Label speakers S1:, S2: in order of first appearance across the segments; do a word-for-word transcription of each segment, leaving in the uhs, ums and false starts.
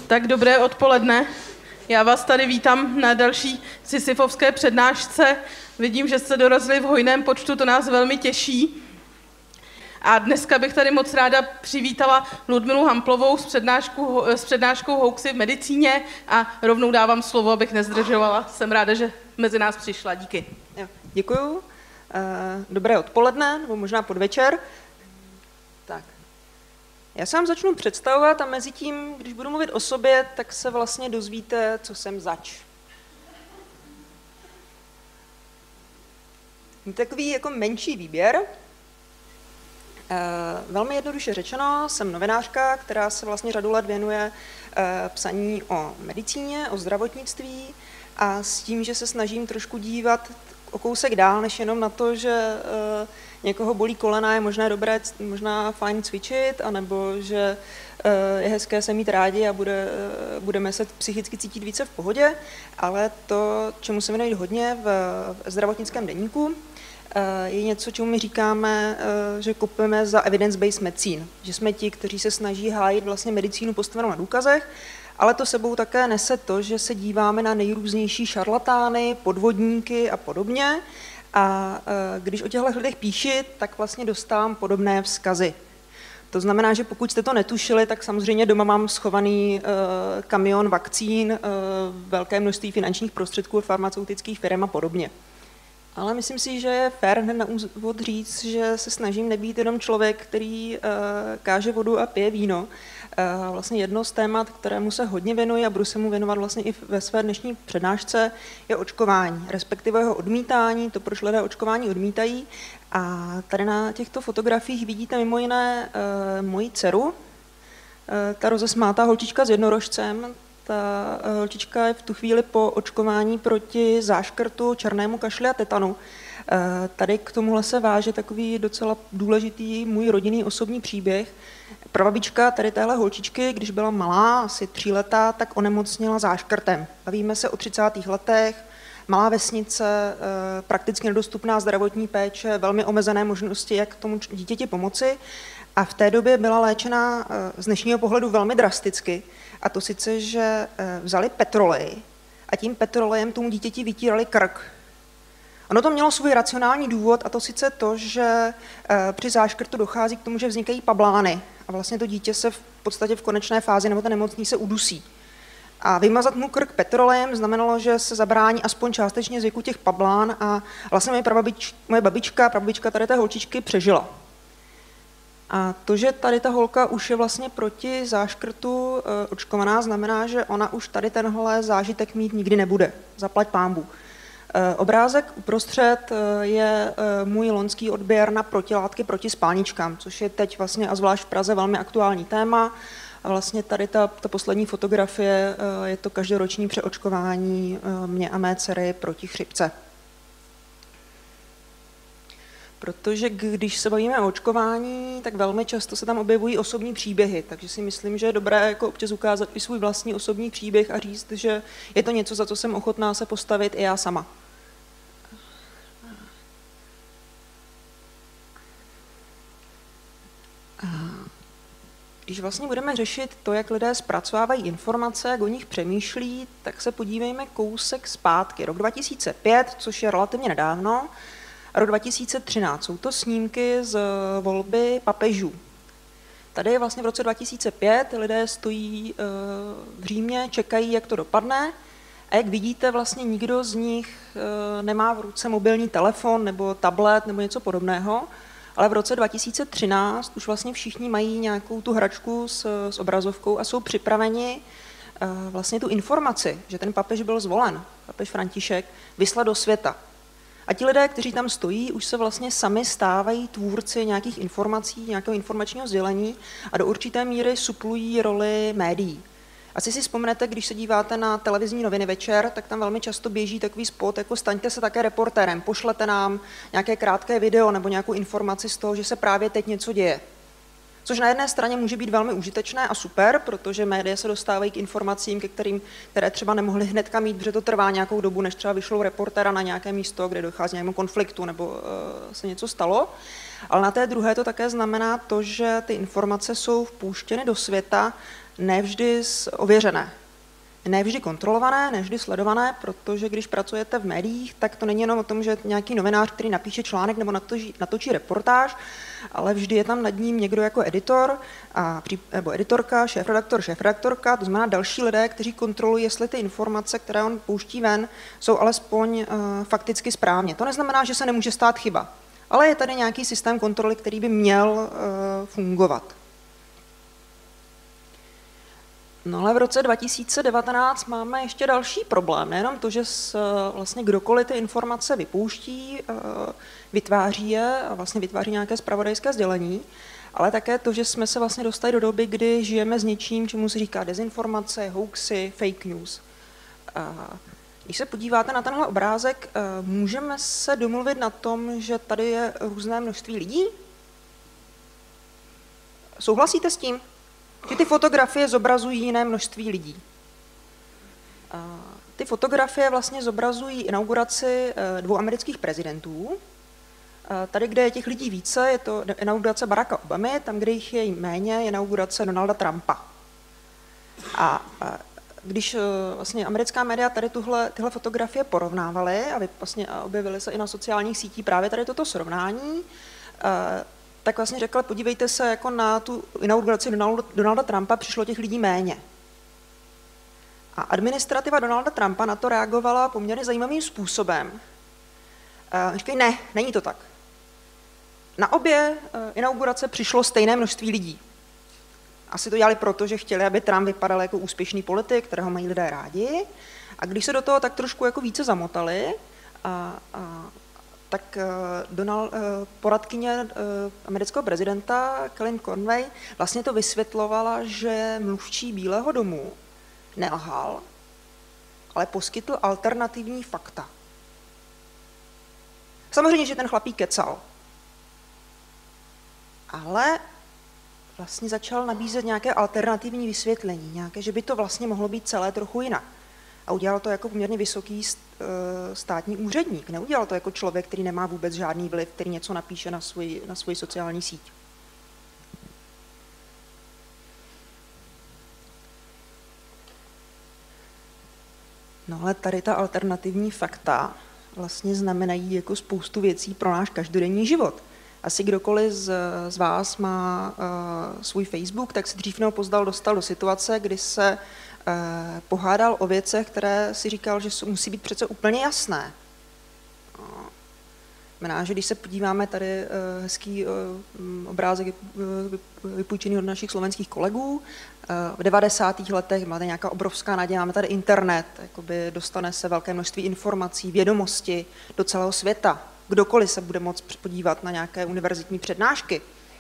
S1: Tak dobré odpoledne. Já vás tady vítám na další sisyfovské přednášce. Vidím, že jste dorazili v hojném počtu, to nás velmi těší. A dneska bych tady moc ráda přivítala Ludmilu Hamplovou s přednáškou, s přednáškou Hoaxy v medicíně a rovnou dávám slovo, abych nezdržovala. Jsem ráda, že mezi nás přišla. Díky.
S2: Jo, děkuju. Dobré odpoledne, nebo možná podvečer. Tak. Já se vám začnu představovat a mezi tím, když budu mluvit o sobě, tak se vlastně dozvíte, co jsem zač. Takový jako menší výběr. Velmi jednoduše řečeno, jsem novinářka, která se vlastně řadu let věnuje psaní o medicíně, o zdravotnictví a s tím, že se snažím trošku dívat o kousek dál, než jenom na to, že někoho bolí kolena, je možná dobré, možná fajn cvičit, anebo že je hezké se mít rádi a bude, budeme se psychicky cítit více v pohodě, ale to, čemu se věnuji hodně v zdravotnickém deníku, je něco, čemu my říkáme, že kopeme za evidence-based medicine, že jsme ti, kteří se snaží hájit vlastně medicínu postavenou na důkazech, ale to sebou také nese to, že se díváme na nejrůznější šarlatány, podvodníky a podobně. A když o těchto lidech píši, tak vlastně dostávám podobné vzkazy. To znamená, že pokud jste to netušili, tak samozřejmě doma mám schovaný kamion vakcín, velké množství finančních prostředků farmaceutických firm a podobně. Ale myslím si, že je fér hned na úvod říct, že se snažím nebýt jenom člověk, který káže vodu a pije víno. Vlastně jedno z témat, kterému se hodně věnuji a budu se mu věnovat vlastně i ve své dnešní přednášce, je očkování, respektive jeho odmítání, to, proč lidé očkování odmítají. A tady na těchto fotografiích vidíte mimo jiné uh, moji dceru, uh, ta rozesmátá holčička s jednorožcem. Ta holčička je v tu chvíli po očkování proti záškrtu, černému kašli a tetanu. Tady k tomuhle se váže takový docela důležitý můj rodinný osobní příběh. Prababička tady téhle holčičky, když byla malá, asi tříletá, tak onemocněla záškrtem. Bavíme se o třicátých letech, malá vesnice, prakticky nedostupná zdravotní péče, velmi omezené možnosti, jak tomu dítěti pomoci. A v té době byla léčena z dnešního pohledu velmi drasticky. A to sice, že vzali petrolej a tím petrolejem tomu dítěti vytírali krk. Ono to mělo svůj racionální důvod, a to sice to, že při záškrtu dochází k tomu, že vznikají pablány a vlastně to dítě se v podstatě v konečné fázi nebo ten nemocný se udusí. A vymazat mu krk petrolejem znamenalo, že se zabrání aspoň částečně vzniku těch pablán a vlastně moje, prababič, moje babička, prababička tady té holčičky přežila. A to, že tady ta holka už je vlastně proti záškrtu e, očkovaná, znamená, že ona už tady tenhle zážitek mít nikdy nebude. Zaplať pánbůh. E, obrázek uprostřed e, je e, můj loňský odběr na protilátky proti spalničkám, což je teď vlastně a zvlášť v Praze velmi aktuální téma. A vlastně tady ta, ta poslední fotografie e, je to každoroční přeočkování e, mě a mé dcery proti chřipce. Protože když se bavíme o očkování, tak velmi často se tam objevují osobní příběhy, takže si myslím, že je dobré jako občas ukázat i svůj vlastní osobní příběh a říct, že je to něco, za co jsem ochotná se postavit i já sama. Když vlastně budeme řešit to, jak lidé zpracovávají informace, jak o nich přemýšlí, tak se podívejme kousek zpátky. Rok dva tisíce pět, což je relativně nedávno, rok dva tisíce třináct. Jsou to snímky z volby papežů. Tady vlastně v roce dva tisíce pět lidé stojí v Římě, čekají, jak to dopadne. A jak vidíte, vlastně nikdo z nich nemá v ruce mobilní telefon nebo tablet nebo něco podobného. Ale v roce dva tisíce třináct už vlastně všichni mají nějakou tu hračku s, s obrazovkou a jsou připraveni vlastně tu informaci, že ten papež byl zvolen, papež František, vyslat do světa. A ti lidé, kteří tam stojí, už se vlastně sami stávají tvůrci nějakých informací, nějakého informačního sdělení a do určité míry suplují roli médií. Asi si vzpomenete, když se díváte na televizní noviny večer, tak tam velmi často běží takový spot, jako staňte se také reportérem, pošlete nám nějaké krátké video nebo nějakou informaci z toho, že se právě teď něco děje. Což na jedné straně může být velmi užitečné a super, protože média se dostávají k informacím, ke kterým, které třeba nemohli hnedka mít, protože to trvá nějakou dobu, než třeba vyšlou reportéra na nějaké místo, kde dochází nějakému konfliktu nebo uh, se něco stalo. Ale na té druhé to také znamená to, že ty informace jsou vpouštěny do světa nevždy ověřené. Nevždy kontrolované, nevždy sledované, protože když pracujete v médiích, tak to není jenom o tom, že nějaký novinář, který napíše článek nebo natočí, natočí reportáž, ale vždy je tam nad ním někdo jako editor, a, nebo editorka, šéfredaktor, šéfredaktorka, to znamená další lidé, kteří kontrolují, jestli ty informace, které on pouští ven, jsou alespoň uh, fakticky správně. To neznamená, že se nemůže stát chyba, ale je tady nějaký systém kontroly, který by měl uh, fungovat. No ale v roce dva tisíce devatenáct máme ještě další problém. Nejenom to, že s, vlastně kdokoliv ty informace vypouští, vytváří je a vlastně vytváří nějaké zpravodajské sdělení, ale také to, že jsme se vlastně dostali do doby, kdy žijeme s něčím, čemu se říká dezinformace, hoaxy, fake news. Když se podíváte na tenhle obrázek, můžeme se domluvit na tom, že tady je různé množství lidí? Souhlasíte s tím? Že ty fotografie zobrazují jiné množství lidí. Ty fotografie vlastně zobrazují inauguraci dvou amerických prezidentů. Tady, kde je těch lidí více, je to inaugurace Baracka Obamy, tam, kde jich je méně, je inaugurace Donalda Trumpa. A když vlastně americká média tady tuhle, tyhle fotografie porovnávaly a vlastně objevily se i na sociálních sítích právě tady toto srovnání, tak vlastně řekla, podívejte se, jako na tu inauguraci Donalda Trumpa přišlo těch lidí méně. A administrativa Donalda Trumpa na to reagovala poměrně zajímavým způsobem. Říkají, ne, není to tak. Na obě inaugurace přišlo stejné množství lidí. Asi to dělali proto, že chtěli, aby Trump vypadal jako úspěšný politik, kterého mají lidé rádi. A když se do toho tak trošku jako více zamotali, a, a tak Donald, poradkyně amerického prezidenta Kellyanne Conway vlastně to vysvětlovala, že mluvčí Bílého domu nelhal, ale poskytl alternativní fakta. Samozřejmě, že ten chlapík kecal, ale vlastně začal nabízet nějaké alternativní vysvětlení, nějaké, že by to vlastně mohlo být celé trochu jinak. A udělal to jako poměrně vysoký státní úředník. Neudělal to jako člověk, který nemá vůbec žádný vliv, který něco napíše na svůj, na svůj sociální síť. No ale tady ta alternativní fakta vlastně znamenají jako spoustu věcí pro náš každodenní život. Asi kdokoliv z, z vás má uh, svůj Facebook, tak se dřív nebo později dostal do situace, kdy se uh, pohádal o věcech, které si říkal, že jsou, musí být přece úplně jasné. No. Znamená, že když se podíváme tady uh, hezký uh, obrázek uh, vypůjčený od našich slovenských kolegů, uh, v devadesátých letech máte nějaká obrovská naděje, máme tady internet, jakoby dostane se velké množství informací, vědomosti do celého světa. Kdokoliv se bude moct podívat na nějaké univerzitní přednášky.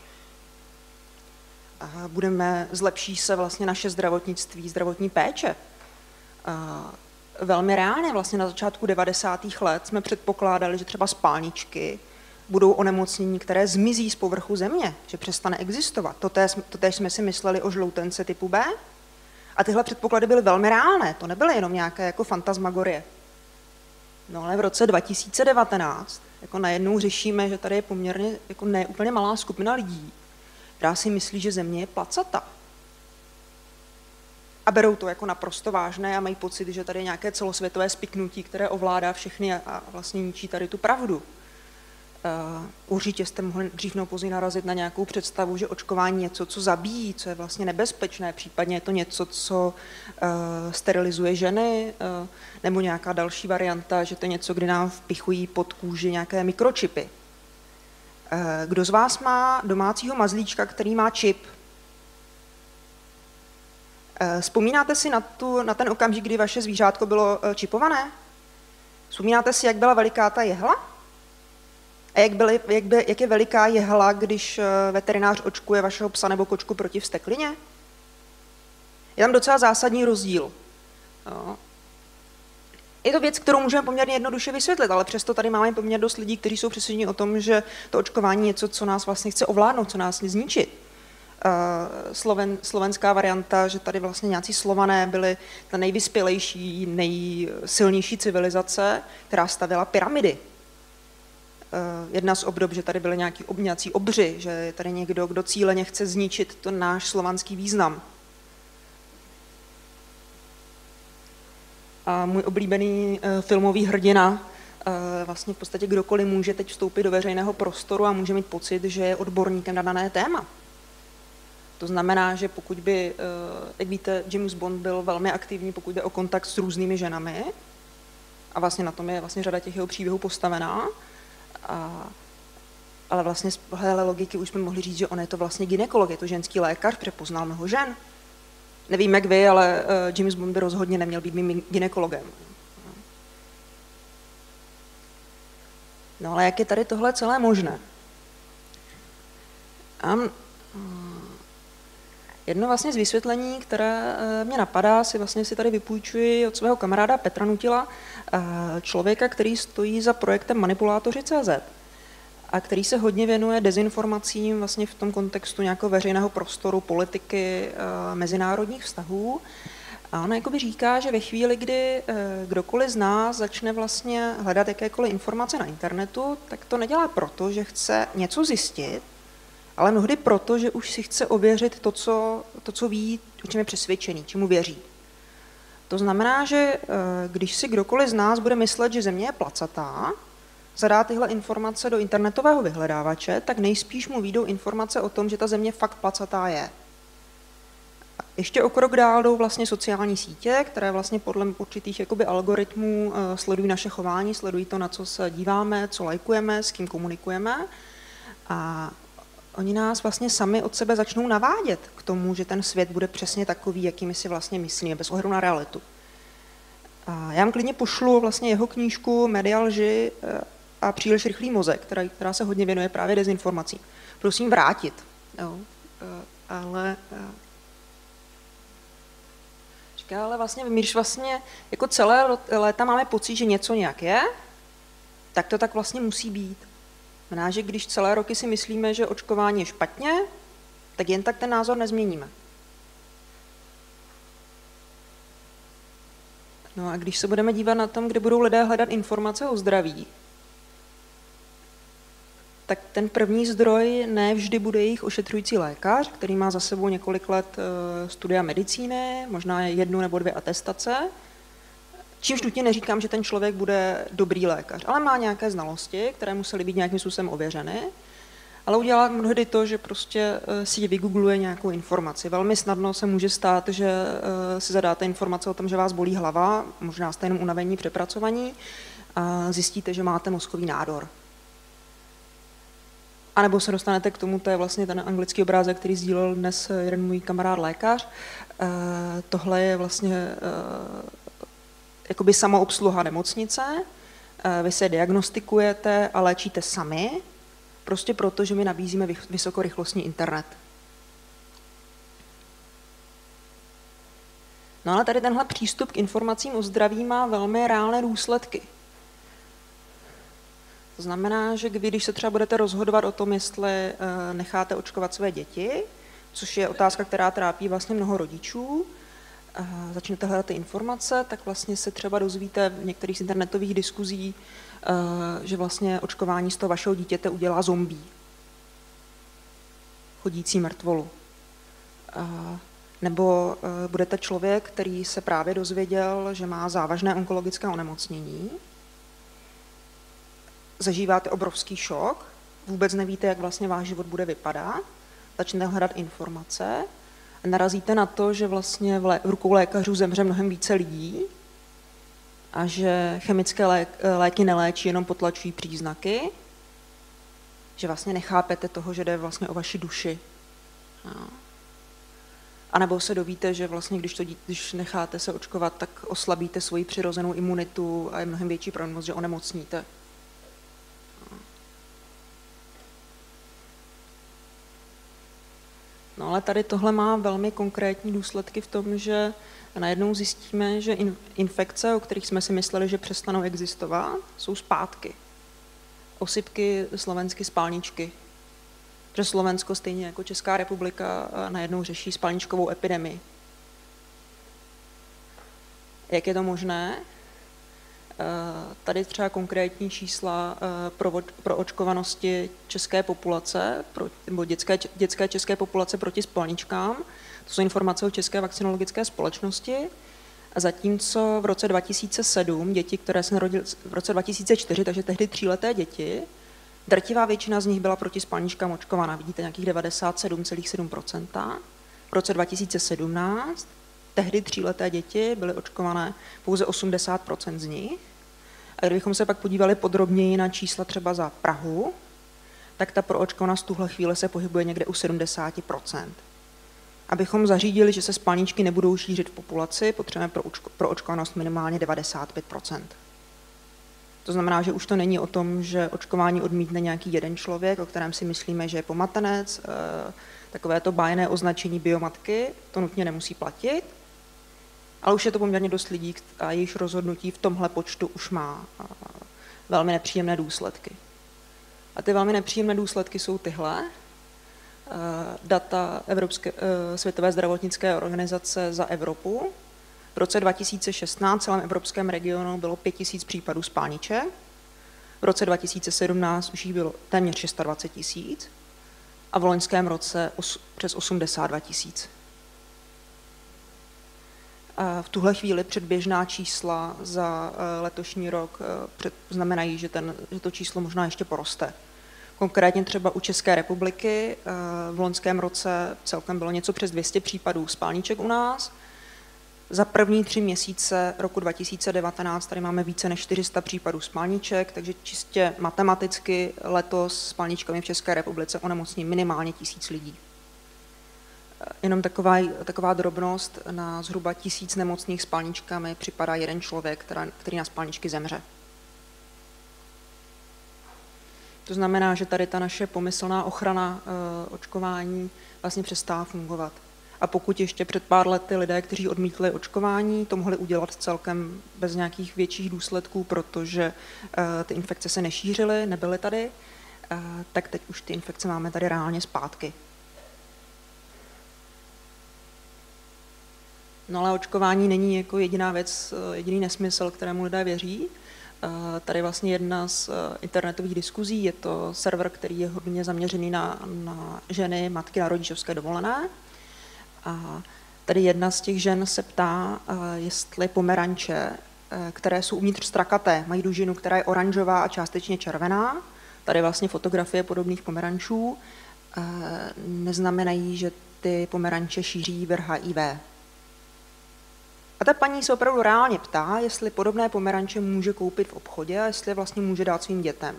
S2: A budeme, zlepší se vlastně naše zdravotnictví, zdravotní péče. A velmi reálně vlastně na začátku devadesátých let jsme předpokládali, že třeba spalničky budou onemocnění, které zmizí z povrchu země, že přestane existovat. Totéž, totéž jsme si mysleli o žloutence typu B. A tyhle předpoklady byly velmi reálné, to nebyly jenom nějaké jako fantasmagorie. No ale v roce dva tisíce devatenáct jako najednou řešíme, že tady je poměrně jako ne úplně malá skupina lidí, která si myslí, že země je placata. A berou to jako naprosto vážné a mají pocit, že tady je nějaké celosvětové spiknutí, které ovládá všechny a vlastně ničí tady tu pravdu. Uh, určitě jste mohli dřív nebo později narazit na nějakou představu, že očkování je něco, co zabíjí, co je vlastně nebezpečné, případně je to něco, co uh, sterilizuje ženy, uh, nebo nějaká další varianta, že to je něco, kdy nám vpichují pod kůži nějaké mikročipy. Uh, kdo z vás má domácího mazlíčka, který má čip? Uh, vzpomínáte si na, tu, na ten okamžik, kdy vaše zvířátko bylo uh, čipované? Vzpomínáte si, jak byla veliká ta jehla? A jak, byly, jak, by, jak je veliká jehla, když veterinář očkuje vašeho psa nebo kočku proti vzteklině? Je tam docela zásadní rozdíl. Jo. Je to věc, kterou můžeme poměrně jednoduše vysvětlit, ale přesto tady máme poměrně dost lidí, kteří jsou přesvědčeni o tom, že to očkování je něco, co nás vlastně chce ovládnout, co nás chce zničit. Sloven, slovenská varianta, že tady vlastně nějací Slované byli ta nejvyspělejší, nejsilnější civilizace, která stavěla pyramidy. Jedna z obdob, že tady byly nějaký nějací obři, že je tady někdo, kdo cíleně chce zničit to náš slovanský význam. A můj oblíbený filmový hrdina, vlastně v podstatě kdokoliv může teď vstoupit do veřejného prostoru a může mít pocit, že je odborníkem na dané téma. To znamená, že pokud by, jak víte, James Bond byl velmi aktivní, pokud jde o kontakt s různými ženami, a vlastně na tom je vlastně řada těch jeho příběhů postavená, a, ale vlastně z tohle logiky už jsme mohli říct, že on je to vlastně gynekolog, je to ženský lékař, protože poznal mnoho žen. Nevím, jak vy, ale James Bond by rozhodně neměl být mým gynekologem. No ale jak je tady tohle celé možné? A jedno vlastně z vysvětlení, které mě napadá, si vlastně si tady vypůjčuji od svého kamaráda Petra Nutila, člověka, který stojí za projektem Manipulátoři tečka cé zet a který se hodně věnuje dezinformacím vlastně v tom kontextu nějakého veřejného prostoru, politiky, mezinárodních vztahů. A on jakoby říká, že ve chvíli, kdy kdokoliv z nás začne vlastně hledat jakékoliv informace na internetu, tak to nedělá proto, že chce něco zjistit, ale mnohdy proto, že už si chce ověřit to, co, to, co ví, o čem je přesvědčený, čemu věří. To znamená, že když si kdokoliv z nás bude myslet, že Země je placatá, zadá tyhle informace do internetového vyhledávače, tak nejspíš mu vyjdou informace o tom, že ta Země fakt placatá je. Ještě o krok dál jdou vlastně sociální sítě, které vlastně podle určitých jakoby algoritmů sledují naše chování, sledují to, na co se díváme, co lajkujeme, s kým komunikujeme. A oni nás vlastně sami od sebe začnou navádět k tomu, že ten svět bude přesně takový, jaký my si vlastně myslíme, bez ohledu na realitu. A já vám klidně pošlu vlastně jeho knížku Média lži a příliš rychlý mozek, která, která se hodně věnuje právě dezinformacím. Prosím vrátit. Jo. Ale, říká, ale vlastně, my když vlastně jako celé léta máme pocit, že něco nějak je, tak to tak vlastně musí být. Znamená, že když celé roky si myslíme, že očkování je špatně, tak jen tak ten názor nezměníme. No a když se budeme dívat na tom, kde budou lidé hledat informace o zdraví, tak ten první zdroj ne vždy bude jejich ošetřující lékař, který má za sebou několik let studia medicíny, možná jednu nebo dvě atestace, čímž nutně neříkám, že ten člověk bude dobrý lékař, ale má nějaké znalosti, které musely být nějakým způsobem ověřeny, ale udělá mnohdy to, že prostě si vygoogluje nějakou informaci. Velmi snadno se může stát, že si zadáte informace o tom, že vás bolí hlava, možná jste jenom unavení, přepracovaní, a zjistíte, že máte mozkový nádor. A nebo se dostanete k tomu, to je vlastně ten anglický obrázek, který sdílel dnes jeden můj kamarád lékař. Tohle je vlastně jakoby samoobsluha nemocnice, vy se diagnostikujete a léčíte sami, prostě proto, že my nabízíme vysokorychlostní internet. No ale tady tenhle přístup k informacím o zdraví má velmi reálné důsledky. To znamená, že když se třeba budete rozhodovat o tom, jestli necháte očkovat své děti, což je otázka, která trápí vlastně mnoho rodičů, začnete hledat ty informace, tak vlastně se třeba dozvíte v některých internetových diskuzí, že vlastně očkování z toho vašeho dítěte udělá zombie, chodící mrtvolu. Nebo budete člověk, který se právě dozvěděl, že má závažné onkologické onemocnění, zažíváte obrovský šok, vůbec nevíte, jak vlastně váš život bude vypadat, začnete hledat informace, narazíte na to, že vlastně v, lé, v rukou lékařů zemře mnohem více lidí a že chemické lék, léky neléčí, jenom potlačují příznaky, že vlastně nechápete toho, že jde vlastně o vaši duši. No. A nebo se dovíte, že vlastně, když, to, když necháte se očkovat, tak oslabíte svoji přirozenou imunitu a je mnohem větší pravděpodobnost, že onemocníte. No ale tady tohle má velmi konkrétní důsledky v tom, že najednou zjistíme, že infekce, o kterých jsme si mysleli, že přestanou existovat, jsou zpátky. Osypky, slovensky spálničky. že Slovensko stejně jako Česká republika najednou řeší spalničkovou epidemii. Jak je to možné? Tady třeba konkrétní čísla pro, pro očkovanosti české populace, pro, nebo dětské, dětské české populace proti spalničkám. To jsou informace o České vakcinologické společnosti. A zatímco v roce dva tisíce sedm děti, které se narodily v roce dva tisíce čtyři, takže tehdy tříleté děti, drtivá většina z nich byla proti spalničkám očkovaná. Vidíte nějakých devadesát sedm celá sedm procenta. V roce dva tisíce sedmnáct tehdy tříleté děti byly očkované pouze osmdesát procent z nich. A kdybychom se pak podívali podrobněji na čísla třeba za Prahu, tak ta proočkovanost v tuhle chvíli se pohybuje někde u sedmdesát procent. Abychom zařídili, že se spalničky nebudou šířit v populaci, potřebujeme pro, očko, pro očkovanost minimálně devadesát pět procent. To znamená, že už to není o tom, že očkování odmítne nějaký jeden člověk, o kterém si myslíme, že je pomatenec, takové to bájné označení biomatky, to nutně nemusí platit, ale už je to poměrně dost lidí a jejich rozhodnutí v tomhle počtu už má velmi nepříjemné důsledky. A ty velmi nepříjemné důsledky jsou tyhle. Data Evropské, Světové zdravotnické organizace za Evropu. V roce dva tisíce šestnáct v celém evropském regionu bylo pět tisíc případů spalniček. V roce dva tisíce sedmnáct už jich bylo téměř dvacet šest tisíc a v loňském roce os, přes osmdesát dva tisíc. V tuhle chvíli předběžná čísla za letošní rok znamenají, že, ten, že to číslo možná ještě poroste. Konkrétně třeba u České republiky v loňském roce celkem bylo něco přes dvě stě případů spalniček u nás. Za první tři měsíce roku dva tisíce devatenáct tady máme více než čtyři sta případů spalniček, takže čistě matematicky letos spalničkami v České republice onemocní minimálně tisíc lidí. Jenom taková, taková drobnost, na zhruba tisíc nemocných spalničkami připadá jeden člověk, která, který na spalničky zemře. To znamená, že tady ta naše pomyslná ochrana e, očkování vlastně přestává fungovat. A pokud ještě před pár lety lidé, kteří odmítli očkování, to mohli udělat celkem bez nějakých větších důsledků, protože e, ty infekce se nešířily, nebyly tady, e, tak teď už ty infekce máme tady reálně zpátky. No ale očkování není jako jediná věc, jediný nesmysl, kterému lidé věří. Tady vlastně jedna z internetových diskuzí, je to server, který je hodně zaměřený na, na ženy, matky na rodičovské dovolené. A tady jedna z těch žen se ptá, jestli pomeranče, které jsou uvnitř strakaté, mají dužinu, která je oranžová a částečně červená, tady vlastně fotografie podobných pomerančů, neznamenají, že ty pomeranče šíří vir H I V. A ta paní se opravdu reálně ptá, jestli podobné pomeranče může koupit v obchodě a jestli je vlastně může dát svým dětem.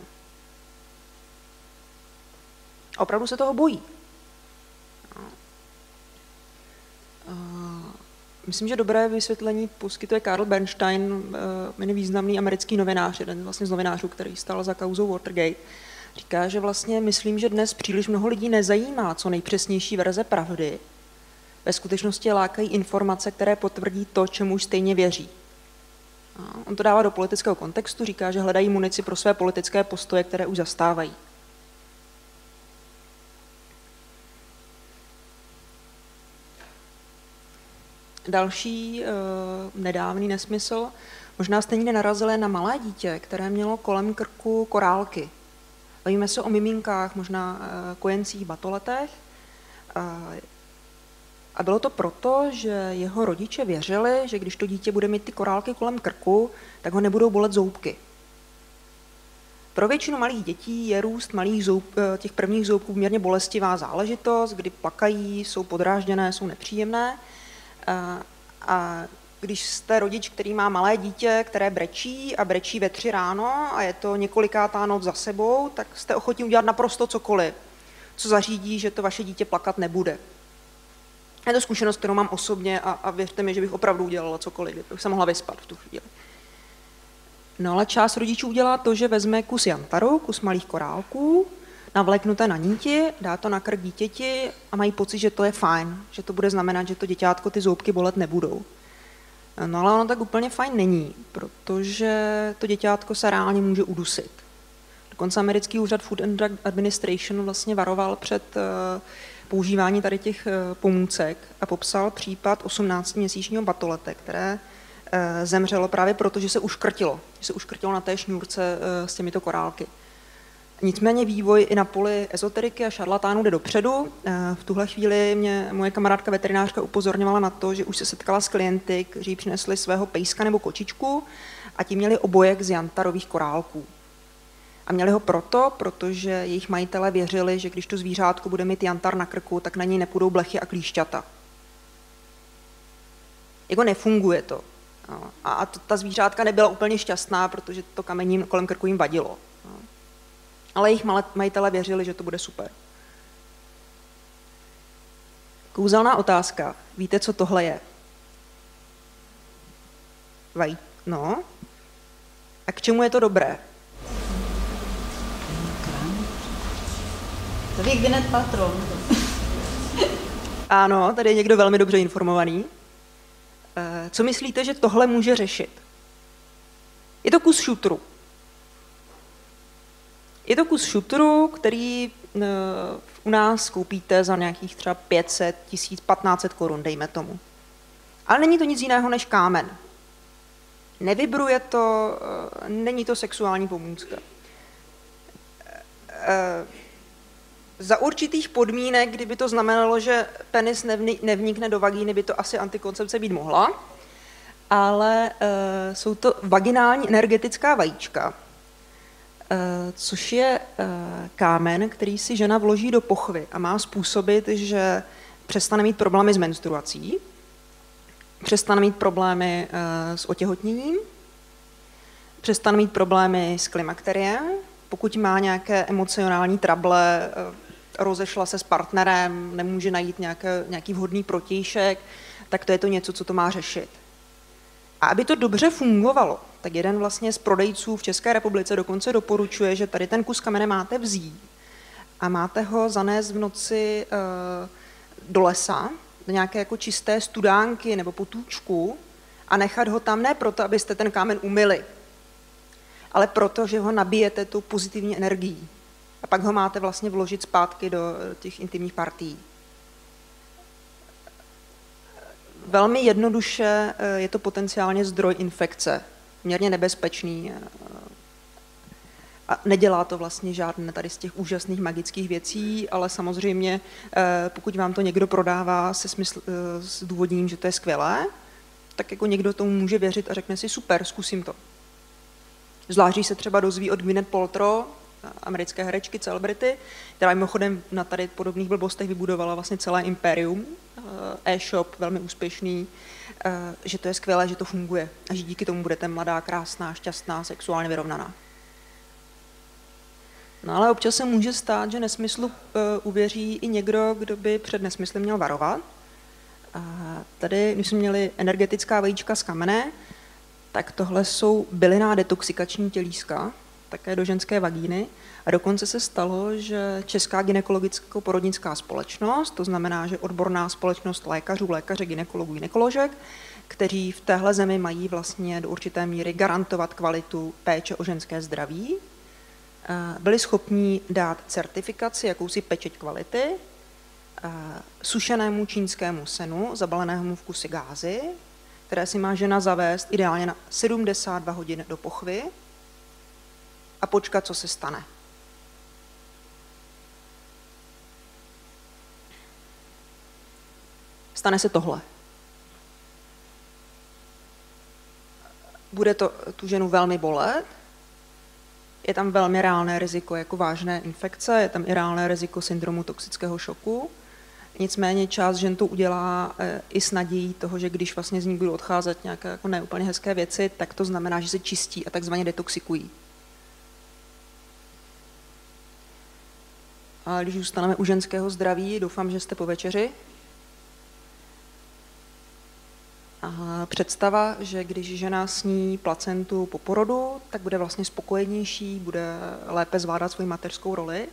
S2: A opravdu se toho bojí. Myslím, že dobré vysvětlení poskytuje Karl Bernstein, jmenný významný americký novinář, jeden vlastně z novinářů, který stál za kauzou Watergate. Říká, že vlastně myslím, že dnes příliš mnoho lidí nezajímá, co nejpřesnější verze pravdy. Ve skutečnosti lákají informace, které potvrdí to, čemu už stejně věří. On to dává do politického kontextu, říká, že hledají munici pro své politické postoje, které už zastávají. Další e, nedávný nesmysl, možná jste někde narazili na malé dítě, které mělo kolem krku korálky. Bavíme se o miminkách, možná e, kojencích batoletech. E, A bylo to proto, že jeho rodiče věřili, že když to dítě bude mít ty korálky kolem krku, tak ho nebudou bolet zoubky. Pro většinu malých dětí je růst malých zoub, těch prvních zoubků poměrně bolestivá záležitost, kdy plakají, jsou podrážděné, jsou nepříjemné. A, a když jste rodič, který má malé dítě, které brečí a brečí ve tři ráno a je to několikátá noc za sebou, tak jste ochotní udělat naprosto cokoliv, co zařídí, že to vaše dítě plakat nebude. Je to zkušenost, kterou mám osobně a, a věřte mi, že bych opravdu udělala cokoliv, kdybych se mohla vyspat v tu chvíli. No ale část rodičů udělá to, že vezme kus jantaru, kus malých korálků, navléknuté na níti, dá to na krk dítěti a mají pocit, že to je fajn, že to bude znamenat, že to děťátko ty zoubky bolet nebudou. No ale ono tak úplně fajn není, protože to děťátko se reálně může udusit. Dokonce americký úřad Food and Drug Administration vlastně varoval před používání tady těch pomůcek a popsal případ osmnáctiměsíčního batolete, které zemřelo právě proto, že se uškrtilo. Že se uškrtilo na té šňůrce s těmito korálky. Nicméně vývoj i na poli ezoteriky a šarlatánů jde dopředu. V tuhle chvíli mě moje kamarádka veterinářka upozorňovala na to, že už se setkala s klienty, kteří přinesli svého pejska nebo kočičku a ti měli obojek z jantarových korálků. A měli ho proto, protože jejich majitelé věřili, že když to zvířátko bude mít jantar na krku, tak na něj nepůjdou blechy a klíšťata. Jako nefunguje to. A ta zvířátka nebyla úplně šťastná, protože to kamení kolem krku jim vadilo. Ale jejich majitelé věřili, že to bude super. Kouzelná otázka. Víte, co tohle je? Vaj... No. A k čemu je to dobré?
S3: To ví Gwyneth Paltrow.
S2: Ano, tady je někdo velmi dobře informovaný. Co myslíte, že tohle může řešit? Je to kus šutru. Je to kus šutru, který u nás koupíte za nějakých třeba pět set, tisíc, patnáct set korun, dejme tomu. Ale není to nic jiného než kámen. Nevibruje to, není to sexuální pomůcka. Za určitých podmínek, kdyby to znamenalo, že penis nevnikne do vagíny, by to asi antikoncepce být mohla, ale uh, jsou to vaginální energetická vajíčka, uh, což je uh, kámen, který si žena vloží do pochvy a má způsobit, že přestane mít problémy s menstruací, přestane mít problémy uh, s otěhotněním, přestane mít problémy s klimakteriem, pokud má nějaké emocionální trable, uh, rozešla se s partnerem, nemůže najít nějaké, nějaký vhodný protějšek, tak to je to něco, co to má řešit. A aby to dobře fungovalo, tak jeden vlastně z prodejců v České republice dokonce doporučuje, že tady ten kus kamene máte vzít a máte ho zanést v noci e, do lesa, do nějaké jako čisté studánky nebo potůčku a nechat ho tam ne proto, abyste ten kámen umyli, ale proto, že ho nabijete tu pozitivní energií. A pak ho máte vlastně vložit zpátky do těch intimních partií. Velmi jednoduše je to potenciálně zdroj infekce, měrně nebezpečný. A nedělá to vlastně žádné tady z těch úžasných magických věcí, ale samozřejmě, pokud vám to někdo prodává se smysl, s důvodním, že to je skvělé, tak jako někdo tomu může věřit a řekne si super, zkusím to. Zvláště se třeba dozví od Gwyneth Paltrow, americké herečky, celebrity, která mimochodem na tady podobných blbostech vybudovala vlastně celé impérium, e-shop, velmi úspěšný, že to je skvělé, že to funguje a že díky tomu budete mladá, krásná, šťastná, sexuálně vyrovnaná. No ale občas se může stát, že nesmyslu uvěří i někdo, kdo by před nesmyslem měl varovat. A tady, když jsme měli energetická vajíčka z kamene, tak tohle jsou bylinná detoxikační tělíska, také do ženské vagíny. A dokonce se stalo, že Česká gynekologicko-porodnická společnost, to znamená, že odborná společnost lékařů, lékaře, gynekologů, gynekoložek, kteří v téhle zemi mají vlastně do určité míry garantovat kvalitu péče o ženské zdraví, byli schopni dát certifikaci, jakousi pečeť kvality, sušenému čínskému senu, zabalenému v kusy gázy, které si má žena zavést ideálně na sedmdesát dva hodin do pochvy a počkat, co se stane. Stane se tohle. Bude to tu ženu velmi bolet, je tam velmi reálné riziko jako vážné infekce, je tam i reálné riziko syndromu toxického šoku. Nicméně část žen to udělá i s nadějí toho, že když vlastně z ní budou odcházet nějaké jako neúplně hezké věci, tak to znamená, že se čistí a takzvaně detoxikují. A když zůstaneme u ženského zdraví, doufám, že jste po večeři. A představa, že když žena sní placentu po porodu, tak bude vlastně spokojenější, bude lépe zvládat svoji mateřskou roli.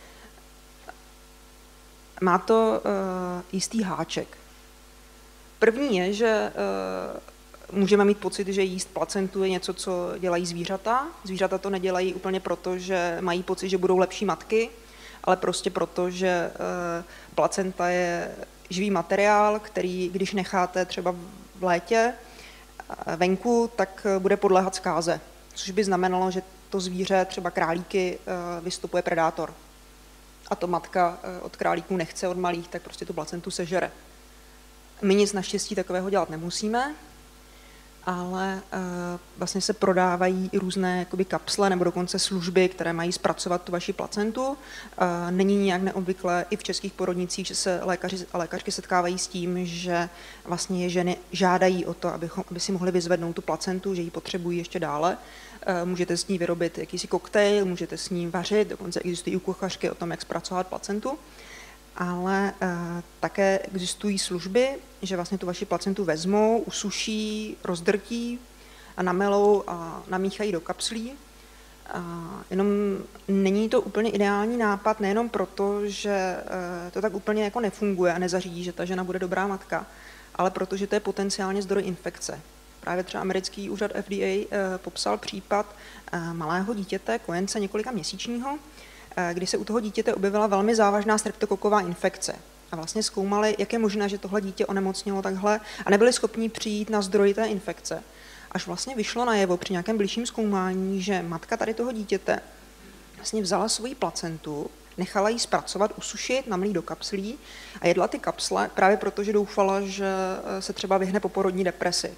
S2: Má to uh, jistý háček. První je, že uh, Můžeme mít pocit, že jíst placentu je něco, co dělají zvířata. Zvířata to nedělají úplně proto, že mají pocit, že budou lepší matky, ale prostě proto, že placenta je živý materiál, který, když necháte třeba v létě venku, tak bude podléhat zkáze. Což by znamenalo, že to zvíře, třeba králíky, vystupuje predátor. A to matka od králíků nechce, od malých, tak prostě tu placentu sežere. My nic naštěstí takového dělat nemusíme, ale vlastně se prodávají i různé jakoby kapsle nebo dokonce služby, které mají zpracovat tu vaši placentu. Není nějak neobvyklé i v českých porodnicích, že se lékaři a lékařky setkávají s tím, že vlastně je ženy žádají o to, aby, aby si mohli vyzvednout tu placentu, že ji potřebují ještě dále. Můžete s ní vyrobit jakýsi koktejl, můžete s ní vařit, dokonce existují u kuchařky o tom, jak zpracovat placentu. Ale uh, také existují služby, že vlastně tu vaši placentu vezmou, usuší, rozdrtí a namelou a namíchají do kapslí. Uh, jenom není to úplně ideální nápad, nejenom proto, že uh, to tak úplně jako nefunguje a nezařídí, že ta žena bude dobrá matka, ale protože to je potenciálně zdroj infekce. Právě třeba americký úřad F D A uh, popsal případ uh, malého dítěte, kojence několika měsíčního, kdy se u toho dítěte objevila velmi závažná streptokoková infekce. A vlastně zkoumali, jak je možné, že tohle dítě onemocnělo takhle a nebyli schopni přijít na zdroj té infekce. Až vlastně vyšlo najevo při nějakém bližším zkoumání, že matka tady toho dítěte vlastně vzala svoji placentu, nechala ji zpracovat, usušit, namlít do kapslí a jedla ty kapsle právě proto, že doufala, že se třeba vyhne poporodní depresi.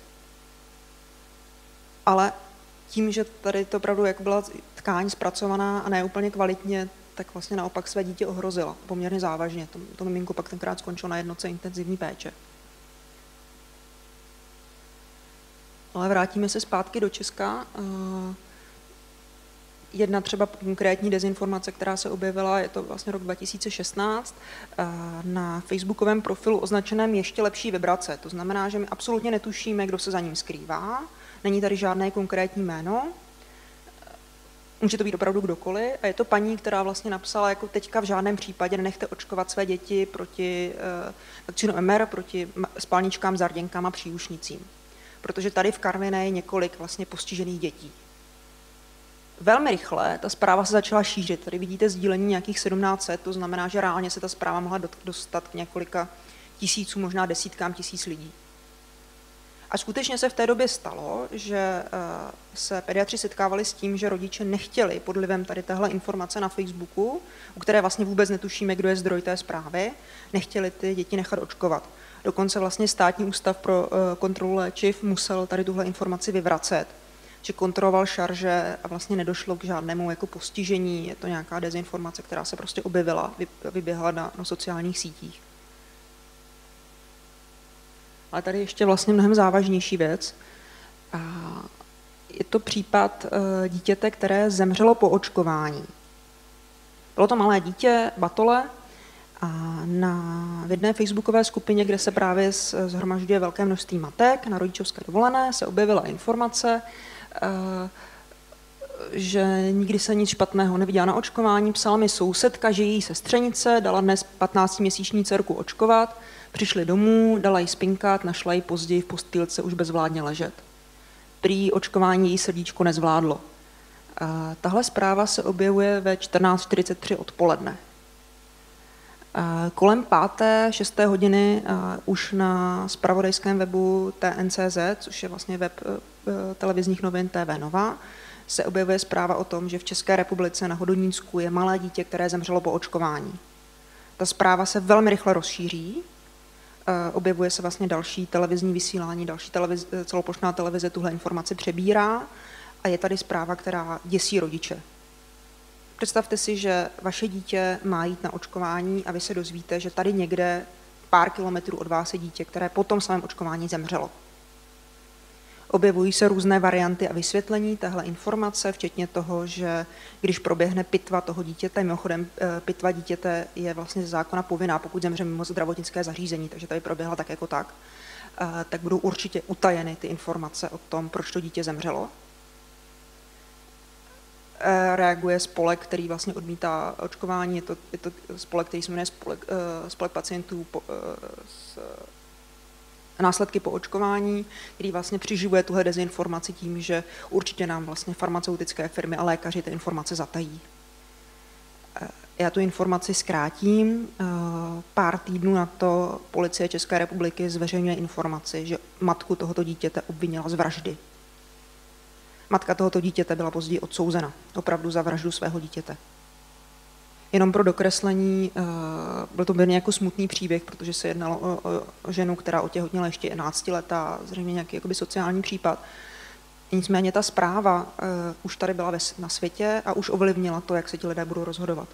S2: Ale tím, že tady to opravdu jak byla tkáň zpracovaná a ne úplně kvalitně, tak vlastně naopak své dítě ohrozila poměrně závažně. To, to miminko pak tenkrát skončilo na jednotce intenzivní péče. Ale vrátíme se zpátky do Česka. Jedna třeba konkrétní dezinformace, která se objevila, je to vlastně rok dva tisíce šestnáct, na facebookovém profilu označeném Ještě lepší vibrace. To znamená, že my absolutně netušíme, kdo se za ním skrývá. Není tady žádné konkrétní jméno. Může to být opravdu kdokoliv. A je to paní, která vlastně napsala, jako teďka v žádném případě nenechte očkovat své děti proti eh, vakcínu M R, proti spalničkám, zarděnkám a příušnicím. Protože tady v Karviné je několik vlastně postižených dětí. Velmi rychle ta zpráva se začala šířit. Tady vidíte sdílení nějakých sedmnáct set, to znamená, že reálně se ta zpráva mohla dostat k několika tisíců, možná desítkám tisíc lidí. A skutečně se v té době stalo, že se pediatři setkávali s tím, že rodiče nechtěli pod vlivem tady téhle informace na Facebooku, u které vlastně vůbec netušíme, kdo je zdroj té zprávy, nechtěli ty děti nechat očkovat. Dokonce vlastně Státní ústav pro kontrolu léčiv musel tady tuhle informaci vyvracet, že kontroloval šarže a vlastně nedošlo k žádnému jako postižení, je to nějaká dezinformace, která se prostě objevila, vyběhla na, na sociálních sítích. Ale tady ještě vlastně mnohem závažnější věc. Je to případ dítěte, které zemřelo po očkování. Bylo to malé dítě, batole, a na v jedné facebookové skupině, kde se právě shromažďuje velké množství matek na rodičovské dovolené, se objevila informace, že nikdy se nic špatného neviděla na očkování. Psala mi sousedka, že její sestřenice dala dnes patnáctiměsíční dcerku očkovat, přišli domů, dala jí spinkat, našla ji později v postýlce už bezvládně ležet. Prý očkování její srdíčko nezvládlo. A tahle zpráva se objevuje ve čtrnáct čtyřicet tři odpoledne. A kolem páté, šesté hodiny už na zpravodajském webu T N C Z, což je vlastně web televizních novin T V Nova, se objevuje zpráva o tom, že v České republice na Hodonínsku je malé dítě, které zemřelo po očkování. Ta zpráva se velmi rychle rozšíří, objevuje se vlastně další televizní vysílání, další televize, celoplošná televize tuhle informaci přebírá a je tady zpráva, která děsí rodiče. Představte si, že vaše dítě má jít na očkování a vy se dozvíte, že tady někde pár kilometrů od vás je dítě, které po tom svém očkování zemřelo. Objevují se různé varianty a vysvětlení téhle informace, včetně toho, že když proběhne pitva toho dítěte, mimochodem pitva dítěte je vlastně ze zákona povinná, pokud zemře mimo zdravotnické zařízení, takže tady proběhla tak jako tak, tak budou určitě utajeny ty informace o tom, proč to dítě zemřelo. Reaguje spolek, který vlastně odmítá očkování, je to, je to spolek, který se jmenuje spolek, spolek pacientů po, s následky po očkování, který vlastně přiživuje tuhle dezinformaci tím, že určitě nám vlastně farmaceutické firmy a lékaři ty informace zatají. Já tu informaci zkrátím. Pár týdnů na to policie České republiky zveřejňuje informaci, že matku tohoto dítěte obvinila z vraždy. Matka tohoto dítěte byla později odsouzena opravdu za vraždu svého dítěte. Jenom pro dokreslení, byl to velmi jako smutný příběh, protože se jednalo o, o ženu, která otěhotněla ještě jedenáctiletá, zřejmě nějaký jakoby sociální případ. Nicméně ta zpráva uh, už tady byla ve, na světě a už ovlivnila to, jak se ti lidé budou rozhodovat.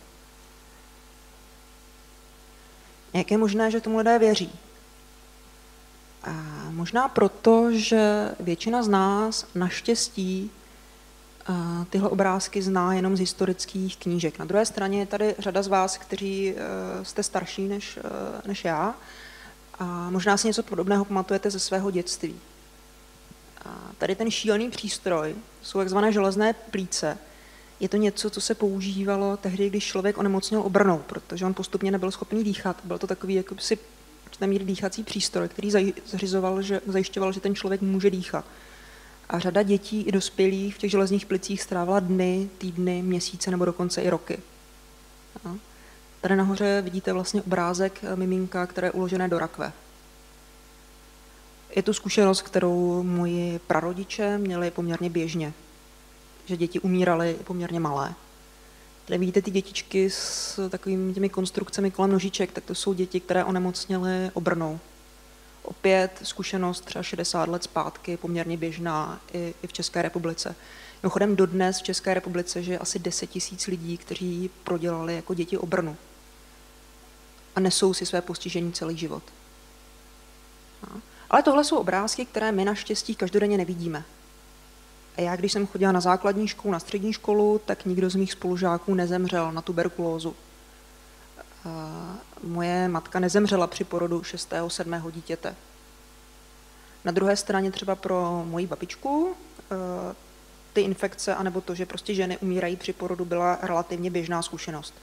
S2: Jak je možné, že tomu lidé věří? A možná proto, že většina z nás naštěstí uh, tyhle obrázky zná jenom z historických knížek. Na druhé straně je tady řada z vás, kteří uh, jste starší než, uh, než já a možná si něco podobného pamatujete ze svého dětství. A tady ten šílený přístroj, jsou takzvané železné plíce, je to něco, co se používalo tehdy, když člověk onemocněl obrnou, protože on postupně nebyl schopný dýchat. Byl to takový jako si určité míry dýchací přístroj, který zařizoval, že, zajišťoval, že ten člověk může dýchat. A řada dětí i dospělých v těch železných plicích strávila dny, týdny, měsíce nebo dokonce i roky. A tady nahoře vidíte vlastně obrázek miminka, které je uložené do rakve. Je to zkušenost, kterou moji prarodiče měli poměrně běžně, že děti umíraly poměrně malé. Tady vidíte ty dětičky s takovými těmi konstrukcemi kolem nožiček, tak to jsou děti, které onemocněly obrnou. Opět zkušenost třeba šedesát let zpátky, poměrně běžná i, i v České republice. Mimochodem dodnes v České republice, že je asi deset tisíc lidí, kteří prodělali jako děti obrnu a nesou si své postižení celý život. No. Ale tohle jsou obrázky, které my naštěstí každodenně nevidíme. A já, když jsem chodila na základní školu, na střední školu, tak nikdo z mých spolužáků nezemřel na tuberkulózu. Moje matka nezemřela při porodu šestého, sedmého dítěte. Na druhé straně třeba pro moji babičku ty infekce, anebo to, že prostě ženy umírají při porodu, byla relativně běžná zkušenost.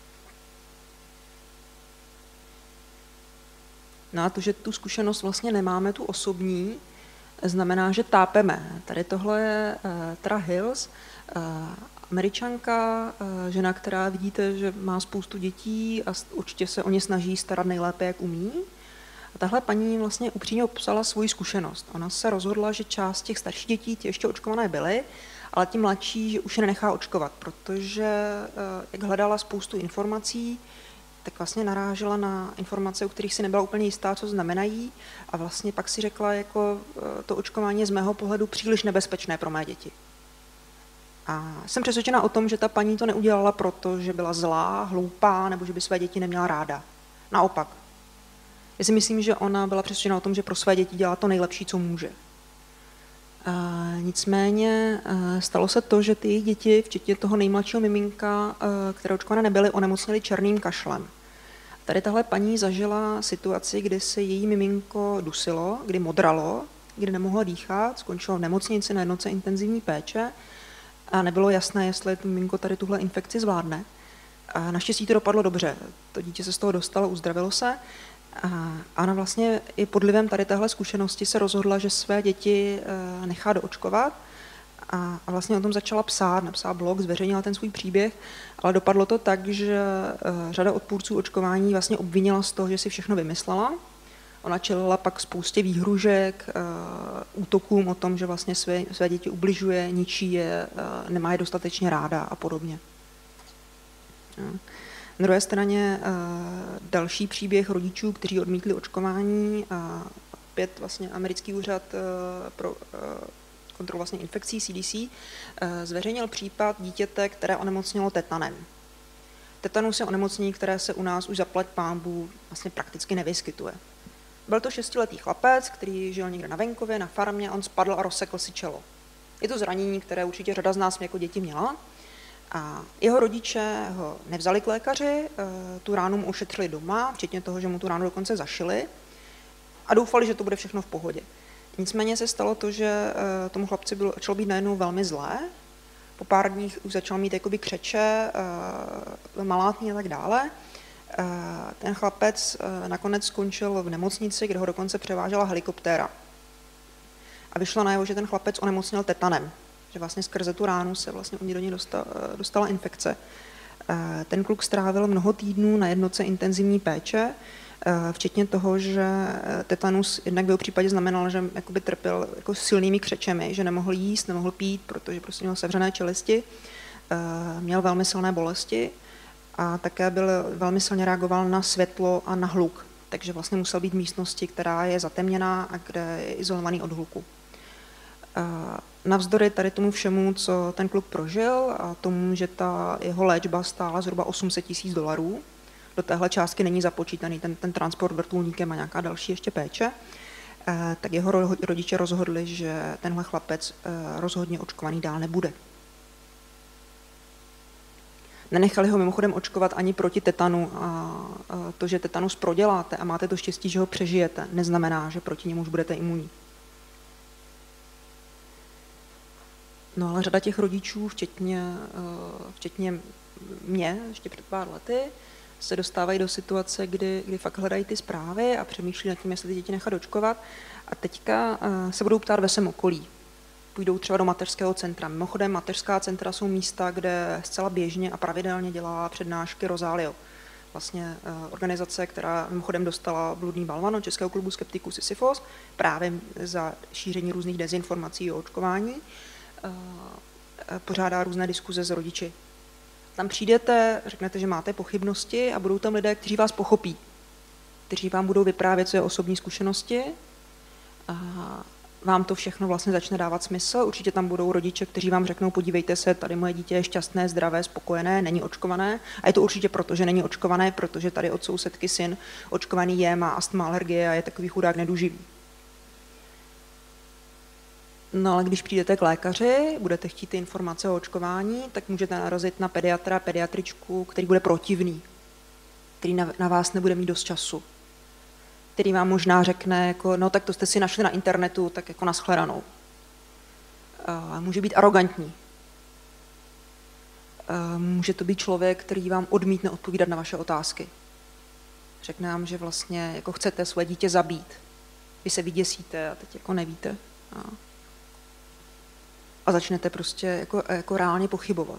S2: No a to, že tu zkušenost vlastně nemáme, tu osobní, znamená, že tápeme. Tady tohle je uh, Tara Hills, uh, Američanka, uh, žena, která vidíte, že má spoustu dětí a určitě se o ně snaží starat nejlépe, jak umí. A tahle paní vlastně upřímně popsala svoji zkušenost. Ona se rozhodla, že část těch starších dětí ty ještě očkované byly, ale ti mladší, že už je nenechá očkovat, protože uh, jak hledala spoustu informací, tak vlastně narážela na informace, o kterých si nebyla úplně jistá, co znamenají, a vlastně pak si řekla, jako to očkování je z mého pohledu příliš nebezpečné pro mé děti. A jsem přesvědčena o tom, že ta paní to neudělala proto, že byla zlá, hloupá, nebo že by své děti neměla ráda. Naopak. Já si myslím, že ona byla přesvědčena o tom, že pro své děti dělá to nejlepší, co může. A nicméně stalo se to, že ty jejich děti, včetně toho nejmladšího miminka, které očkované nebyly, onemocněly černým kašlem. Tady tahle paní zažila situaci, kdy se její miminko dusilo, kdy modralo, kdy nemohlo dýchat, skončilo v nemocnici na jednotce intenzivní péče a nebylo jasné, jestli to miminko tady tuhle infekci zvládne. A naštěstí to dopadlo dobře. To dítě se z toho dostalo, uzdravilo se. A ona vlastně i pod vlivem tady téhle zkušenosti se rozhodla, že své děti nechá doočkovat a vlastně o tom začala psát, napsala blog, zveřejnila ten svůj příběh, ale dopadlo to tak, že řada odpůrců očkování vlastně obvinila z toho, že si všechno vymyslela. Ona čelila pak spoustě výhružek, útokům o tom, že vlastně své, své děti ubližuje, ničí je, nemá je dostatečně ráda a podobně. Na druhé straně další příběh rodičů, kteří odmítli očkování, a opět vlastně americký úřad pro kontrolu vlastně infekcí C D C zveřejnil případ dítěte, které onemocnělo tetanem. Tetanus je onemocnění, které se u nás už zaplať pánbů vlastně prakticky nevyskytuje. Byl to šestiletý chlapec, který žil někde na venkově, na farmě, on spadl a rozsekl si čelo. Je to zranění, které určitě řada z nás jako děti měla. A jeho rodiče ho nevzali k lékaři, tu ránu mu ošetřili doma, včetně toho, že mu tu ránu dokonce zašili a doufali, že to bude všechno v pohodě. Nicméně se stalo to, že tomu chlapci bylo, začalo být najednou velmi zlé. Po pár dních už začal mít jakoby křeče, malátní a tak dále. Ten chlapec nakonec skončil v nemocnici, kde ho dokonce převážela helikoptéra. A vyšlo najevo, že ten chlapec onemocněl tetanem, že vlastně skrze tu ránu se vlastně do něj dostala, dostala infekce. Ten kluk strávil mnoho týdnů na jednotce intenzivní péče, včetně toho, že tetanus jednak v jeho případě znamenal, že jakoby trpěl jako silnými křečemi, že nemohl jíst, nemohl pít, protože prostě měl sevřené čelisti, měl velmi silné bolesti a také byl, velmi silně reagoval na světlo a na hluk, takže vlastně musel být v místnosti, která je zatemněná a kde je izolovaný od hluku. Navzdory tady tomu všemu, co ten kluk prožil a tomu, že ta jeho léčba stála zhruba osm set tisíc dolarů, do téhle částky není započítaný ten, ten transport vrtulníkem a nějaká další ještě péče, tak jeho rodiče rozhodli, že tenhle chlapec rozhodně očkovaný dál nebude. Nenechali ho mimochodem očkovat ani proti tetanu a to, že tetanus proděláte a máte to štěstí, že ho přežijete, neznamená, že proti němu už budete imunní. No ale řada těch rodičů, včetně, včetně mě, ještě před pár lety, se dostávají do situace, kdy, kdy fakt hledají ty zprávy a přemýšlí nad tím, jestli ty děti nechat očkovat. A teďka se budou ptát ve svém okolí. Půjdou třeba do mateřského centra. Mimochodem, mateřská centra jsou místa, kde zcela běžně a pravidelně dělá přednášky Rosalio. Vlastně organizace, která mimochodem dostala bludný balvan od Českého klubu skeptiků Sisyfos právě za šíření různých dezinformací o očkování. Pořádá různé diskuze s rodiči. Tam přijdete, řeknete, že máte pochybnosti a budou tam lidé, kteří vás pochopí, kteří vám budou vyprávět své osobní zkušenosti a vám to všechno vlastně začne dávat smysl. Určitě tam budou rodiče, kteří vám řeknou, podívejte se, tady moje dítě je šťastné, zdravé, spokojené, není očkované. A je to určitě proto, že není očkované, protože tady od sousedky syn očkovaný je, má astma, alergie a je takový chudák neduživý. No ale když přijdete k lékaři, budete chtít ty informace o očkování, tak můžete narazit na pediatra, pediatričku, který bude protivný, který na, na vás nebude mít dost času, který vám možná řekne, jako, no tak to jste si našli na internetu, tak jako nashledanou. A může být arrogantní. A může to být člověk, který vám odmítne odpovídat na vaše otázky. Řekne vám, že vlastně jako chcete své dítě zabít. Vy se vyděsíte a teď jako nevíte. A a začnete prostě jako, jako reálně pochybovat.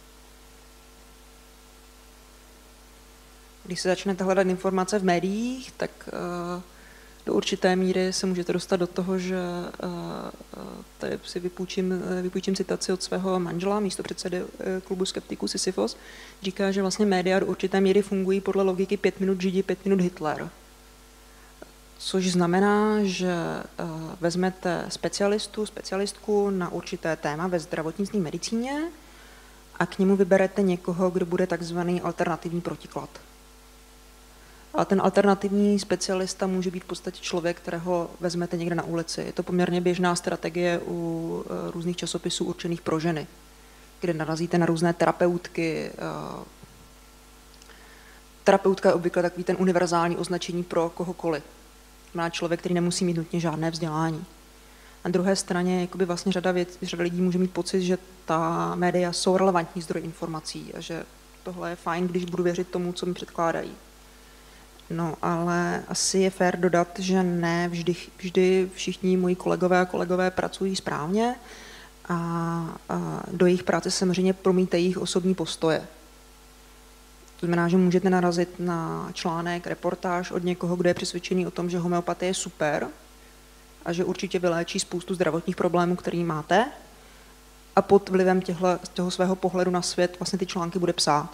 S2: Když se začnete hledat informace v médiích, tak uh, do určité míry se můžete dostat do toho, že uh, tady si vypůjčím, vypůjčím citaci od svého manžela, místopředsedy uh, klubu skeptiků Sisyfos, říká, že vlastně média do určité míry fungují podle logiky pět minut Židi, pět minut Hitler. Což znamená, že vezmete specialistu, specialistku na určité téma ve zdravotnictví medicíně a k němu vyberete někoho, kdo bude takzvaný alternativní protiklad. A ten alternativní specialista může být v podstatě člověk, kterého vezmete někde na ulici. Je to poměrně běžná strategie u různých časopisů určených pro ženy, kde narazíte na různé terapeutky. Terapeutka je obvykle takový ten univerzální označení pro kohokoliv. Má člověk, který nemusí mít nutně žádné vzdělání. Na druhé straně jakoby vlastně řada, věc, řada lidí může mít pocit, že ta média jsou relevantní zdroj informací a že tohle je fajn, když budu věřit tomu, co mi předkládají. No, ale asi je fér dodat, že ne vždy, vždy všichni moji kolegové a kolegové pracují správně a, a do jejich práce samozřejmě promítají jejich osobní postoje. To znamená, že můžete narazit na článek, reportáž od někoho, kdo je přesvědčený o tom, že homeopatie je super a že určitě vyléčí spoustu zdravotních problémů, který máte a pod vlivem těhle, toho svého pohledu na svět vlastně ty články bude psát.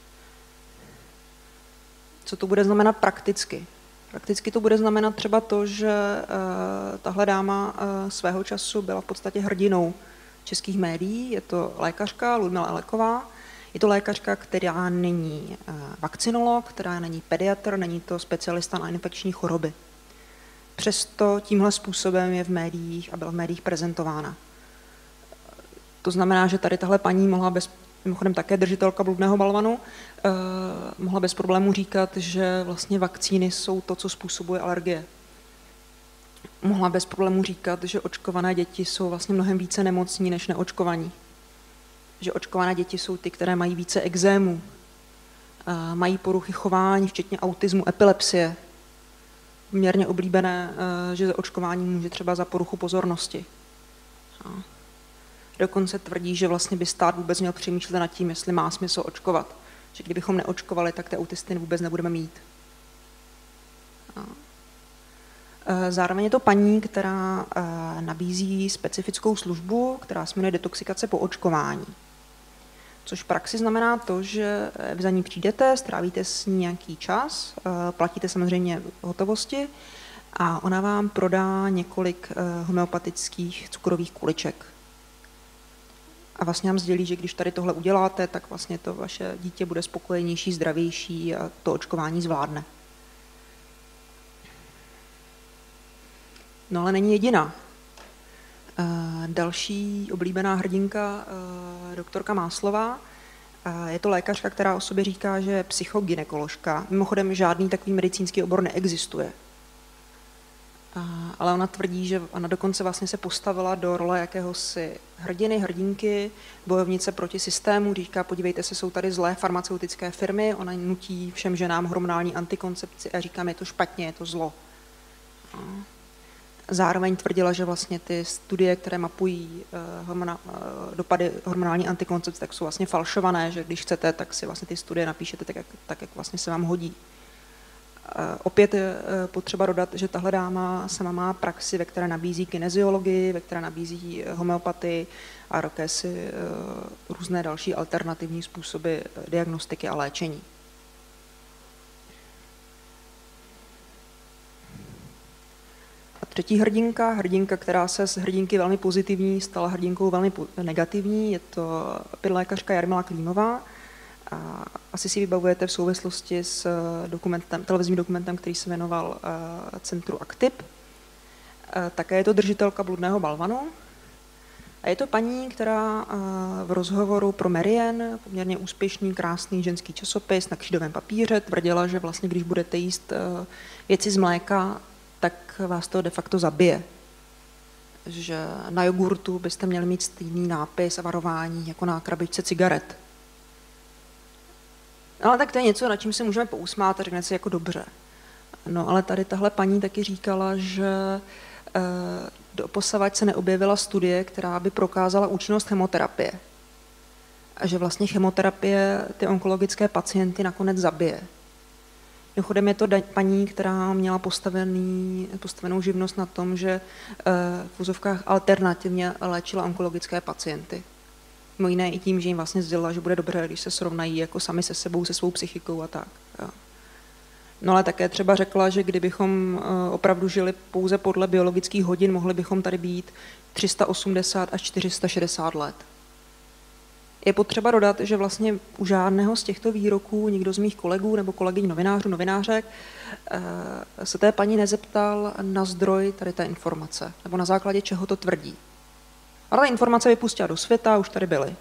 S2: Co to bude znamenat prakticky? Prakticky to bude znamenat třeba to, že uh, tahle dáma uh, svého času byla v podstatě hrdinou českých médií, je to lékařka Ludmila Eleková. Je to lékařka, která není vakcinolog, která není pediatr, není to specialista na infekční choroby. Přesto tímhle způsobem je v médiích a byla v médiích prezentována. To znamená, že tady tahle paní mohla bez, mimochodem také držitelka bludného balvanu, eh, mohla bez problémů říkat, že vlastně vakcíny jsou to, co způsobuje alergie. Mohla bez problémů říkat, že očkované děti jsou vlastně mnohem více nemocní než neočkovaní. Že očkované děti jsou ty, které mají více ekzémů, mají poruchy chování, včetně autismu, epilepsie. Poměrně oblíbené, že očkování může třeba za poruchu pozornosti. Dokonce tvrdí, že vlastně by stát vůbec měl přemýšlet nad tím, jestli má smysl očkovat. Že kdybychom neočkovali, tak ty autisty vůbec nebudeme mít. Zároveň je to paní, která nabízí specifickou službu, která se jmenuje detoxikace po očkování. Což v praxi znamená to, že vy za ní přijdete, strávíte s ní nějaký čas, platíte samozřejmě hotovosti a ona vám prodá několik homeopatických cukrových kuliček. A vlastně nám sdělí, že když tady tohle uděláte, tak vlastně to vaše dítě bude spokojenější, zdravější a to očkování zvládne. No ale není jediná. Další oblíbená hrdinka, doktorka Máslová, je to lékařka, která o sobě říká, že je psychogynekoložka. Mimochodem žádný takový medicínský obor neexistuje. Ale ona tvrdí, že ona dokonce vlastně se postavila do role jakéhosi hrdiny, hrdinky, bojovnice proti systému. Říká, podívejte se, jsou tady zlé farmaceutické firmy, ona nutí všem ženám hormonální antikoncepci a říkám, je to špatně, je to zlo. Zároveň tvrdila, že vlastně ty studie, které mapují hormona, dopady hormonální antikoncepce, tak jsou vlastně falšované, že když chcete, tak si vlastně ty studie napíšete tak, jak, tak, jak vlastně se vám hodí. Opět je potřeba dodat, že tahle dáma sama má praxi, ve které nabízí kineziologii, ve které nabízí homeopatii a jakési různé další alternativní způsoby diagnostiky a léčení. A třetí hrdinka, hrdinka, která se z hrdinky velmi pozitivní stala hrdinkou velmi negativní, je to opět lékařka Jarmila Klímová. A asi si vybavujete v souvislosti s dokumentem, televizním dokumentem, který se jmenoval Centru Aktip. Také je to držitelka bludného balvanu. A je to paní, která v rozhovoru pro Marianne, poměrně úspěšný, krásný ženský časopis na křídovém papíře, tvrdila, že vlastně, když budete jíst věci z mléka, tak vás to de facto zabije. Že na jogurtu byste měli mít stejný nápis a varování jako na krabičce cigaret. Ale tak to je něco, nad čím se můžeme pousmát a řekne si jako dobře. No ale tady tahle paní taky říkala, že e, doposavad se neobjevila studie, která by prokázala účinnost chemoterapie. A že vlastně chemoterapie ty onkologické pacienty nakonec zabije. Mimochodem je to paní, která měla postavený, postavenou živnost na tom, že e, v úzovkách alternativně léčila onkologické pacienty. Mimo jiné i tím, že jim vlastně sdělila, že bude dobře, když se srovnají jako sami se sebou, se svou psychikou a tak. Jo. No ale také třeba řekla, že kdybychom opravdu žili pouze podle biologických hodin, mohli bychom tady být tři sta osmdesát až čtyři sta šedesát let. Je potřeba dodat, že vlastně u žádného z těchto výroků nikdo z mých kolegů nebo kolegyň novinářů, novinářek se té paní nezeptal na zdroj tady té informace, nebo na základě čeho to tvrdí. Ale ta informace vypustila do světa, už tady byly.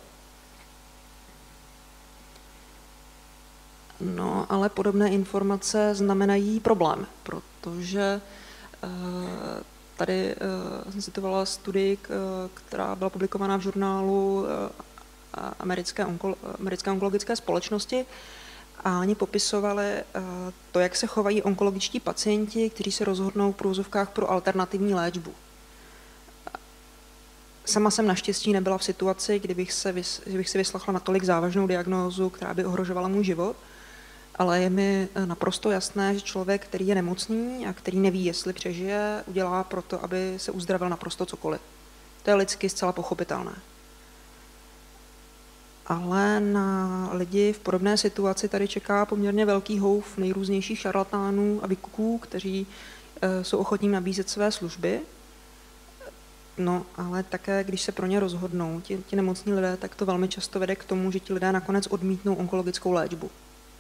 S2: No, ale podobné informace znamenají problém, protože tady jsem citovala studii, která byla publikovaná v žurnálu Americké, onkolo, Americké onkologické společnosti a oni popisovali to, jak se chovají onkologičtí pacienti, kteří se rozhodnou v průzovkách pro alternativní léčbu. Sama jsem naštěstí nebyla v situaci, kdybych se, kdybych si vyslechla natolik závažnou diagnózu, která by ohrožovala můj život, ale je mi naprosto jasné, že člověk, který je nemocný a který neví, jestli přežije, udělá proto, aby se uzdravil naprosto cokoliv. To je lidsky zcela pochopitelné. Ale na lidi v podobné situaci tady čeká poměrně velký houf nejrůznějších šarlatánů a vykuků, kteří jsou ochotní nabízet své služby. No, ale také, když se pro ně rozhodnou ti, ti nemocní lidé, tak to velmi často vede k tomu, že ti lidé nakonec odmítnou onkologickou léčbu.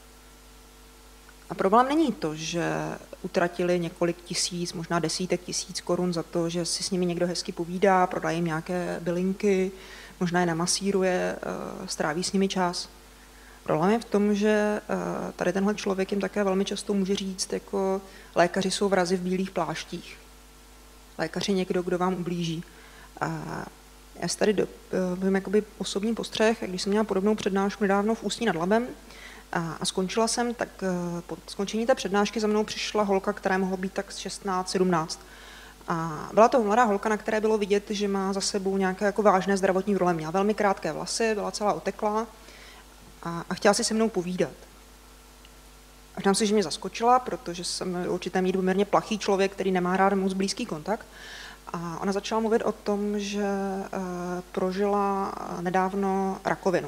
S2: A problém není to, že utratili několik tisíc, možná desítek tisíc korun za to, že si s nimi někdo hezky povídá, prodá jim nějaké bylinky, možná je namasíruje, stráví s nimi čas. Problém je v tom, že tady tenhle člověk jim také velmi často může říct, jako lékaři jsou vrazi v bílých pláštích. Lékař je někdo, kdo vám ublíží. A já si tady povím jakoby osobní postřeh, když jsem měla podobnou přednášku nedávno v Ústí nad Labem, A, a skončila jsem, tak po skončení té přednášky za mnou přišla holka, která mohla být tak šestnáct sedmnáct. A byla to mladá holka, na které bylo vidět, že má za sebou nějaké jako vážné zdravotní problémy. Měla velmi krátké vlasy, byla celá oteklá a, a chtěla si se mnou povídat. A říkám si, že mě zaskočila, protože jsem v určité míře poměrně plachý člověk, který nemá rád moc blízký kontakt. A ona začala mluvit o tom, že e, prožila nedávno rakovinu.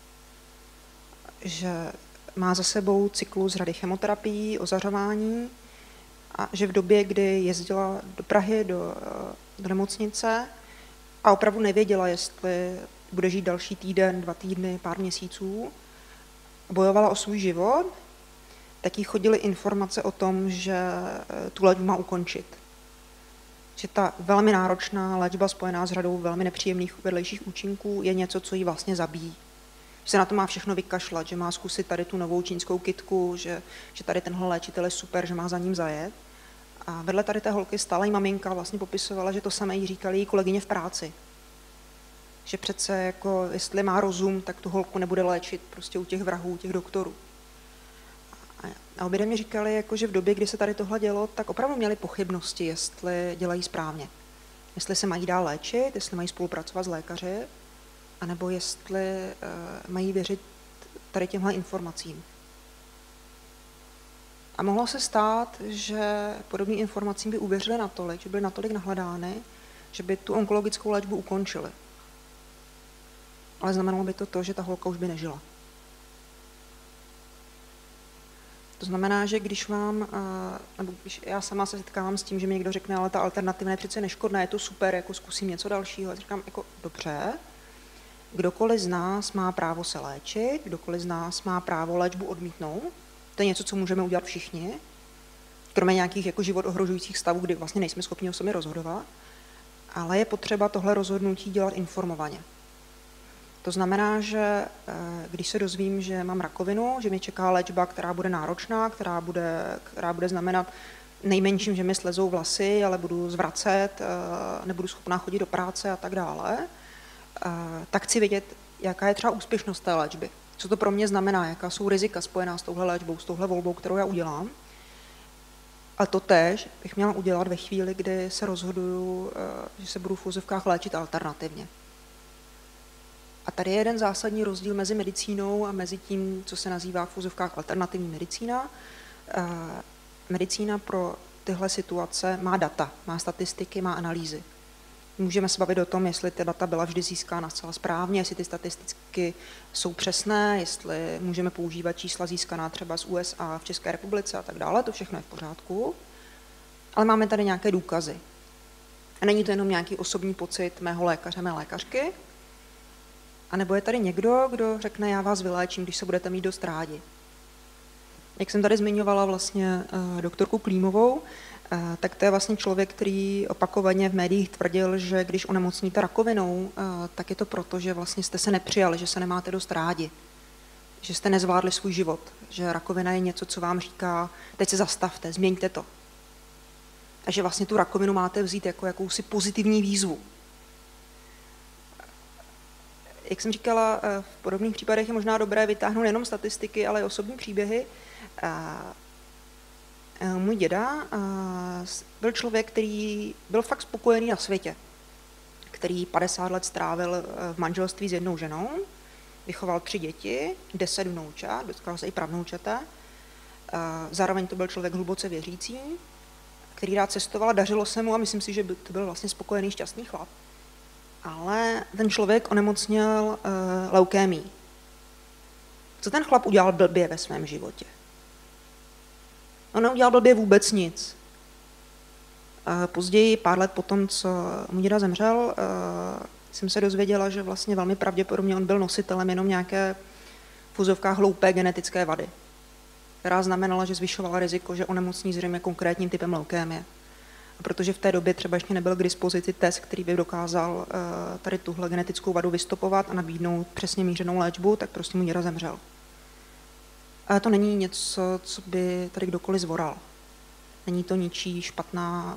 S2: Že má za sebou cyklus řady chemoterapií, ozařování a že v době, kdy jezdila do Prahy, do, do nemocnice a opravdu nevěděla, jestli bude žít další týden, dva týdny, pár měsíců, bojovala o svůj život, tak jí chodily informace o tom, že tu léčbu má ukončit. Že ta velmi náročná léčba spojená s řadou velmi nepříjemných vedlejších účinků je něco, co jí vlastně zabíjí. Že se na to má všechno vykašlat, že má zkusit tady tu novou čínskou kytku, že, že tady tenhle léčitel je super, že má za ním zajet. A vedle tady té holky stála jí maminka, vlastně popisovala, že to samé jí říkali její kolegyně v práci. Že přece, jako, jestli má rozum, tak tu holku nebude léčit prostě u těch vrahů, u těch doktorů. A obě mi říkali, jako, že v době, kdy se tady tohle dělo, tak opravdu měli pochybnosti, jestli dělají správně. Jestli se mají dál léčit, jestli mají spolupracovat s lékaři, anebo jestli uh, mají věřit tady těmhle informacím. A mohlo se stát, že podobným informacím by uvěřili natolik, že byly natolik nahledány, že by tu onkologickou léčbu ukončili. Ale znamenalo by to to, že ta holka už by nežila. To znamená, že když mám, nebo když já sama se setkávám s tím, že mi někdo řekne, ale ta alternativa je přece neškodná, je to super, jako zkusím něco dalšího. A říkám, jako dobře, kdokoliv z nás má právo se léčit, kdokoliv z nás má právo léčbu odmítnout. To je něco, co můžeme udělat všichni, kromě nějakých jako život ohrožujících stavů, kdy vlastně nejsme schopni o sobě rozhodovat, ale je potřeba tohle rozhodnutí dělat informovaně. To znamená, že když se dozvím, že mám rakovinu, že mě čeká léčba, která bude náročná, která bude, která bude znamenat nejmenším, že mi slezou vlasy, ale budu zvracet, nebudu schopná chodit do práce a tak dále, tak chci vědět, jaká je třeba úspěšnost té léčby. Co to pro mě znamená, jaká jsou rizika spojená s touhle léčbou, s touhle volbou, kterou já udělám. A to též bych měla udělat ve chvíli, kdy se rozhoduju, že se budu v úzovkách léčit alternativně. A tady je jeden zásadní rozdíl mezi medicínou a mezi tím, co se nazývá v úzovkách alternativní medicína. Medicína pro tyhle situace má data, má statistiky, má analýzy. Můžeme se bavit o tom, jestli ty data byla vždy získána zcela správně, jestli ty statistiky jsou přesné, jestli můžeme používat čísla získaná třeba z U S A v České republice a tak dále, to všechno je v pořádku. Ale máme tady nějaké důkazy. A není to jenom nějaký osobní pocit mého lékaře, mé lékařky, anebo je tady někdo, kdo řekne, já vás vyléčím, když se budete mít dost rádi. Jak jsem tady zmiňovala vlastně uh, doktorku Klímovou, uh, tak to je vlastně člověk, který opakovaně v médiích tvrdil, že když onemocníte rakovinou, uh, tak je to proto, že vlastně jste se nepřijali, že se nemáte dost rádi, že jste nezvládli svůj život, že rakovina je něco, co vám říká, teď se zastavte, změňte to. A že vlastně tu rakovinu máte vzít jako jakousi pozitivní výzvu. Jak jsem říkala, v podobných případech je možná dobré vytáhnout nejenom statistiky, ale i osobní příběhy. Můj děda byl člověk, který byl fakt spokojený na světě, který padesát let strávil v manželství s jednou ženou, vychoval tři děti, deset vnoučat, dotkal se i pravnoučata. Zároveň to byl člověk hluboce věřící, který rád cestoval, dařilo se mu a myslím si, že to byl vlastně spokojený, šťastný chlap. Ale ten člověk onemocněl uh, leukémií. Co ten chlap udělal blbě ve svém životě? On neudělal blbě vůbec nic. Uh, později, pár let potom, co můj děda zemřel, uh, jsem se dozvěděla, že vlastně velmi pravděpodobně on byl nositelem jenom nějaké v úzovkách hloupé genetické vady, která znamenala, že zvyšovala riziko, že onemocní zřejmě konkrétním typem leukémie. A protože v té době třeba ještě nebyl k dispozici test, který by dokázal uh, tady tuhle genetickou vadu vystopovat a nabídnout přesně mířenou léčbu, tak prostě můj děda zemřel. Ale to není něco, co by tady kdokoliv zvoral. Není to ničí špatná,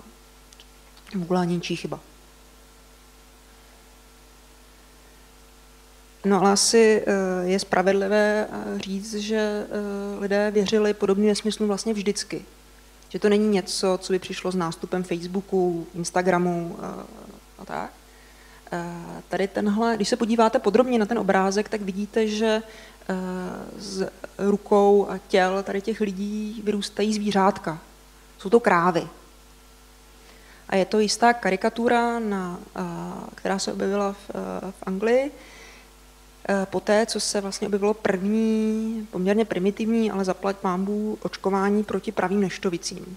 S2: vůbec ničí chyba. No ale asi je spravedlivé říct, že lidé věřili podobným nesmyslům vlastně vždycky. Že to není něco, co by přišlo s nástupem Facebooku, Instagramu a tak. Tady tenhle, když se podíváte podrobně na ten obrázek, tak vidíte, že z rukou a těl tady těch lidí vyrůstají zvířátka. Jsou to krávy. A je to jistá karikatura, na, která se objevila v, v Anglii, poté, co se vlastně objevilo první, poměrně primitivní, ale zaplať pánbů, očkování proti pravým neštovicím.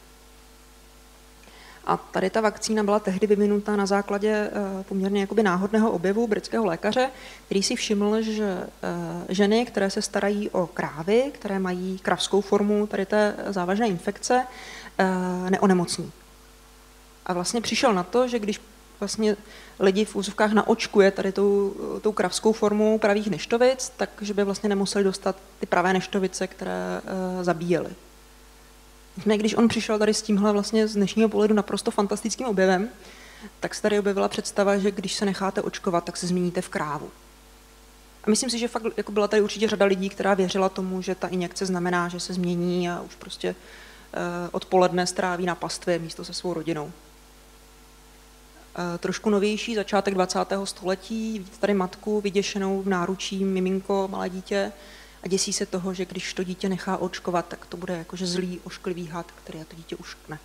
S2: A tady ta vakcína byla tehdy vyvinutá na základě poměrně jakoby náhodného objevu britského lékaře, který si všiml, že ženy, které se starají o krávy, které mají kravskou formu tady té závažné infekce, neonemocní. A vlastně přišel na to, že když vlastně lidi v úzovkách naočkuje tady tou, tou kravskou formou pravých neštovic, takže by vlastně nemuseli dostat ty pravé neštovice, které uh, zabíjely. Když on přišel tady s tímhle vlastně z dnešního pohledu naprosto fantastickým objevem, tak se tady objevila představa, že když se necháte očkovat, tak se změníte v krávu. A myslím si, že fakt jako byla tady určitě řada lidí, která věřila tomu, že ta injekce znamená, že se změní a už prostě uh, odpoledne stráví na pastvě místo se svou rodinou. Trošku novější, začátek dvacátého století, vidíte tady matku vyděšenou v náručí, miminko, malé dítě a děsí se toho, že když to dítě nechá očkovat, tak to bude jakože zlý, ošklivý had, který to dítě uškne.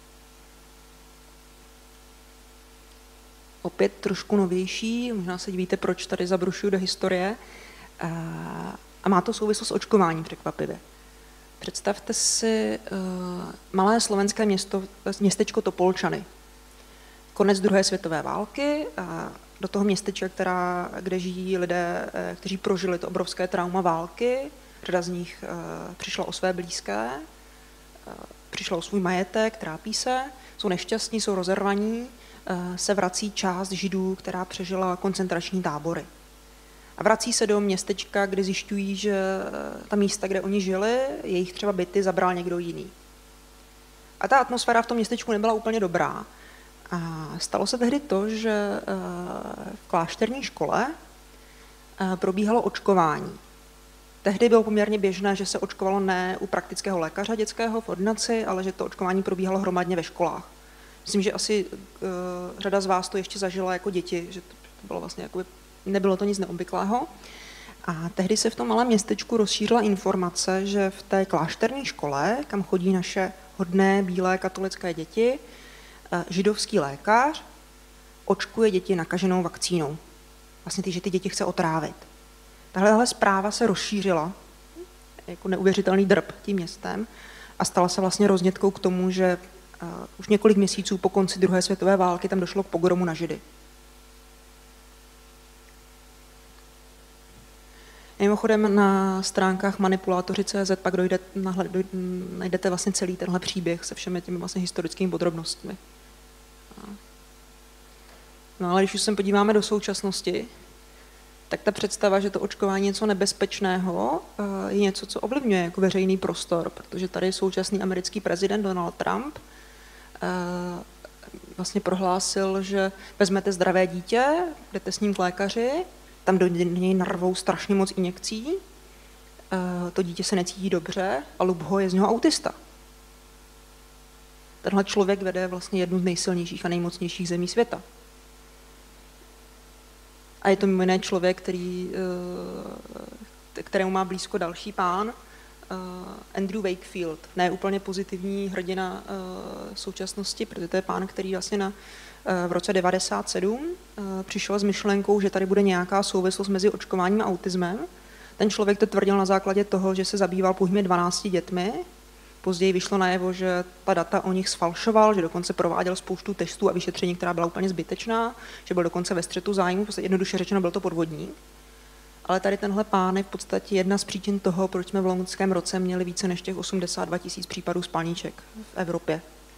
S2: Opět trošku novější, možná se divíte, proč tady zabrušuju do historie, a má to souvislost s očkováním překvapivě. Představte si malé slovenské město, městečko Topolčany. Konec druhé světové války, a do toho městečka, která, kde žijí lidé, kteří prožili to obrovské trauma války, řada z nich přišla o své blízké, přišla o svůj majetek, trápí se, jsou nešťastní, jsou rozervaní, se vrací část Židů, která přežila koncentrační tábory. A vrací se do městečka, kde zjišťují, že ta místa, kde oni žili, jejich třeba byty zabral někdo jiný. A ta atmosféra v tom městečku nebyla úplně dobrá. A stalo se tehdy to, že v klášterní škole probíhalo očkování. Tehdy bylo poměrně běžné, že se očkovalo ne u praktického lékaře dětského v ordinaci, ale že to očkování probíhalo hromadně ve školách. Myslím, že asi řada z vás to ještě zažila jako děti, že to bylo vlastně jakoby, nebylo to nic neobvyklého. A tehdy se v tom malém městečku rozšířila informace, že v té klášterní škole, kam chodí naše hodné bílé katolické děti, židovský lékař očkuje děti nakaženou vakcínou. Vlastně ty, že ty děti chce otrávit. Tahle zpráva se rozšířila jako neuvěřitelný drb tím městem a stala se vlastně roznětkou k tomu, že uh, už několik měsíců po konci druhé světové války tam došlo k pogromu na Židy. Mimochodem na stránkách manipulátoři tečka cé zet pak dojde, nahled, dojde, najdete vlastně celý tenhle příběh se všemi těmi vlastně historickými podrobnostmi. No ale když už se podíváme do současnosti, tak ta představa, že to očkování je něco nebezpečného, je něco, co ovlivňuje jako veřejný prostor, protože tady současný americký prezident Donald Trump vlastně prohlásil, že vezmete zdravé dítě, jdete s ním k lékaři, tam do něj narvou strašně moc injekcí, to dítě se necítí dobře a lubho je z něho autista. Tenhle člověk vede vlastně jednu z nejsilnějších a nejmocnějších zemí světa. A je to mimo jiné člověk, který, kterému má blízko další pán, Andrew Wakefield. Ne úplně pozitivní hrdina současnosti, protože to je pán, který vlastně na, v roce devadesát sedm přišel s myšlenkou, že tady bude nějaká souvislost mezi očkováním a autismem. Ten člověk to tvrdil na základě toho, že se zabýval pouhými dvanácti dětmi. Později vyšlo najevo, že ta data o nich sfalšoval, že dokonce prováděl spoustu testů a vyšetření, která byla úplně zbytečná, že byl dokonce ve střetu zájmu, prostě jednoduše řečeno byl to podvodník. Ale tady tenhle pán je v podstatě jedna z příčin toho, proč jsme v loňském roce měli více než těch osmdesát dva tisíc případů spalniček v Evropě.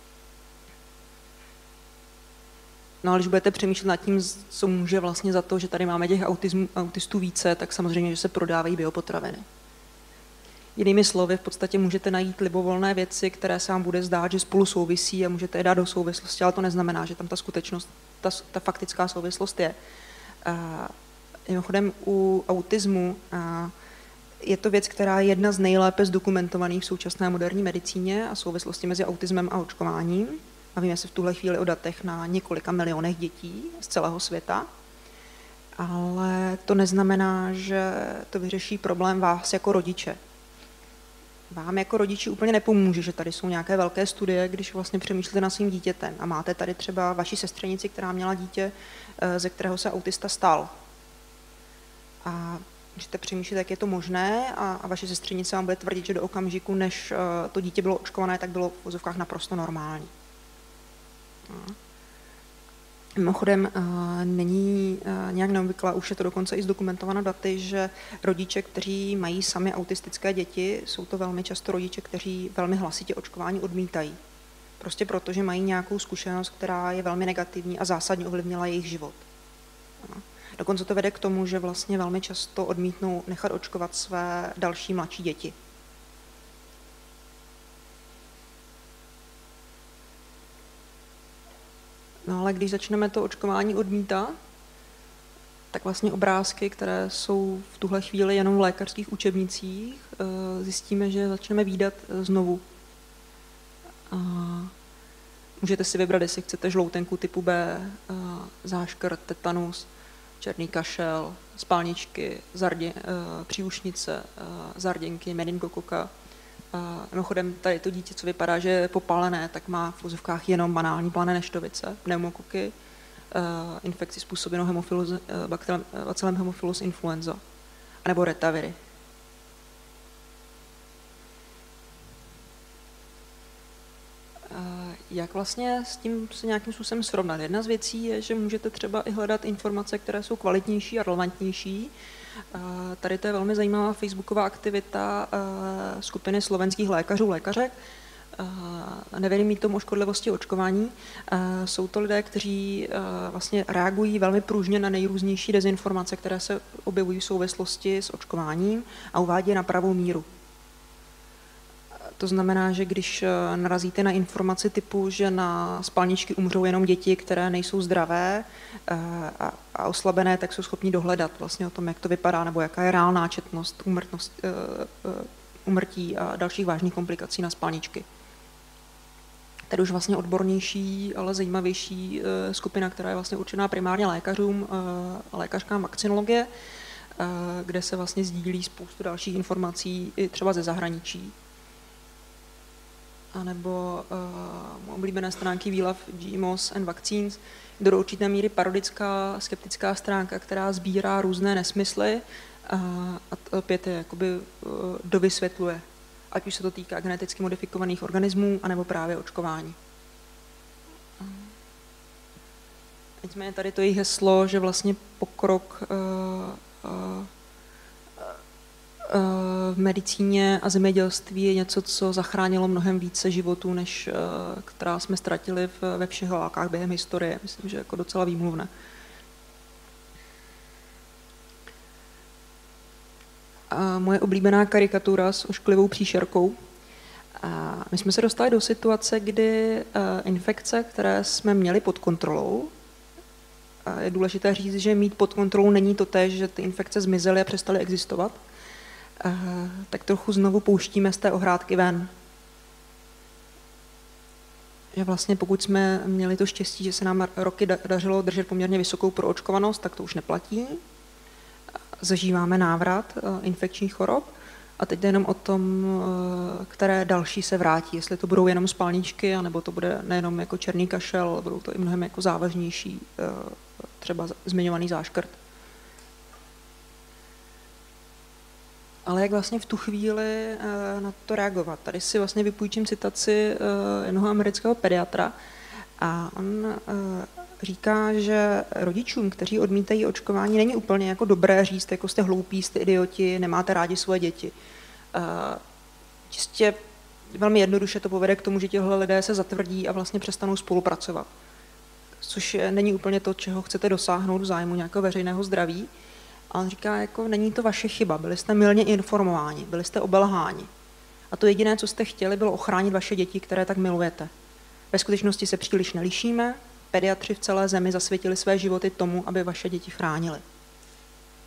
S2: No a když budete přemýšlet nad tím, co může vlastně za to, že tady máme těch autism, autistů více, tak samozřejmě, že se prodávají biopotraviny. Jinými slovy, v podstatě můžete najít libovolné věci, které se vám bude zdát, že spolu souvisí a můžete je dát do souvislosti, ale to neznamená, že tam ta skutečnost, ta, ta faktická souvislost je. Mimochodem u autismu je to věc, která je jedna z nejlépe zdokumentovaných v současné moderní medicíně a souvislosti mezi autismem a očkováním. A víme se v tuhle chvíli o datech na několika milionech dětí z celého světa. Ale to neznamená, že to vyřeší problém vás jako rodiče. Vám jako rodiči úplně nepomůže, že tady jsou nějaké velké studie, když vlastně přemýšlíte nad svým dítětem a máte tady třeba vaši sestřenici, která měla dítě, ze kterého se autista stal. A můžete přemýšlet, jak je to možné a, a vaše sestřenice vám bude tvrdit, že do okamžiku, než to dítě bylo očkované, tak bylo v vozovkách naprosto normální. No. Mimochodem není nějak neobvyklá, už je to dokonce i zdokumentováno daty, že rodiče, kteří mají sami autistické děti, jsou to velmi často rodiče, kteří velmi hlasitě očkování odmítají. Prostě proto, že mají nějakou zkušenost, která je velmi negativní a zásadně ovlivnila jejich život. Dokonce to vede k tomu, že vlastně velmi často odmítnou nechat očkovat své další mladší děti. No ale když začneme to očkování odmítat, tak vlastně obrázky, které jsou v tuhle chvíli jenom v lékařských učebnicích, zjistíme, že začneme vídat znovu. A můžete si vybrat, jestli chcete žloutenku typu B, záškrt, tetanus, černý kašel, spálničky, zardě, příušnice, zarděnky, meningokoka. Mimochodem, tady to dítě, co vypadá, že je popálené, tak má v vozovkách jenom banální plané neštovice, pneumokoky, infekci způsobenou hemofilus, bacillem Haemophilus influenza, anebo retaviry. Jak vlastně s tím se nějakým způsobem srovnat? Jedna z věcí je, že můžete třeba i hledat informace, které jsou kvalitnější a relevantnější. Tady to je velmi zajímavá facebooková aktivita skupiny slovenských lékařů, lékařek. Nevěří mýtům o škodlivosti očkování. Jsou to lidé, kteří vlastně reagují velmi pružně na nejrůznější dezinformace, které se objevují v souvislosti s očkováním a uvádí na pravou míru. To znamená, že když narazíte na informaci typu, že na spalničky umřou jenom děti, které nejsou zdravé a, a oslabené, tak jsou schopni dohledat vlastně o tom, jak to vypadá, nebo jaká je reálná četnost úmrtnost, úmrtí a dalších vážných komplikací na spalničky. Tady už vlastně odbornější, ale zajímavější skupina, která je vlastně určená primárně lékařům a lékařkám vakcinologie, kde se vlastně sdílí spoustu dalších informací i třeba ze zahraničí. A nebo uh, oblíbené stránky We Love G M Os and Vaccines, do určité míry parodická, skeptická stránka, která sbírá různé nesmysly uh, a opět je jakoby uh, dovysvětluje, ať už se to týká geneticky modifikovaných organismů, anebo právě očkování. Nicméně tady to jejich heslo, že vlastně pokrok uh, uh, v medicíně a zemědělství je něco, co zachránilo mnohem více životů, než která jsme ztratili ve všech válkách během historie. Myslím, že jako docela výmluvné. A moje oblíbená karikatura s ošklivou příšerkou. A my jsme se dostali do situace, kdy infekce, které jsme měli pod kontrolou, a je důležité říct, že mít pod kontrolou není to též, že ty infekce zmizely a přestaly existovat, tak trochu znovu pouštíme z té ohrádky ven. Že vlastně pokud jsme měli to štěstí, že se nám roky dařilo držet poměrně vysokou proočkovanost, tak to už neplatí. Zažíváme návrat infekčních chorob a teď jde jenom o tom, které další se vrátí. Jestli to budou jenom spalničky, anebo to bude nejenom jako černý kašel, ale budou to i mnohem jako závažnější, třeba zmiňovaný záškrt. Ale jak vlastně v tu chvíli na to reagovat? Tady si vlastně vypůjčím citaci jednoho amerického pediatra a on říká, že rodičům, kteří odmítají očkování, není úplně jako dobré říct, jako jste hloupí, jste idioti, nemáte rádi svoje děti. Čistě velmi jednoduše to povede k tomu, že tihle lidé se zatvrdí a vlastně přestanou spolupracovat. Což není úplně to, čeho chcete dosáhnout v zájmu nějakého veřejného zdraví. A on říká, jako není to vaše chyba, byli jste mylně informováni, byli jste obelháni. A to jediné, co jste chtěli, bylo ochránit vaše děti, které tak milujete. Ve skutečnosti se příliš nelišíme, pediatři v celé zemi zasvětili své životy tomu, aby vaše děti chránili.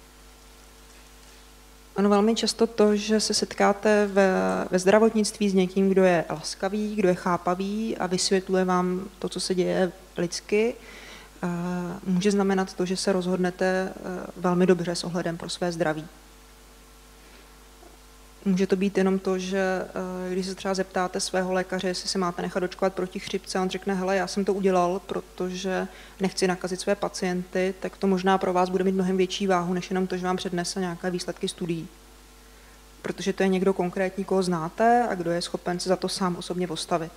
S2: Ano, velmi často to, že se setkáte ve, ve zdravotnictví s někým, kdo je laskavý, kdo je chápavý a vysvětluje vám to, co se děje lidsky, může znamenat to, že se rozhodnete velmi dobře s ohledem pro své zdraví. Může to být jenom to, že když se třeba zeptáte svého lékaře, jestli se máte nechat očkovat proti chřipce, a on řekne, hele, já jsem to udělal, protože nechci nakazit své pacienty, tak to možná pro vás bude mít mnohem větší váhu, než jenom to, že vám přednese nějaké výsledky studií. Protože to je někdo konkrétní, koho znáte a kdo je schopen se za to sám osobně postavit.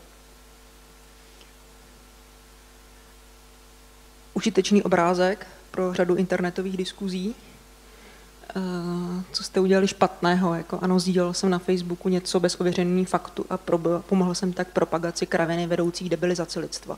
S2: Užitečný obrázek pro řadu internetových diskuzí. Co jste udělali špatného? Jako, ano, sdílel jsem na Facebooku něco bez ověření faktu a pro, pomohl jsem tak propagaci kraviny vedoucí k debilizaci lidstva.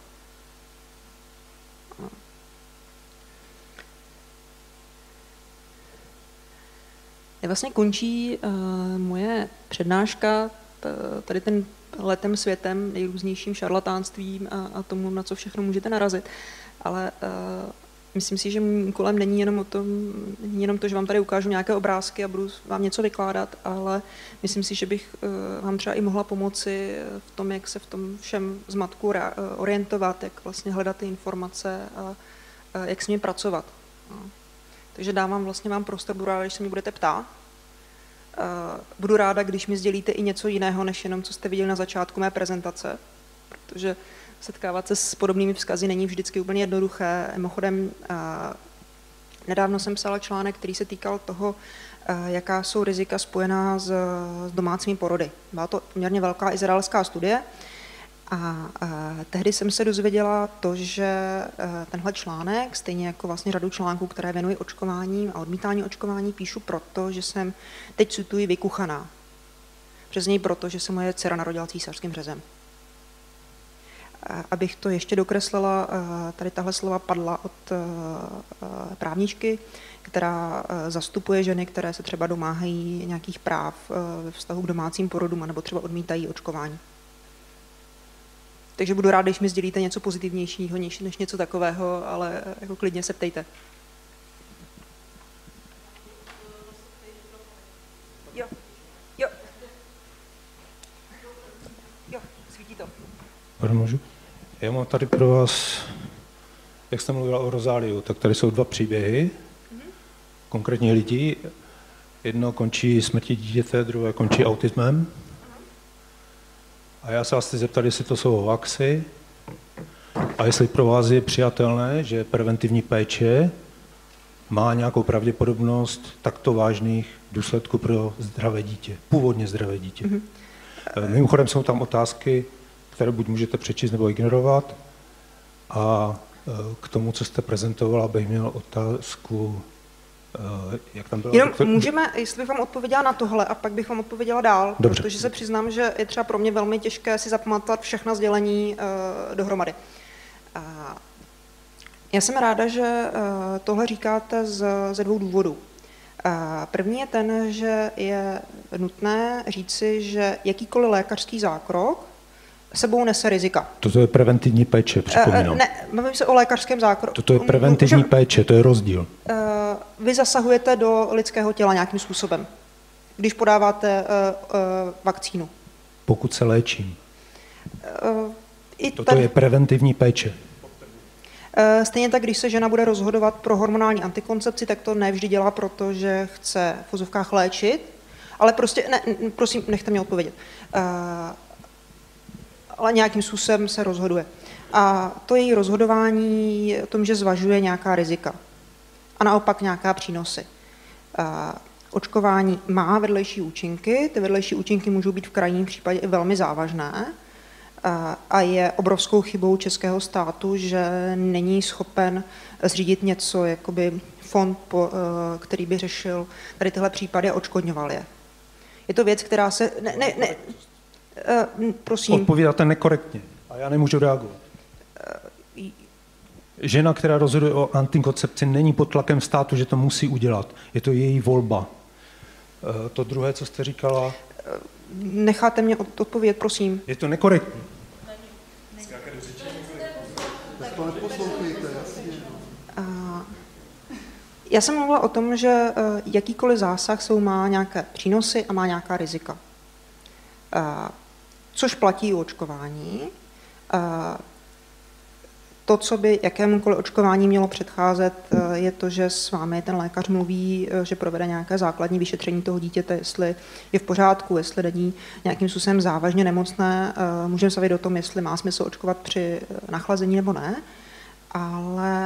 S2: Je vlastně končí uh, moje přednáška tady ten letem světem, nejrůznějším šarlatánstvím a, a tomu, na co všechno můžete narazit. Ale uh, myslím si, že mým úkolem není jenom, o tom, není jenom to, že vám tady ukážu nějaké obrázky a budu vám něco vykládat, ale myslím si, že bych uh, vám třeba i mohla pomoci v tom, jak se v tom všem zmatku uh, orientovat, jak vlastně hledat ty informace a uh, jak s nimi pracovat. No. Takže dávám vlastně vám prostor, budu ráda, když se mě budete ptát. Uh, budu ráda, když mi sdělíte i něco jiného, než jenom, co jste viděli na začátku mé prezentace, protože setkávat se s podobnými vzkazy není vždycky úplně jednoduché. Mimochodem, uh, nedávno jsem psala článek, který se týkal toho, uh, jaká jsou rizika spojená s, s domácími porody. Byla to poměrně velká izraelská studie a uh, tehdy jsem se dozvěděla to, že uh, tenhle článek, stejně jako vlastně řadu článků, které věnují očkování a odmítání očkování, píšu proto, že jsem, teď cituji, vykuchaná. Přes něj proto, že se moje dcera narodila císařským řezem. Abych to ještě dokreslila, tady tahle slova padla od právničky, která zastupuje ženy, které se třeba domáhají nějakých práv ve vztahu k domácím porodům, nebo třeba odmítají očkování. Takže budu ráda, když mi sdělíte něco pozitivnějšího, než, než něco takového, ale jako klidně se ptejte. Jo, jo. Jo, svítí to.
S3: Pardon, můžu? Já mám tady pro vás, jak jste mluvila o Rozáliu, tak tady jsou dva příběhy, mm-hmm. konkrétně lidí. Jedno končí smrtí dítěte, druhé končí autismem. A já se vás chci zeptat, jestli to jsou hoaxy a jestli pro vás je přijatelné, že preventivní péče má nějakou pravděpodobnost takto vážných důsledků pro zdravé dítě, původně zdravé dítě. Mm-hmm. Mimochodem jsou tam otázky, které buď můžete přečíst nebo ignorovat. A k tomu, co jste prezentovala, bych měl otázku, jak tam bylo.
S2: Jenom doktor... můžeme, jestli bych vám odpověděla na tohle a pak bych vám odpověděla dál,
S3: Dobře.
S2: Protože se přiznám, že je třeba pro mě velmi těžké si zapamatovat všechna sdělení uh, dohromady. Uh, já jsem ráda, že uh, tohle říkáte z, ze dvou důvodů. Uh, první je ten, že je nutné říci, že jakýkoliv lékařský zákrok sebou nese rizika. Toto
S3: je preventivní péče, připomínám. Uh,
S2: ne, mluvím se o lékařském zákroku.
S3: Toto je preventivní Můžem, péče, to je rozdíl.
S2: Uh, vy zasahujete do lidského těla nějakým způsobem, když podáváte uh, uh, vakcínu.
S3: Pokud se léčím.
S2: Uh, i
S3: Toto
S2: tady,
S3: je preventivní péče.
S2: Uh, stejně tak, když se žena bude rozhodovat pro hormonální antikoncepci, tak to nevždy dělá, protože chce v uvozovkách léčit, ale prostě, ne, prosím, nechte mě odpovědět. Uh, ale nějakým způsobem se rozhoduje. A to její rozhodování o tom, že zvažuje nějaká rizika a naopak nějaká přínosy. A očkování má vedlejší účinky, ty vedlejší účinky můžou být v krajním případě i velmi závažné a, a je obrovskou chybou českého státu, že není schopen zřídit něco, jakoby fond, po, který by řešil tady tyhle případy a odškodňoval je. Je to věc, která se... Ne, ne, ne, Uh, prosím.
S3: Odpovídáte nekorektně a já nemůžu reagovat. Uh, Žena, která rozhoduje o antikoncepci, není pod tlakem státu, že to musí udělat. Je to její volba. Uh, to druhé, co jste říkala... Uh,
S2: necháte mě odpovědět, prosím.
S3: Je to nekorektní.
S2: Uh, Já jsem mluvila o tom, že jakýkoliv zásah jsou má nějaké přínosy a má nějaká rizika. Což platí u očkování. To, co by jakémukoliv očkování mělo předcházet, je to, že s vámi ten lékař mluví, že provede nějaké základní vyšetření toho dítěte, jestli je v pořádku, jestli není nějakým způsobem závažně nemocné. Můžeme se vědět o tom, jestli má smysl očkovat při nachlazení nebo ne, ale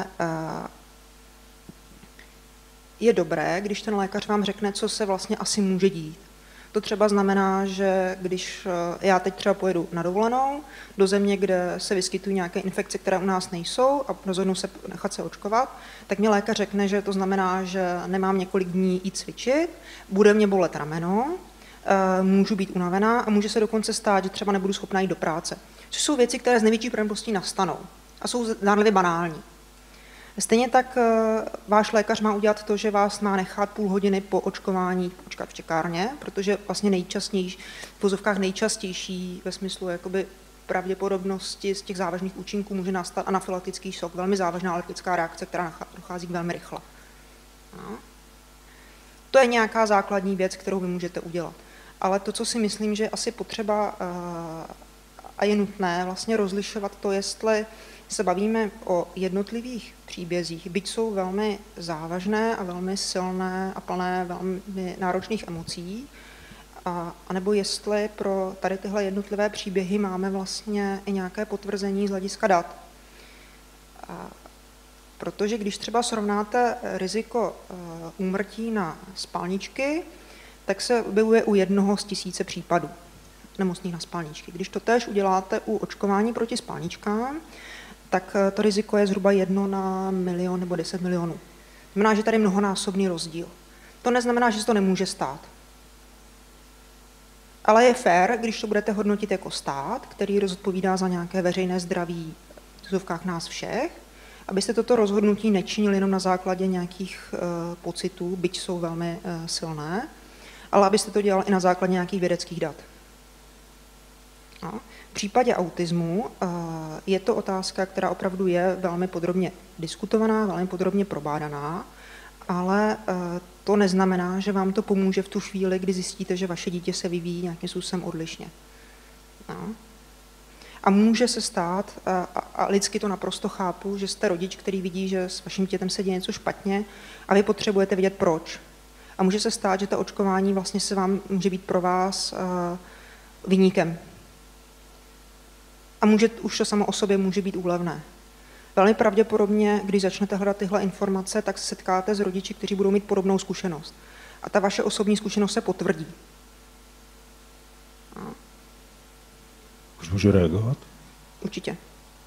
S2: je dobré, když ten lékař vám řekne, co se vlastně asi může dít. To třeba znamená, že když já teď třeba pojedu na dovolenou do země, kde se vyskytují nějaké infekce, které u nás nejsou a rozhodnu se nechat se očkovat, tak mi lékař řekne, že to znamená, že nemám několik dní jít cvičit, bude mě bolet rameno, můžu být unavená a může se dokonce stát, že třeba nebudu schopná jít do práce. Což jsou věci, které z největší pravděpodobností nastanou a jsou zdánlivě banální. Stejně tak váš lékař má udělat to, že vás má nechat půl hodiny po očkování počkat v čekárně, protože vlastně nejčastější, v vozovkách nejčastější ve smyslu jakoby pravděpodobnosti z těch závažných účinků může nastat anafylaktický šok, velmi závažná alergická reakce, která dochází velmi rychle. No. To je nějaká základní věc, kterou vy můžete udělat. Ale to, co si myslím, že je asi potřeba a je nutné vlastně rozlišovat to, jestli se bavíme o jednotlivých příbězích, byť jsou velmi závažné a velmi silné a plné velmi náročných emocí, a, anebo jestli pro tady tyhle jednotlivé příběhy máme vlastně i nějaké potvrzení z hlediska dat. A, protože když třeba srovnáte riziko úmrtí na spalničky, tak se objevuje u jednoho z tisíce případů nemocných na spalničky. Když to též uděláte u očkování proti spalničkám, tak to riziko je zhruba jedno na milion nebo deset milionů. Znamená, že tady je mnohonásobný rozdíl. To neznamená, že se to nemůže stát. Ale je fér, když to budete hodnotit jako stát, který rozodpovídá za nějaké veřejné zdraví v vozovkách nás všech, abyste toto rozhodnutí nečinili jenom na základě nějakých uh, pocitů, byť jsou velmi uh, silné, ale abyste to dělali i na základě nějakých vědeckých dat. No. V případě autismu je to otázka, která opravdu je velmi podrobně diskutovaná, velmi podrobně probádaná, ale to neznamená, že vám to pomůže v tu chvíli, kdy zjistíte, že vaše dítě se vyvíjí nějakým způsobem odlišně. No. A může se stát, a, a lidsky to naprosto chápu, že jste rodič, který vidí, že s vaším dítětem se děje něco špatně a vy potřebujete vědět proč. A může se stát, že ta očkování vlastně se vám může být pro vás viníkem. A může, už to samo o sobě může být úlevné. Velmi pravděpodobně, když začnete hledat tyhle informace, tak se setkáte s rodiči, kteří budou mít podobnou zkušenost. A ta vaše osobní zkušenost se potvrdí. A.
S3: Už můžu reagovat?
S2: Určitě.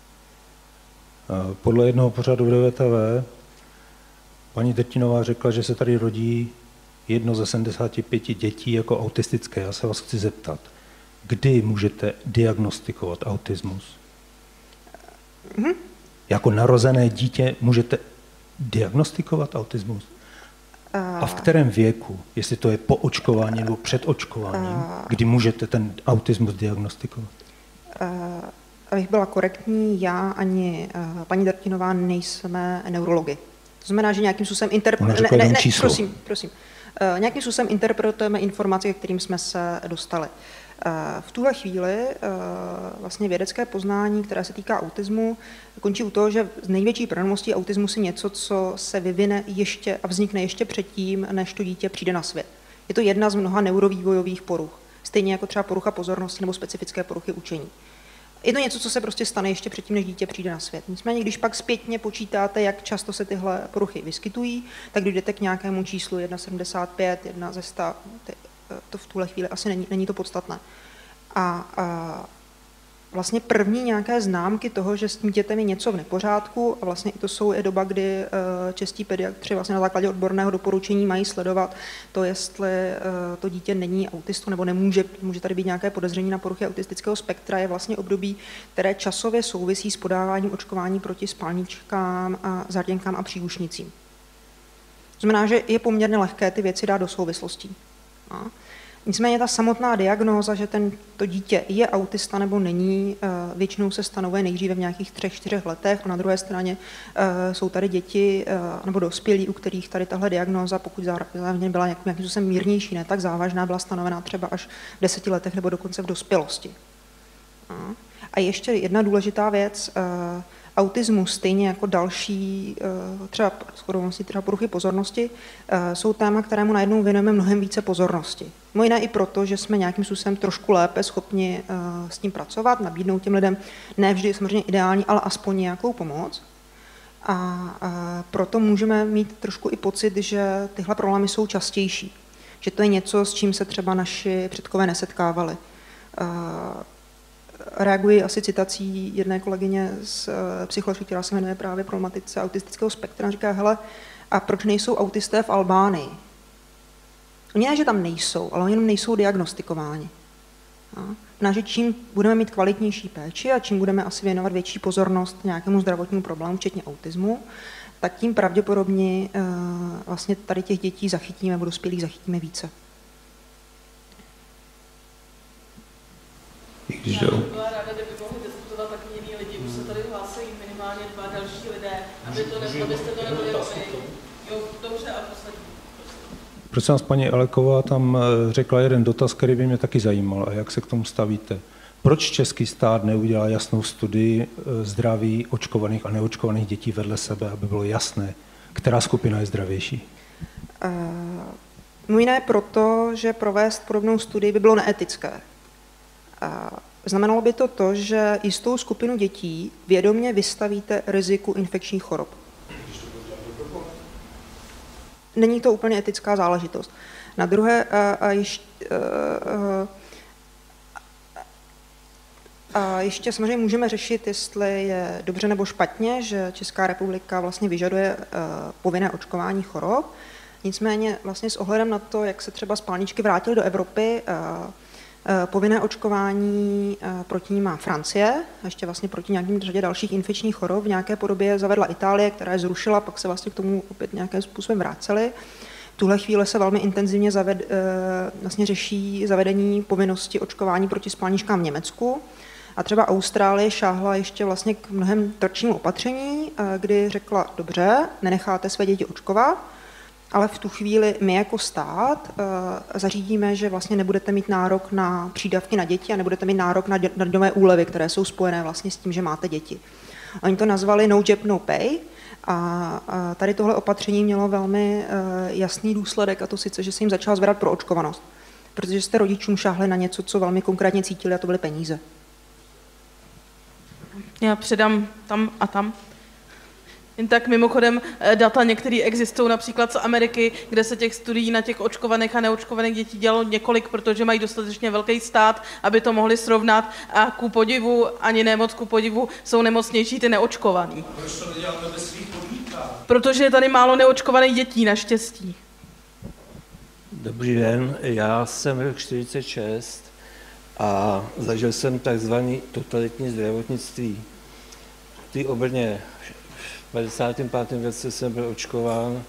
S3: Podle jednoho pořadu v D V T V paní Drtinová řekla, že se tady rodí jedno ze sedmdesáti pěti dětí jako autistické. Já se vás chci zeptat, kdy můžete diagnostikovat autismus? Mm-hmm. Jako narozené dítě můžete diagnostikovat autismus? Uh, A v kterém věku? Jestli to je po očkování nebo před očkováním, uh, kdy můžete ten autismus diagnostikovat?
S2: Uh, abych byla korektní, já ani uh, paní Drtinová nejsme neurologi. To znamená, že nějakým způsobem interpretujeme... Ne, ne, ne, prosím, prosím. Uh, nějakým způsobem interpretujeme informace, ke kterým jsme se dostali. V tuhle chvíli vlastně vědecké poznání, které se týká autismu, končí u toho, že z největší pravděpodobností autismus je něco, co se vyvine ještě a vznikne ještě předtím, než to dítě přijde na svět. Je to jedna z mnoha neurovývojových poruch, stejně jako třeba porucha pozornosti nebo specifické poruchy učení. Je to něco, co se prostě stane ještě předtím, než dítě přijde na svět. Nicméně, když pak zpětně počítáte, jak často se tyhle poruchy vyskytují, tak dojdete k nějakému číslu jedna celá sedmdesát pět, jedna ze sta, to v tuhle chvíli asi není, není to podstatné. A, a vlastně první nějaké známky toho, že s tím dětem je něco v nepořádku, a vlastně i to jsou i doba, kdy čeští pediatři vlastně na základě odborného doporučení mají sledovat to, jestli to dítě není autistu nebo nemůže, může tady být nějaké podezření na poruchy autistického spektra, je vlastně období, které časově souvisí s podáváním očkování proti spalničkám a zrtěnkám a příušnicím. To znamená, že je poměrně lehké ty věci dát do souvislostí. A Nicméně ta samotná diagnóza, že ten, to dítě je autista nebo není, většinou se stanovuje nejdříve v nějakých třech, čtyřech letech a na druhé straně jsou tady děti nebo dospělí, u kterých tady tahle diagnóza, pokud zároveň byla nějakým způsobem mírnější, ne tak závažná, byla stanovená třeba až v deseti letech nebo dokonce v dospělosti. A ještě jedna důležitá věc, autismus, stejně jako další, třeba skorovosti, třeba poruchy pozornosti, jsou téma, kterému najednou věnujeme mnohem více pozornosti. Mimo jiné i proto, že jsme nějakým způsobem trošku lépe schopni s tím pracovat, nabídnout těm lidem ne vždy samozřejmě ideální, ale aspoň nějakou pomoc. A proto můžeme mít trošku i pocit, že tyhle problémy jsou častější. Že to je něco, s čím se třeba naši předkové nesetkávali. Reaguji asi citací jedné kolegyně z psycholožky, která se jmenuje právě problematice autistického spektra. Říká, hele, a proč nejsou autisté v Albánii? Oni ne, že tam nejsou, ale oni jenom nejsou diagnostikováni. Znamená, že čím budeme mít kvalitnější péči a čím budeme asi věnovat větší pozornost nějakému zdravotnímu problému, včetně autismu, tak tím pravděpodobně vlastně tady těch dětí zachytíme, nebo dospělých zachytíme více.
S1: Já bych byla ráda, kdyby mohli diskutovat taky jiní lidi. Už se tady hlásí minimálně dva další lidé, aby to ne, abyste to nebyli vy. Jo, dobře, a poslední.
S3: Prosím vás, paní Aleková tam řekla jeden dotaz, který by mě taky zajímal. A jak se k tomu stavíte? Proč český stát neudělá jasnou studii zdraví očkovaných a neočkovaných dětí vedle sebe, aby bylo jasné, která skupina je zdravější?
S2: Uh, mimo jiné proto, že provést podobnou studii by bylo neetické. Znamenalo by to to, že jistou skupinu dětí vědomě vystavíte riziku infekčních chorob. Není to úplně etická záležitost. Na druhé, a, a, ještě, a ještě samozřejmě můžeme řešit, jestli je dobře nebo špatně, že Česká republika vlastně vyžaduje povinné očkování chorob. Nicméně vlastně s ohledem na to, jak se třeba spalničky vrátily do Evropy, povinné očkování proti ní má Francie, a ještě vlastně proti nějakým řadě dalších infekčních chorob. V nějaké podobě zavedla Itálie, která je zrušila, pak se vlastně k tomu opět nějakým způsobem vraceli. V tuhle chvíli se velmi intenzivně zaved, vlastně řeší zavedení povinnosti očkování proti spalničkám v Německu. A třeba Austrálie šáhla ještě vlastně k mnohem tvrdšímu opatření, kdy řekla, dobře, nenecháte své děti očkovat, ale v tu chvíli my jako stát uh, zařídíme, že vlastně nebudete mít nárok na přídavky na děti a nebudete mít nárok na daňové úlevy, které jsou spojené vlastně s tím, že máte děti. Oni to nazvali no jab, no pay a, a tady tohle opatření mělo velmi uh, jasný důsledek, a to sice, že se jim začala zvedat pro očkovanost, protože jste rodičům šáhli na něco, co velmi konkrétně cítili, a to byly peníze.
S1: Já předám tam a tam. Jen tak mimochodem data některé existují například z Ameriky, kde se těch studií na těch očkovaných a neočkovaných dětí dělalo několik, protože mají dostatečně velký stát, aby to mohli srovnat, a ku podivu, ani nemoc ku podivu, jsou nemocnější ty neočkovaný.
S4: Proč to neděláme ve svých podmínkách?
S1: Protože je tady málo neočkovaných dětí, naštěstí.
S5: Dobrý den, já jsem rok čtyřicet šest a zažil jsem takzvaný totalitní zdravotnictví. V té obrně v padesátém pátém roce jsem byl očkován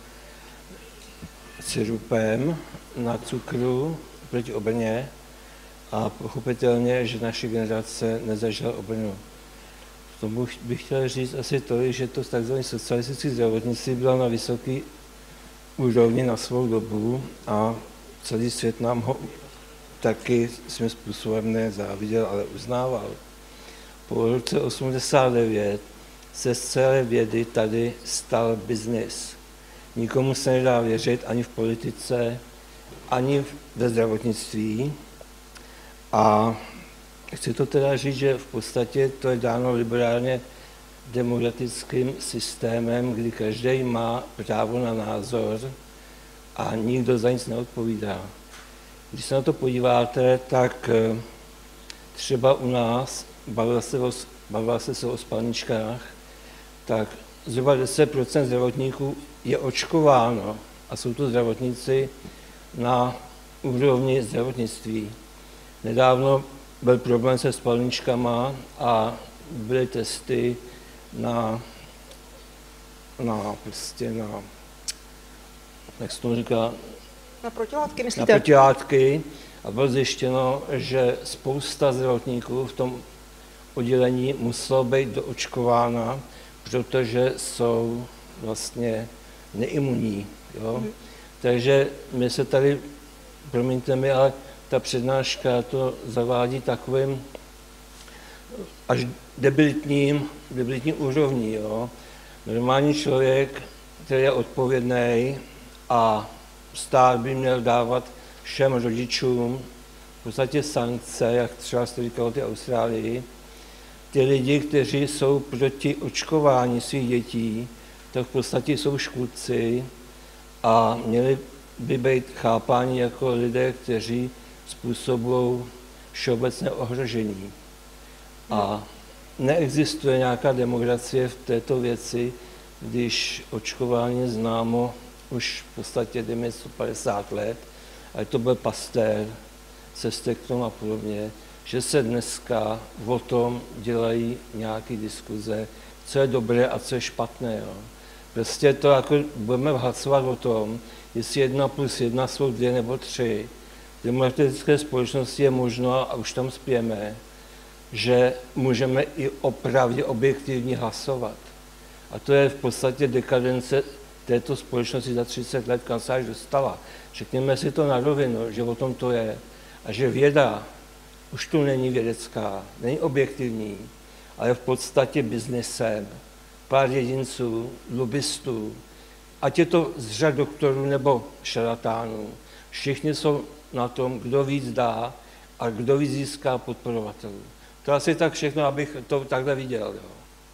S5: sirupem na cukru proti obrně a pochopitelně, že naše generace nezažila obrnu. K tomu bych chtěl říct asi to, že to takzvané socialistické zdravotnictví bylo na vysoké úrovni na svou dobu a celý svět nám ho taky svým způsobem nezáviděl, ale uznával. Po roce osmdesát devět se z celé vědy tady stal biznis. Nikomu se nedá věřit ani v politice, ani ve zdravotnictví. A chci to teda říct, že v podstatě to je dáno liberálně demokratickým systémem, kdy každý má právo na názor a nikdo za nic neodpovídá. Když se na to podíváte, tak třeba u nás, bavila se, o, bavila se, se o spalničkách, tak zhruba deset procent zdravotníků je očkováno a jsou to zdravotníci na úrovni zdravotnictví. Nedávno byl problém se spalničkama a byly testy na, na, prostě na, jak se to říká,
S2: Na protilátky, myslíte?
S5: Na protilátky a bylo zjištěno, že spousta zdravotníků v tom oddělení muselo být doočkována, protože jsou vlastně neimunní. Jo? Mm. Takže my se tady, promiňte mi, ale ta přednáška to zavádí takovým až debilitním, debilitním úrovní. Jo? Normální člověk, který je odpovědný a stát by měl dávat všem rodičům v podstatě sankce, jak třeba jste říkal o té Austrálii. Ty lidi, kteří jsou proti očkování svých dětí, tak v podstatě jsou škůdci a měli by být chápáni jako lidé, kteří způsobují všeobecné ohrožení. A neexistuje nějaká demokracie v této věci, když očkování je známo už v podstatě sto padesát let, a to byl Pasteur, Sestekton a podobně, že se dneska o tom dělají nějaké diskuze, co je dobré a co je špatné. Jo. Prostě to jako budeme hlasovat o tom, jestli jedna plus jedna jsou dvě nebo tři. V demokratické společnosti je možno, a už tam spějeme, že můžeme i opravdu objektivně hlasovat. A to je v podstatě dekadence této společnosti za třicet let, kam se až dostala. Řekněme si to na rovinu, že o tom to je. A že věda už tu není vědecká, není objektivní, ale v podstatě biznesem. Pár jedinců, lobbystů, ať je to z řad doktorů nebo šarlatánů. Všichni jsou na tom, kdo víc dá a kdo víc získá podporovatelů. To asi tak všechno, abych to takhle viděl. Jo.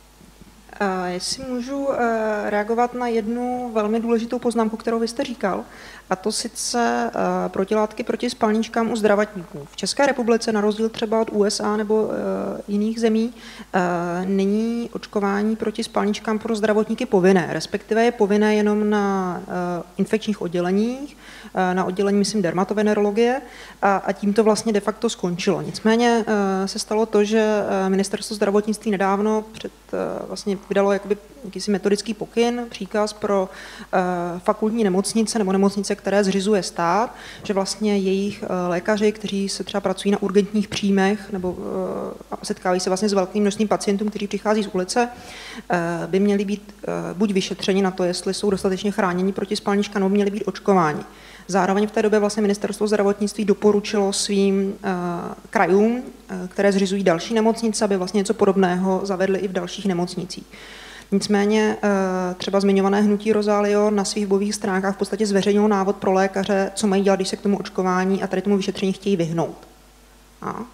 S2: Jestli můžu reagovat na jednu velmi důležitou poznámku, kterou vy jste říkal, a to sice protilátky proti spalničkám u zdravotníků. V České republice, na rozdíl třeba od U S A nebo jiných zemí, není očkování proti spalničkám pro zdravotníky povinné, respektive je povinné jenom na infekčních odděleních, na oddělení, myslím, dermatovenerologie, a, a tím to vlastně de facto skončilo. Nicméně se stalo to, že ministerstvo zdravotnictví nedávno před, vlastně vydalo jakoby jakýsi metodický pokyn, příkaz pro fakultní nemocnice nebo nemocnice, které zřizuje stát, že vlastně jejich lékaři, kteří se třeba pracují na urgentních příjmech nebo setkávají se vlastně s velkým množstvím pacientů, kteří přichází z ulice, by měli být buď vyšetřeni na to, jestli jsou dostatečně chráněni proti spalničkám, nebo měli být očkováni. Zároveň v té době vlastně ministerstvo zdravotnictví doporučilo svým uh, krajům, uh, které zřizují další nemocnice, aby vlastně něco podobného zavedly i v dalších nemocnicích. Nicméně uh, třeba zmiňované hnutí Rosalio na svých webových stránkách v podstatě zveřejnilo návod pro lékaře, co mají dělat, když se k tomu očkování a tady tomu vyšetření chtějí vyhnout. A, uh,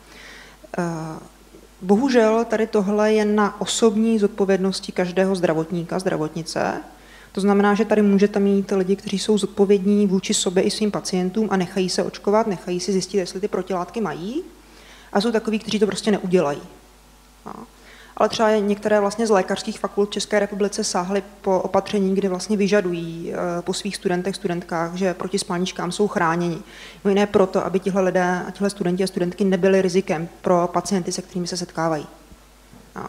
S2: bohužel tady tohle je na osobní zodpovědnosti každého zdravotníka, zdravotnice. To znamená, že tady můžete mít lidi, kteří jsou zodpovědní vůči sobě i svým pacientům a nechají se očkovat, nechají si zjistit, jestli ty protilátky mají, a jsou takoví, kteří to prostě neudělají. No. Ale třeba některé vlastně z lékařských fakult v České republice sáhly po opatření, kde vlastně vyžadují po svých studentech, studentkách, že proti spalničkám jsou chráněni. No jiné proto, aby tihle lidé a tihle studenti a studentky nebyli rizikem pro pacienty, se kterými se setkávají. No.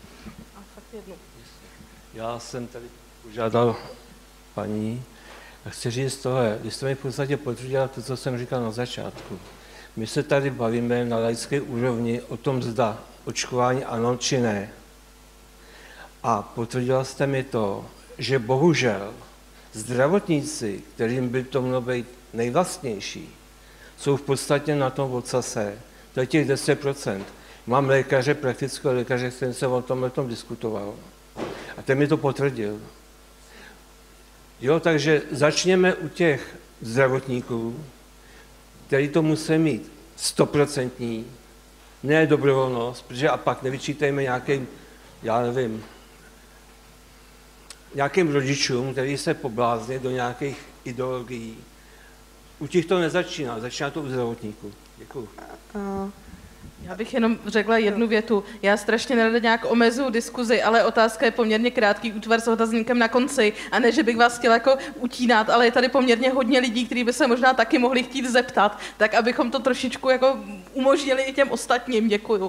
S5: Já jsem tady požádal paní, a chci říct tohle, když jste mi v podstatě potvrdila to, co jsem říkal na začátku. My se tady bavíme na laické úrovni o tom, zda očkování ano či ne. A potvrdila jste mi to, že bohužel zdravotníci, kterým by to mělo být nejvlastnější, jsou v podstatě na tom ocase. To je těch deset procent. Mám lékaře, praktického lékaře, který jsem o tomhle tom diskutoval. A ten mi to potvrdil. Jo, takže začněme u těch zdravotníků, kteří to musí mít stoprocentní, ne dobrovolnost, protože a pak nevyčítejme nějakým, já nevím, nějakým rodičům, kteří se poblázni do nějakých ideologií. U těch to nezačíná, začíná to u zdravotníků. Děkuju. Uh.
S1: Já bych jenom řekla jednu větu. Já strašně nerada nějak omezuju diskuzi, ale otázka je poměrně krátký útvar s otazníkem na konci. A ne, že bych vás chtěla jako utínat, ale je tady poměrně hodně lidí, kteří by se možná taky mohli chtít zeptat, tak abychom to trošičku jako umožnili i těm ostatním. Děkuju.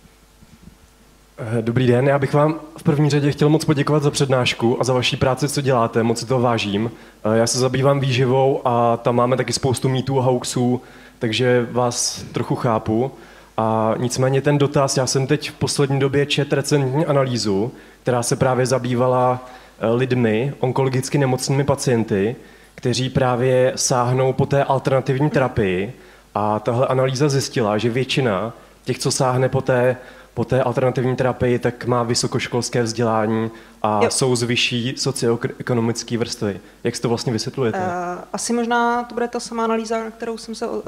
S6: Dobrý den, já bych vám v první řadě chtěl moc poděkovat za přednášku a za vaší práci, co děláte, moc si toho vážím. Já se zabývám výživou a tam máme taky spoustu mýtů a hoaxů, takže vás trochu chápu. A nicméně ten dotaz, já jsem teď v poslední době četl recentní analýzu, která se právě zabývala lidmi, onkologicky nemocnými pacienty, kteří právě sáhnou po té alternativní terapii. A tahle analýza zjistila, že většina těch, co sáhne po té, po té alternativní terapii, tak má vysokoškolské vzdělání a jo. jsou z vyšší socioekonomické vrstvy. Jak si to vlastně vysvětlujete? Uh,
S2: asi možná to bude ta samá analýza, na kterou jsem se uh, uh,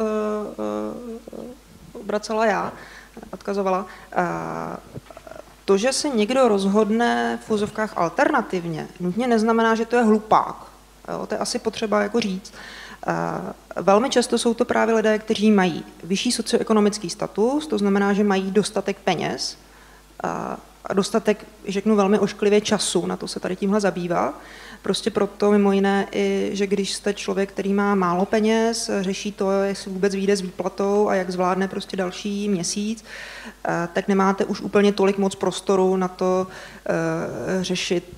S2: obracela já, odkazovala. Uh, to, že se někdo rozhodne v úzovkách alternativně, nutně neznamená, že to je hlupák. Jo, to je asi potřeba jako říct. Velmi často jsou to právě lidé, kteří mají vyšší socioekonomický status, to znamená, že mají dostatek peněz a dostatek, řeknu velmi ošklivě, času na to se tady tímhle zabývá. Prostě proto mimo jiné i, že když jste člověk, který má málo peněz, řeší to, jestli vůbec vyjde s výplatou a jak zvládne prostě další měsíc, tak nemáte už úplně tolik moc prostoru na to řešit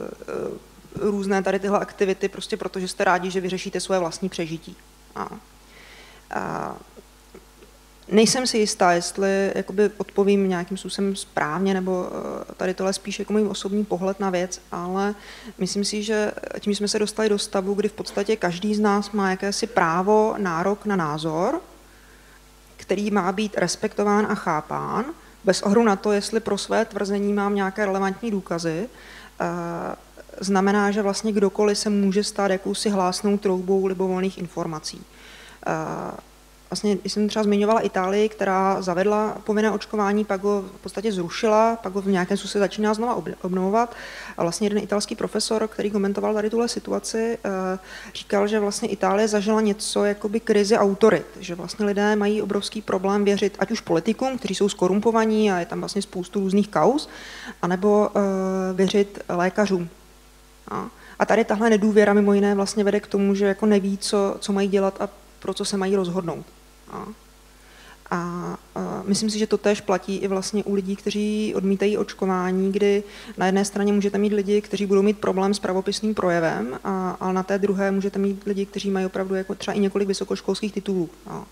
S2: různé tady tyhle aktivity, prostě protože jste rádi, že vyřešíte svoje vlastní přežití. A, a nejsem si jistá, jestli jakoby odpovím nějakým způsobem správně, nebo tady tohle spíš jako můj osobní pohled na věc, ale myslím si, že tím jsme se dostali do stavu, kdy v podstatě každý z nás má jakési právo, nárok na názor, který má být respektován a chápán, bez ohledu na to, jestli pro své tvrzení mám nějaké relevantní důkazy. Znamená, že vlastně kdokoliv se může stát jakousi hlásnou troubou libovolných informací. Vlastně, když jsem třeba zmiňovala Itálii, která zavedla povinné očkování, pak ho v podstatě zrušila, pak ho v nějakém způsobu začíná znova obnovovat. A vlastně jeden italský profesor, který komentoval tady tuhle situaci, říkal, že vlastně Itálie zažila něco jakoby krizi autorit, že vlastně lidé mají obrovský problém věřit ať už politikům, kteří jsou skorumpovaní a je tam vlastně spoustu různých kauz, anebo věřit lékařům. A tady tahle nedůvěra mimo jiné vlastně vede k tomu, že jako neví, co, co mají dělat a pro co se mají rozhodnout. A, a, a myslím si, že to též platí i vlastně u lidí, kteří odmítají očkování, kdy na jedné straně můžete mít lidi, kteří budou mít problém s pravopisným projevem, a, a na té druhé můžete mít lidi, kteří mají opravdu jako třeba i několik vysokoškolských titulů. A.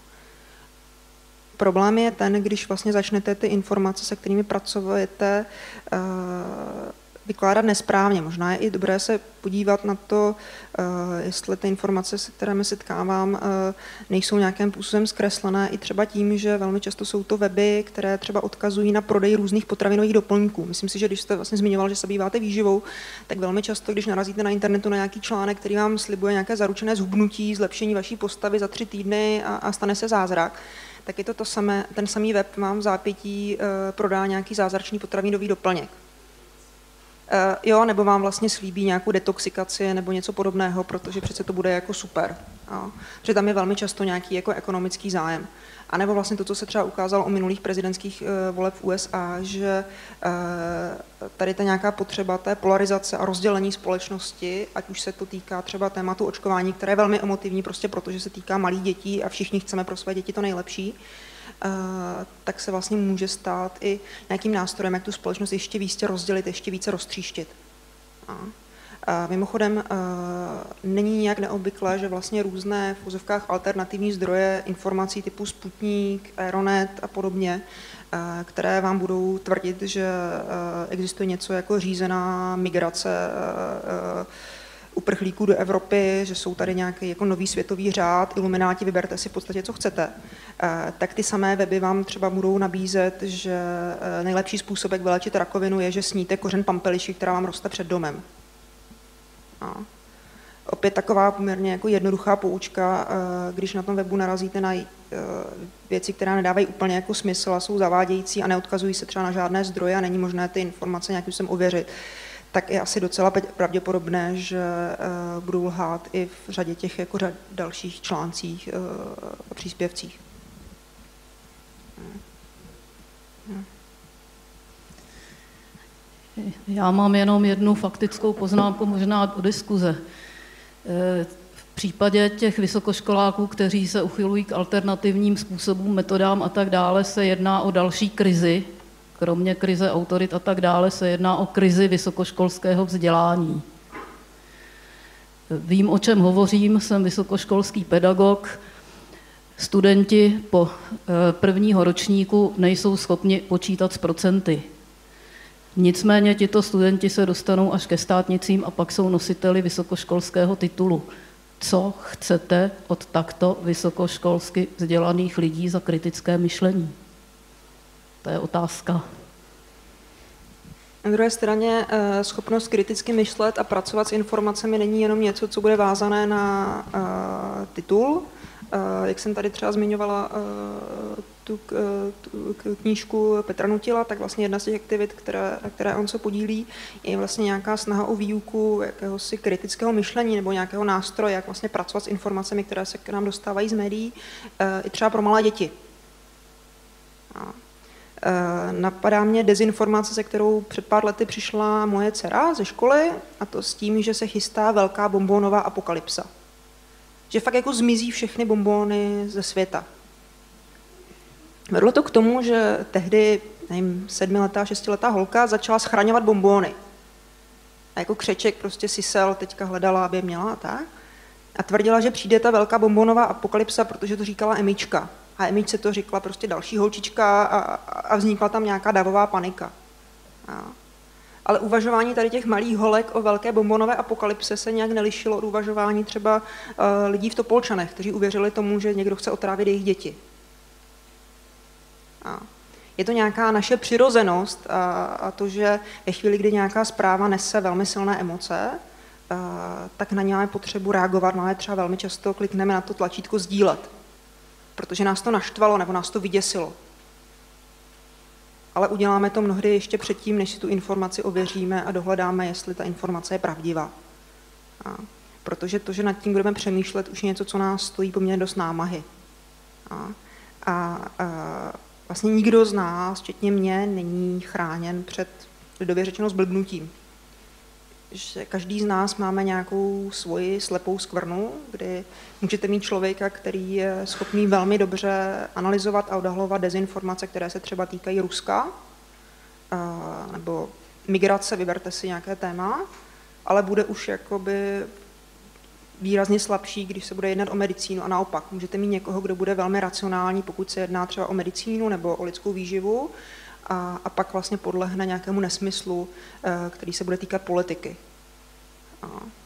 S2: Problém je ten, když vlastně začnete ty informace, se kterými pracujete, uh, vykládat nesprávně. Možná je i dobré se podívat na to, jestli ty informace, se kterými setkávám, nejsou nějakým způsobem zkreslené i třeba tím, že velmi často jsou to weby, které třeba odkazují na prodej různých potravinových doplňků. Myslím si, že když jste vlastně zmiňoval, že se býváte výživou, tak velmi často, když narazíte na internetu na nějaký článek, který vám slibuje nějaké zaručené zhubnutí, zlepšení vaší postavy za tři týdny a, a stane se zázrak, tak je to, to samé, ten samý web vám v zápětí prodá nějaký zázračný potravinový doplněk. Uh, jo, nebo vám vlastně slíbí nějakou detoxikaci nebo něco podobného, protože přece to bude jako super. Jo. Protože tam je velmi často nějaký jako ekonomický zájem. A nebo vlastně to, co se třeba ukázalo o minulých prezidentských uh, voleb v U S A, že uh, tady ta nějaká potřeba té polarizace a rozdělení společnosti, ať už se to týká třeba tématu očkování, které je velmi emotivní, prostě protože se týká malých dětí a všichni chceme pro své děti to nejlepší, Uh, tak se vlastně může stát i nějakým nástrojem, jak tu společnost ještě více rozdělit, ještě více roztříštit. A, a mimochodem, uh, není nějak neobvyklé, že vlastně různé v úzovkách alternativní zdroje informací typu Sputnik, Aeronet a podobně, uh, které vám budou tvrdit, že uh, existuje něco jako řízená migrace uh, uh, uprchlíků do Evropy, že jsou tady nějaký jako nový světový řád, ilumináti, vyberte si v podstatě, co chcete, tak ty samé weby vám třeba budou nabízet, že nejlepší způsob, jak vylečit rakovinu, je, že sníte kořen pampeliši, která vám roste před domem. A opět taková poměrně jako jednoduchá poučka, když na tom webu narazíte na věci, které nedávají úplně jako smysl a jsou zavádějící a neodkazují se třeba na žádné zdroje a není možné ty informace nějakým způsobem ověřit, tak je asi docela pravděpodobné, že uh, budou lhát i v řadě těch jako řad dalších článcích a uh, příspěvcích.
S7: Já mám jenom jednu faktickou poznámku, možná do diskuze. V případě těch vysokoškoláků, kteří se uchylují k alternativním způsobům, metodám a tak dále, se jedná o další krizi. Kromě krize autorit a tak dále se jedná o krizi vysokoškolského vzdělání. Vím, o čem hovořím, jsem vysokoškolský pedagog. Studenti po prvního ročníku nejsou schopni počítat s procenty. Nicméně tito studenti se dostanou až ke státnicím a pak jsou nositeli vysokoškolského titulu. Co chcete od takto vysokoškolsky vzdělaných lidí za kritické myšlení? To je otázka.
S2: Na druhé straně schopnost kriticky myšlet a pracovat s informacemi není jenom něco, co bude vázané na titul. Jak jsem tady třeba zmiňovala tu, tu knížku Petra Nutila, tak vlastně jedna z těch aktivit, které, které on se podílí, je vlastně nějaká snaha o výuku jakéhosi kritického myšlení nebo nějakého nástroje, jak vlastně pracovat s informacemi, které se k nám dostávají z médií, i třeba pro malé děti. A napadá mě dezinformace, se kterou před pár lety přišla moje dcera ze školy, a to s tím, že se chystá velká bonbónová apokalypsa. Že fakt jako zmizí všechny bonbóny ze světa. Vedlo to k tomu, že tehdy, nevím, sedmiletá, šestiletá holka začala schraňovat bonbóny. A jako křeček prostě sisel, teďka hledala, aby je měla a tak. A tvrdila, že přijde ta velká bonbónová apokalypsa, protože to říkala Emička. A Emičce to říkala prostě další holčička a, a vznikla tam nějaká davová panika. A, ale uvažování tady těch malých holek o velké bonbonové apokalypse se nějak nelišilo od uvažování třeba uh, lidí v Topolčanech, kteří uvěřili tomu, že někdo chce otrávit jejich děti. A je to nějaká naše přirozenost a, a to, že ve chvíli, kdy nějaká zpráva nese velmi silné emoce, uh, tak na ně máme potřebu reagovat, máme třeba velmi často klikneme na to tlačítko sdílet, protože nás to naštvalo nebo nás to vyděsilo. Ale uděláme to mnohdy ještě předtím, než si tu informaci ověříme a dohledáme, jestli ta informace je pravdivá. A protože to, že nad tím budeme přemýšlet, už je něco, co nás stojí poměrně dost námahy. A, a, a vlastně nikdo z nás, včetně mě, není chráněn před, lidově řečeno, zblbnutím. Že každý z nás máme nějakou svoji slepou skvrnu, kdy můžete mít člověka, který je schopný velmi dobře analyzovat a odhalovat dezinformace, které se třeba týkají Ruska, nebo migrace, vyberte si nějaké téma, ale bude už jakoby výrazně slabší, když se bude jednat o medicínu a naopak. Můžete mít někoho, kdo bude velmi racionální, pokud se jedná třeba o medicínu nebo o lidskou výživu, a, a pak vlastně podlehne nějakému nesmyslu, který se bude týkat politiky. A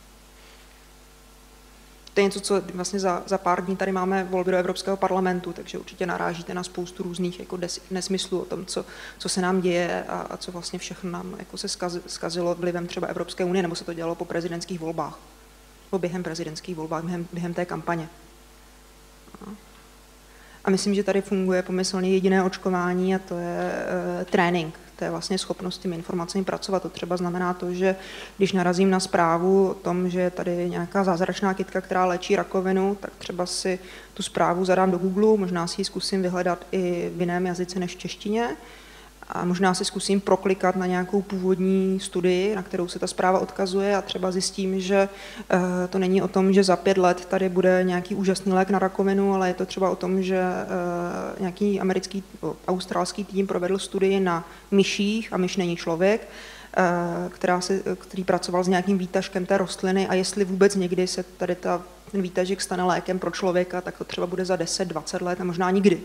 S2: to je něco, co vlastně za, za pár dní tady máme volby do Evropského parlamentu, takže určitě narážíte na spoustu různých jako des, nesmyslů o tom, co, co se nám děje a, a co vlastně všechno nám jako se skaz, skazilo vlivem třeba Evropské unie, nebo se to dělalo po prezidentských volbách, nebo během prezidentských volbách, během, během té kampaně. A, a myslím, že tady funguje pomyslně jediné očkování a to je e, trénink. To je vlastně schopnost s těmi informacemi pracovat. To třeba znamená to, že když narazím na zprávu o tom, že je tady nějaká zázračná kytka, která léčí rakovinu, tak třeba si tu zprávu zadám do Google, možná si ji zkusím vyhledat i v jiném jazyce než v češtině a možná si zkusím proklikat na nějakou původní studii, na kterou se ta zpráva odkazuje a třeba zjistím, že to není o tom, že za pět let tady bude nějaký úžasný lék na rakovinu, ale je to třeba o tom, že nějaký americký, australský tým provedl studii na myších, a myš není člověk, která se, který pracoval s nějakým výtažkem té rostliny a jestli vůbec někdy se tady ta, ten výtažek stane lékem pro člověka, tak to třeba bude za deset dvacet let a možná nikdy.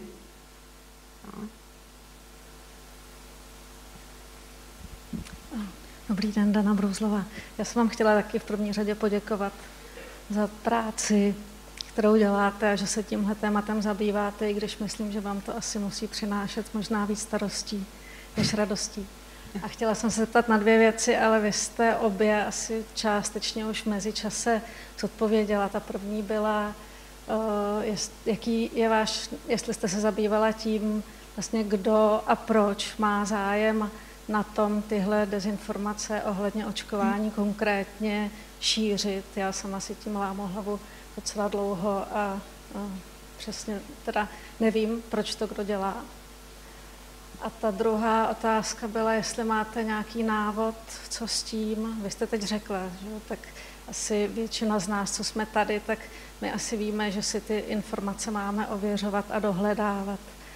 S8: Dobrý den, Dana Brouzlová. Já jsem vám chtěla taky v první řadě poděkovat za práci, kterou děláte a že se tímhle tématem zabýváte, i když myslím, že vám to asi musí přinášet možná víc starostí než radostí. A chtěla jsem se zeptat na dvě věci, ale vy jste obě asi částečně už v mezičase zodpověděla. Ta první byla, jaký je váš, jestli jste se zabývala tím, vlastně kdo a proč má zájem na tom tyhle dezinformace ohledně očkování konkrétně šířit. Já sama si tím lámu hlavu docela dlouho a, a přesně teda nevím, proč to kdo dělá. A ta druhá otázka byla, jestli máte nějaký návod, co s tím. Vy jste teď řekla, že tak asi většina z nás, co jsme tady, tak my asi víme, že si ty informace máme ověřovat a dohledávat.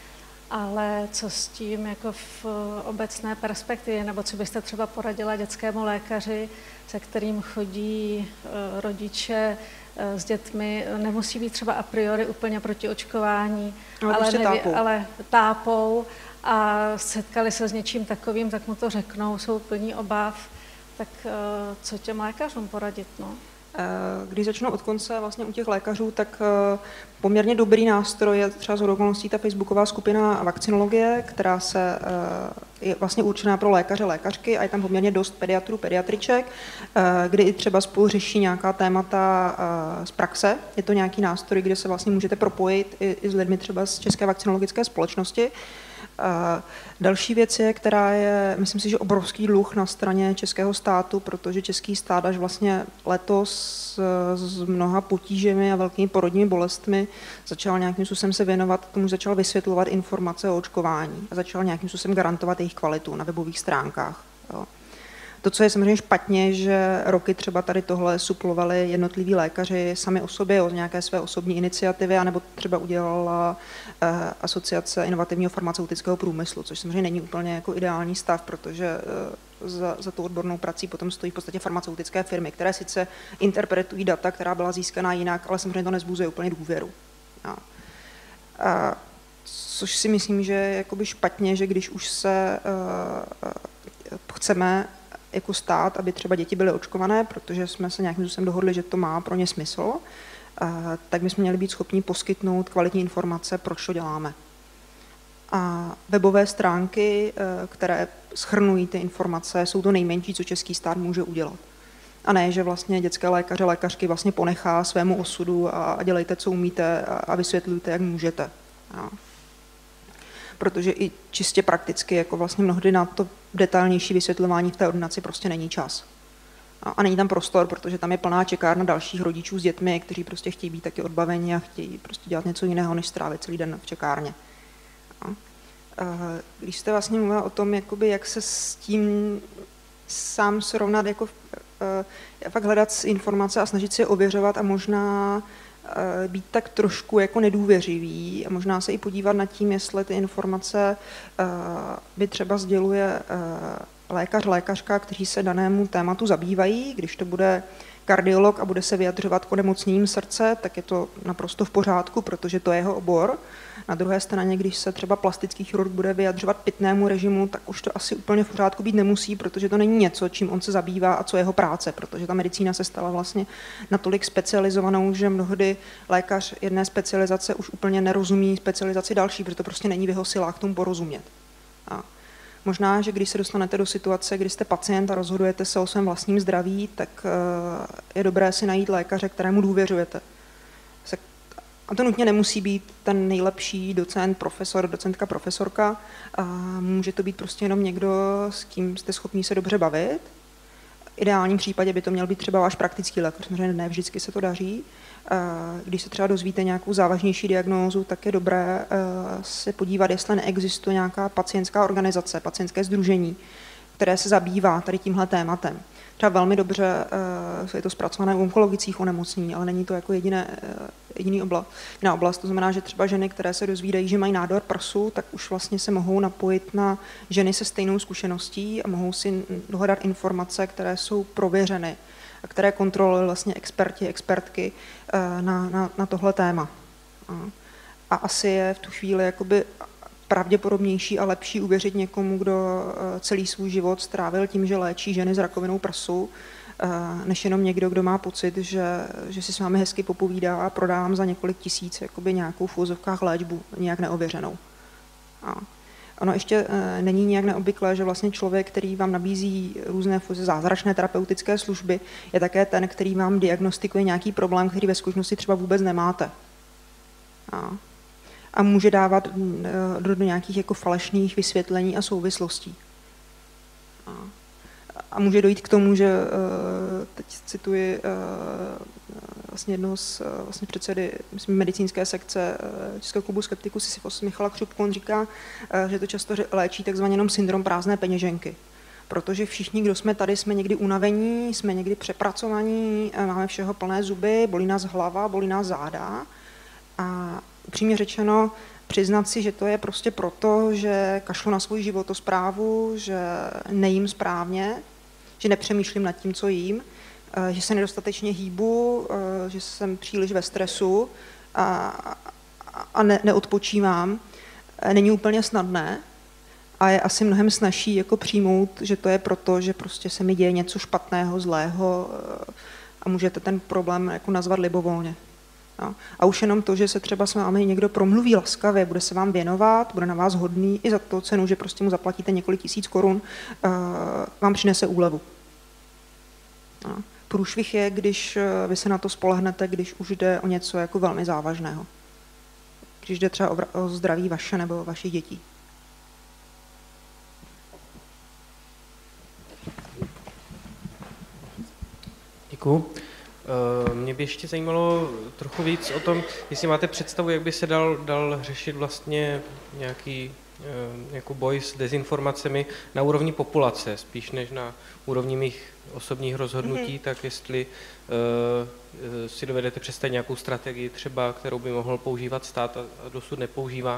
S8: ale co s tím jako v obecné perspektivě, nebo co byste třeba poradila dětskému lékaři, se kterým chodí rodiče s dětmi, nemusí být třeba a priori úplně proti očkování,
S2: ale,
S8: ale,
S2: prostě
S8: neví,
S2: tápou.
S8: ale tápou a setkali se s něčím takovým, tak mu to řeknou, jsou plní obav, tak co těm lékařům poradit, no?
S2: Když začnu od konce vlastně u těch lékařů, tak poměrně dobrý nástroj je třeba shodou okolností ta facebooková skupina Vakcinologie, která se je vlastně určená pro lékaře, lékařky a je tam poměrně dost pediatrů, pediatriček, kdy i třeba spolu řeší nějaká témata z praxe. Je to nějaký nástroj, kde se vlastně můžete propojit i, i s lidmi třeba z České vakcinologické společnosti. A další věc je, která je, myslím si, že obrovský dluh na straně českého státu, protože český stát až vlastně letos s mnoha potížemi a velkými porodními bolestmi začal nějakým způsobem se věnovat tomu, začal vysvětlovat informace o očkování a začal nějakým způsobem garantovat jejich kvalitu na webových stránkách. Jo. To, co je samozřejmě špatně, že roky třeba tady tohle suplovali jednotliví lékaři sami o sobě o nějaké své osobní iniciativy, anebo třeba udělala eh, Asociace inovativního farmaceutického průmyslu, což samozřejmě není úplně jako ideální stav, protože eh, za, za tou odbornou prací potom stojí v podstatě farmaceutické firmy, které sice interpretují data, která byla získaná jinak, ale samozřejmě to nezbuzuje úplně důvěru. Ja. A, což si myslím, že je jakoby špatně, že když už se eh, chceme jako stát, aby třeba děti byly očkované, protože jsme se nějakým způsobem dohodli, že to má pro ně smysl, tak bychom měli být schopni poskytnout kvalitní informace, proč to děláme. A webové stránky, které shrnují ty informace, jsou to nejmenší, co český stát může udělat. A ne, že vlastně dětské lékaře, lékařky vlastně ponechá svému osudu a dělejte, co umíte a vysvětlujte, jak můžete. Ja. Protože i čistě prakticky, jako vlastně mnohdy na to detailnější vysvětlování v té ordinaci prostě není čas. A není tam prostor, protože tam je plná čekárna dalších rodičů s dětmi, kteří prostě chtějí být taky odbaveni a chtějí prostě dělat něco jiného, než strávit celý den v čekárně. A když jste vlastně mluvila o tom, jakoby, jak se s tím sám srovnat, jako fakt hledat informace a snažit si je ověřovat a možná být tak trošku jako nedůvěřivý a možná se i podívat nad tím, jestli ty informace by třeba sděluje lékař, lékařka, kteří se danému tématu zabývají. Když to bude kardiolog a bude se vyjadřovat k onemocněním srdce, tak je to naprosto v pořádku, protože to je jeho obor. Na druhé straně, když se třeba plastický chirurg bude vyjadřovat pitnému režimu, tak už to asi úplně v pořádku být nemusí, protože to není něco, čím on se zabývá a co je jeho práce, protože ta medicína se stala vlastně natolik specializovanou, že mnohdy lékař jedné specializace už úplně nerozumí specializaci další, protože to prostě není v jeho silách tomu porozumět. A možná, že když se dostanete do situace, kdy jste pacient a rozhodujete se o svém vlastním zdraví, tak je dobré si najít lékaře, kterému důvěřujete. A to nutně nemusí být ten nejlepší docent, profesor, docentka, profesorka. A může to být prostě jenom někdo, s kým jste schopni se dobře bavit. V ideálním případě by to měl být třeba váš praktický lékař, samozřejmě ne vždycky se to daří. Když se třeba dozvíte nějakou závažnější diagnózu, tak je dobré se podívat, jestli neexistuje nějaká pacientská organizace, pacientské sdružení, které se zabývá tady tímhle tématem. Třeba velmi dobře je to zpracované u onkologických onemocnění, ale není to jako jediné, jediný oblast, jiná oblast. To znamená, že třeba ženy, které se dozvídají, že mají nádor prsu, tak už vlastně se mohou napojit na ženy se stejnou zkušeností a mohou si dohledat informace, které jsou prověřeny a které kontrolují vlastně experti, expertky na, na, na tohle téma. A asi je v tu chvíli jakoby pravděpodobnější a lepší uvěřit někomu, kdo celý svůj život strávil tím, že léčí ženy s rakovinou prsu, než jenom někdo, kdo má pocit, že, že si s vámi hezky popovídá a prodá vám za několik tisíc jakoby nějakou v úvozovkách léčbu nějak neověřenou. A ono ještě není nějak neobvyklé, že vlastně člověk, který vám nabízí různé zázračné terapeutické služby, je také ten, který vám diagnostikuje nějaký problém, který ve skutečnosti třeba vůbec nemáte. A a může dávat do, do nějakých jako falešných vysvětlení a souvislostí. A, a může dojít k tomu, že teď cituji vlastně jednoho z vlastně předsedy myslím, medicínské sekce Českého klubu skeptiků Sisyfos Michala Křupku, on říká, že to často léčí takzvaně jenom syndrom prázdné peněženky. Protože všichni, kdo jsme tady, jsme někdy unavení, jsme někdy přepracovaní, máme všeho plné zuby, bolí nás hlava, bolí nás záda. A upřímně řečeno, přiznat si, že to je prostě proto, že kašlu na svou životosprávu, že nejím správně, že nepřemýšlím nad tím, co jím, že se nedostatečně hýbu, že jsem příliš ve stresu a, a ne, neodpočívám, není úplně snadné a je asi mnohem snazší jako přijmout, že to je proto, že prostě se mi děje něco špatného, zlého a můžete ten problém jako nazvat libovolně. No. A už jenom to, že se třeba s vámi někdo promluví laskavě, bude se vám věnovat, bude na vás hodný i za to cenu, že prostě mu zaplatíte několik tisíc korun, uh, vám přinese úlevu. No. Průšvih je, když vy se na to spolehnete, když už jde o něco jako velmi závažného. Když jde třeba o zdraví vaše nebo vašich dětí.
S9: Děkuju. Mě by ještě zajímalo trochu víc o tom, jestli máte představu, jak by se dal, dal řešit vlastně nějaký jako boj s dezinformacemi na úrovni populace, spíš než na úrovni mých osobních rozhodnutí, mm-hmm. tak jestli uh, si dovedete představit nějakou strategii třeba, kterou by mohl používat stát a, a dosud nepoužívá.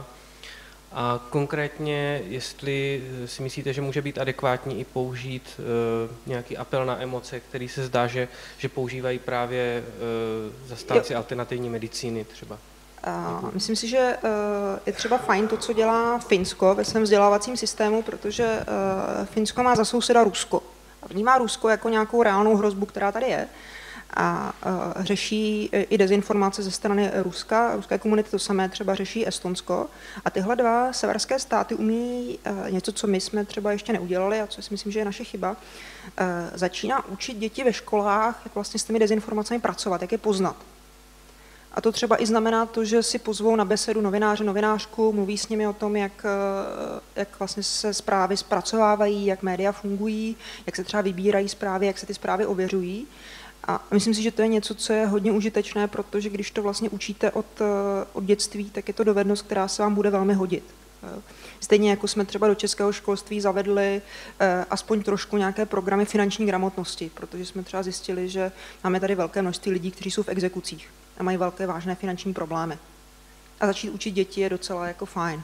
S9: A konkrétně, jestli si myslíte, že může být adekvátní i použít uh, nějaký apel na emoce, který se zdá, že, že používají právě uh, zastánci jo. alternativní medicíny třeba.
S2: Uh, myslím si, že uh, je třeba fajn to, co dělá Finsko ve svém vzdělávacím systému, protože uh, Finsko má za souseda Rusko. A vnímá Rusko jako nějakou reálnou hrozbu, která tady je. A uh, řeší i dezinformace ze strany Ruska, ruské komunity to samé třeba řeší Estonsko. A tyhle dva severské státy umí uh, něco, co my jsme třeba ještě neudělali a co si myslím, že je naše chyba, uh, začíná učit děti ve školách, jak vlastně s těmi dezinformacemi pracovat, jak je poznat. A to třeba i znamená to, že si pozvou na besedu novináře, novinářku, mluví s nimi o tom, jak, jak vlastně se zprávy zpracovávají, jak média fungují, jak se třeba vybírají zprávy, jak se ty zprávy ověřují. A myslím si, že to je něco, co je hodně užitečné, protože když to vlastně učíte od, od dětství, tak je to dovednost, která se vám bude velmi hodit. Stejně jako jsme třeba do českého školství zavedli eh, aspoň trošku nějaké programy finanční gramotnosti, protože jsme třeba zjistili, že máme tady velké množství lidí, kteří jsou v exekucích a mají velké vážné finanční problémy. A začít učit děti je docela jako fajn.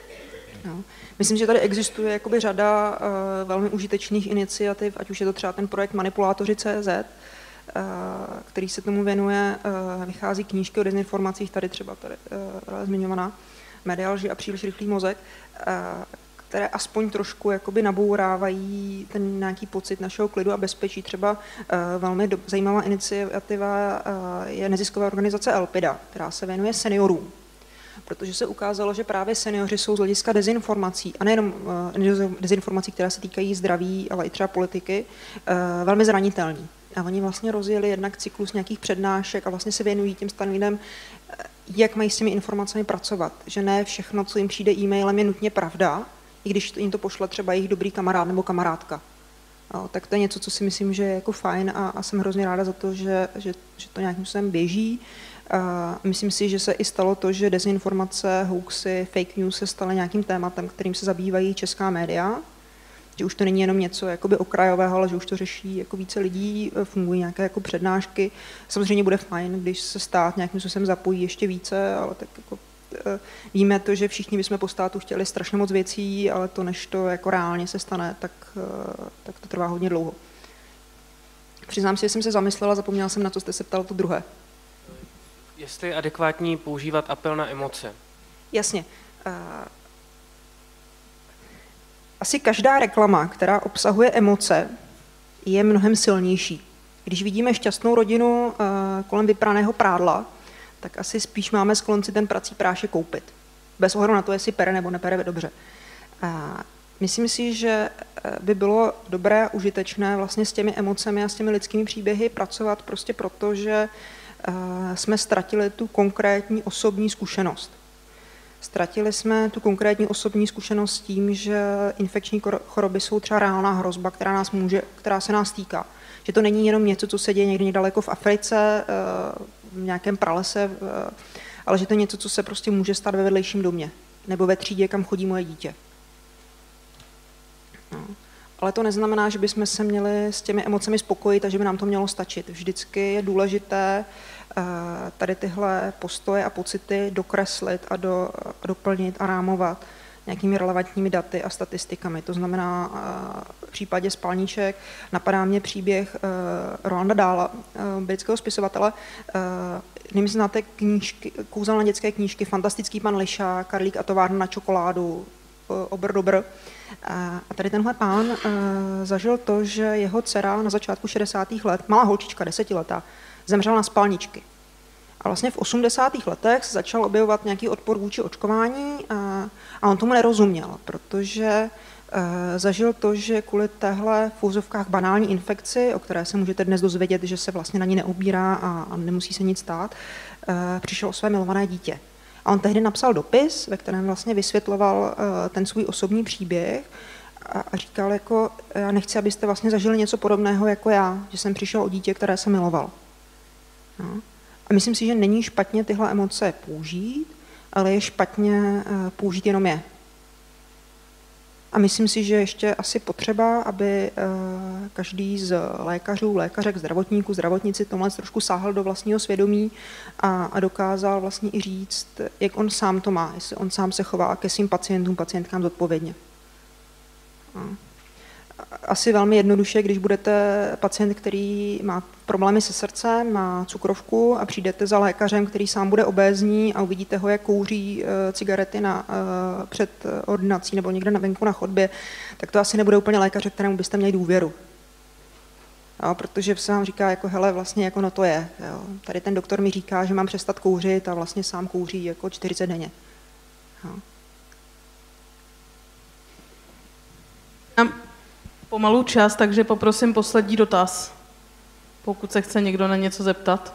S2: No. Myslím, že tady existuje jakoby řada uh, velmi užitečných iniciativ, ať už je to třeba ten projekt Manipulátoři tečka cé zet, uh, který se tomu věnuje, uh, vychází knížky o dezinformacích, tady třeba tady uh, zmiňovaná, Média lži a příliš rychlý mozek, uh, které aspoň trošku jakoby nabourávají ten nějaký pocit našeho klidu a bezpečí. Třeba uh, velmi do, zajímavá iniciativa uh, je nezisková organizace Elpida, která se věnuje seniorům. Protože se ukázalo, že právě seniori jsou z hlediska dezinformací, a nejenom uh, dezinformací, které se týkají zdraví, ale i třeba politiky, uh, velmi zranitelní. A oni vlastně rozjeli jednak cyklus nějakých přednášek a vlastně se věnují těm starým lidem, jak mají s těmi informacemi pracovat. Že ne všechno, co jim přijde e-mailem, je nutně pravda, i když jim to pošle třeba jejich dobrý kamarád nebo kamarádka. No, tak to je něco, co si myslím, že je jako fajn a, a jsem hrozně ráda za to, že, že, že to nějakým způsobem běží. A myslím si, že se i stalo to, že dezinformace, hoaxy, fake news se staly nějakým tématem, kterým se zabývají česká média. Že už to není jenom něco jakoby okrajového, ale že už to řeší jako více lidí, fungují nějaké jako přednášky. Samozřejmě bude fajn, když se stát nějakým způsobem zapojí ještě více, ale tak jako víme to, že všichni bychom po státu chtěli strašně moc věcí, ale to, než to jako reálně se stane, tak, tak to trvá hodně dlouho. Přiznám si, že jsem se zamyslela, zapomněla jsem, na co jste se ptal to druhé.
S9: Jestli je adekvátní používat apel na emoce?
S2: Jasně. Asi každá reklama, která obsahuje emoce, je mnohem silnější. Když vidíme šťastnou rodinu kolem vypraného prádla, tak asi spíš máme sklon si ten prací prášek koupit. Bez ohledu na to, jestli pere nebo nepere dobře. A myslím si, že by bylo dobré a užitečné vlastně s těmi emocemi a s těmi lidskými příběhy pracovat prostě proto, že jsme ztratili tu konkrétní osobní zkušenost. Ztratili jsme tu konkrétní osobní zkušenost s tím, že infekční choroby jsou třeba reálná hrozba, která, nás může, která se nás týká. Že to není jenom něco, co se děje někde daleko v Africe, v nějakém pralese, ale že to je něco, co se prostě může stát ve vedlejším domě nebo ve třídě, kam chodí moje dítě. No. Ale to neznamená, že bychom se měli s těmi emocemi spokojit a že by nám to mělo stačit. Vždycky je důležité tady tyhle postoje a pocity dokreslit a do, doplnit a rámovat nějakými relevantními daty a statistikami. To znamená, v případě spalniček napadá mě příběh Rolanda Dahla, britského spisovatele. Nevím, jestli znáte knížky, kouzelné dětské knížky Fantastický pan Lišák, Karlík a továrna na čokoládu, Obr dobr. A tady tenhle pán zažil to, že jeho dcera na začátku šedesátých let, malá holčička, desetiletá, zemřela na spalničky. A vlastně v osmdesátých letech se začal objevovat nějaký odpor vůči očkování a, a on tomu nerozuměl, protože e, zažil to, že kvůli téhle v úzovkách banální infekci, o které se můžete dnes dozvědět, že se vlastně na ní neubírá a, a nemusí se nic stát, e, přišel o své milované dítě. A on tehdy napsal dopis, ve kterém vlastně vysvětloval e, ten svůj osobní příběh a, a říkal, jako, já nechci, abyste vlastně zažili něco podobného jako já, že jsem přišel o dítě, které jsem miloval. No. A myslím si, že není špatně tyhle emoce použít, ale je špatně použít jenom je. A myslím si, že ještě asi potřeba, aby každý z lékařů, lékařek, zdravotníků, zdravotnici tomhle trošku sáhl do vlastního svědomí a, a dokázal vlastně i říct, jak on sám to má, jestli on sám se chová ke svým pacientům, pacientkám zodpovědně. No. Asi velmi jednoduše, když budete pacient, který má problémy se srdcem, má cukrovku a přijdete za lékařem, který sám bude obézní a uvidíte ho, jak kouří cigarety na, před ordinací nebo někde na venku na chodbě, tak to asi nebude úplně lékaře, kterému byste měli důvěru. Jo, protože se vám říká, jako hele, vlastně jako no to je. Jo. Tady ten doktor mi říká, že mám přestat kouřit a vlastně sám kouří jako čtyřicet denně. Jo.
S1: Pomalu čas, takže poprosím poslední dotaz, pokud se chce někdo na něco zeptat.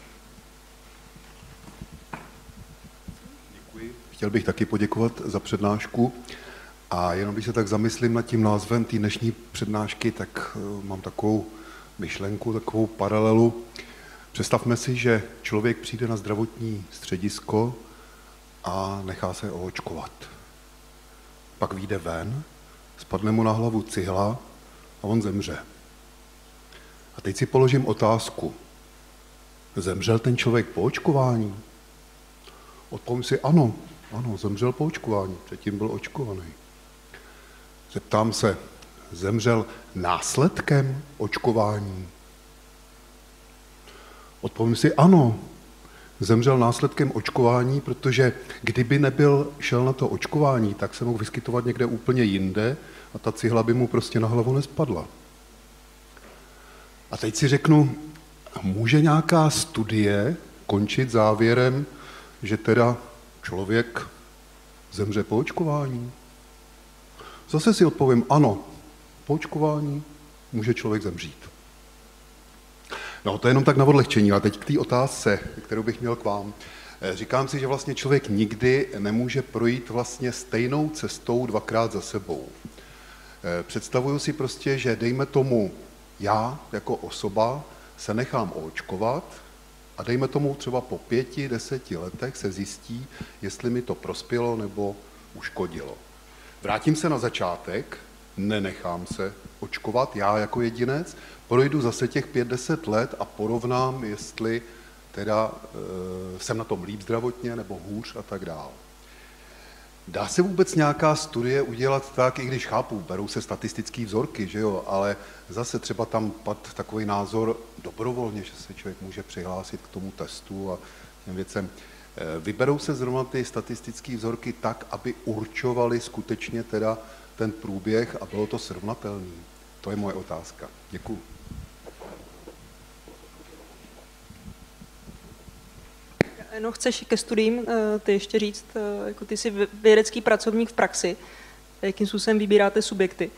S10: Děkuji. Chtěl bych taky poděkovat za přednášku a jenom když se tak zamyslím nad tím názvem té dnešní přednášky, tak mám takovou myšlenku, takovou paralelu. Představme si, že člověk přijde na zdravotní středisko a nechá se oočkovat. Pak vyjde ven, spadne mu na hlavu cihla a on zemře. A teď si položím otázku. Zemřel ten člověk po očkování? Odpovím si ano, ano, zemřel po očkování, předtím byl očkovaný. Zeptám se, zemřel následkem očkování? Odpovím si ano, zemřel následkem očkování, protože kdyby nebyl šel na to očkování, tak se mohl vyskytovat někde úplně jinde a ta cihla by mu prostě na hlavu nespadla. A teď si řeknu, může nějaká studie končit závěrem, že teda člověk zemře po očkování? Zase si odpovím ano, po očkování může člověk zemřít. No, to je jenom tak na odlehčení, ale teď k té otázce, kterou bych měl k vám. Říkám si, že vlastně člověk nikdy nemůže projít vlastně stejnou cestou dvakrát za sebou. Představuju si prostě, že dejme tomu já jako osoba se nechám oočkovat a dejme tomu třeba po pěti, deseti letech se zjistí, jestli mi to prospělo nebo uškodilo. Vrátím se na začátek, nenechám se očkovat já jako jedinec, projdu zase těch pět, deset let a porovnám, jestli teda e, jsem na tom líp zdravotně nebo hůř a tak dál. Dá se vůbec nějaká studie udělat tak, i když chápu, berou se statistické vzorky, že jo, ale zase třeba tam padl takový názor dobrovolně, že se člověk může přihlásit k tomu testu a těm věcem. Vyberou se zrovna ty statistické vzorky tak, aby určovali skutečně teda ten průběh a bylo to srovnatelné? To je moje otázka. Děkuju.
S2: No, chceš ke studiím ty ještě říct, jako ty jsi vědecký pracovník v praxi, jakým způsobem vybíráte subjekty?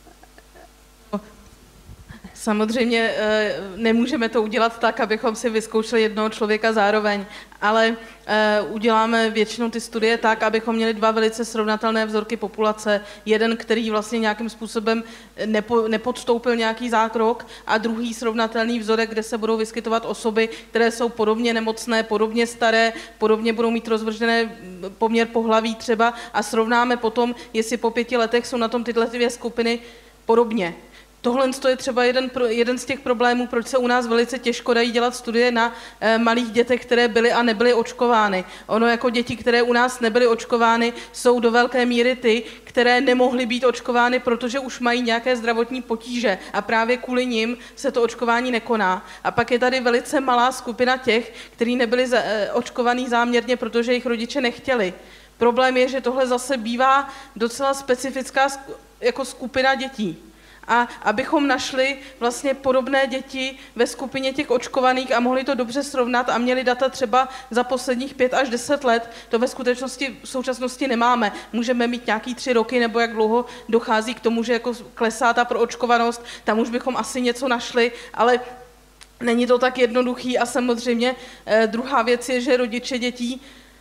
S1: Samozřejmě nemůžeme to udělat tak, abychom si vyzkoušeli jednoho člověka zároveň, ale uděláme většinou ty studie tak, abychom měli dva velice srovnatelné vzorky populace. Jeden, který vlastně nějakým způsobem nepo, nepodstoupil nějaký zákrok a druhý srovnatelný vzorek, kde se budou vyskytovat osoby, které jsou podobně nemocné, podobně staré, podobně budou mít rozvržené poměr pohlaví třeba a srovnáme potom, jestli po pěti letech jsou na tom tyhle dvě skupiny podobně. Tohle je třeba jeden, jeden z těch problémů, proč se u nás velice těžko dají dělat studie na e, malých dětech, které byly a nebyly očkovány. Ono jako děti, které u nás nebyly očkovány, jsou do velké míry ty, které nemohly být očkovány, protože už mají nějaké zdravotní potíže a právě kvůli nim se to očkování nekoná. A pak je tady velice malá skupina těch, kteří nebyli za, e, očkovaní záměrně, protože jejich rodiče nechtěli. Problém je, že tohle zase bývá docela specifická jako skupina dětí. A abychom našli vlastně podobné děti ve skupině těch očkovaných a mohli to dobře srovnat a měli data třeba za posledních pět až deset let, to ve skutečnosti v současnosti nemáme. Můžeme mít nějaký tři roky, nebo jak dlouho dochází k tomu, že jako klesá ta proočkovanost, tam už bychom asi něco našli, ale není to tak jednoduchý a samozřejmě eh, druhá věc je, že rodiče dětí,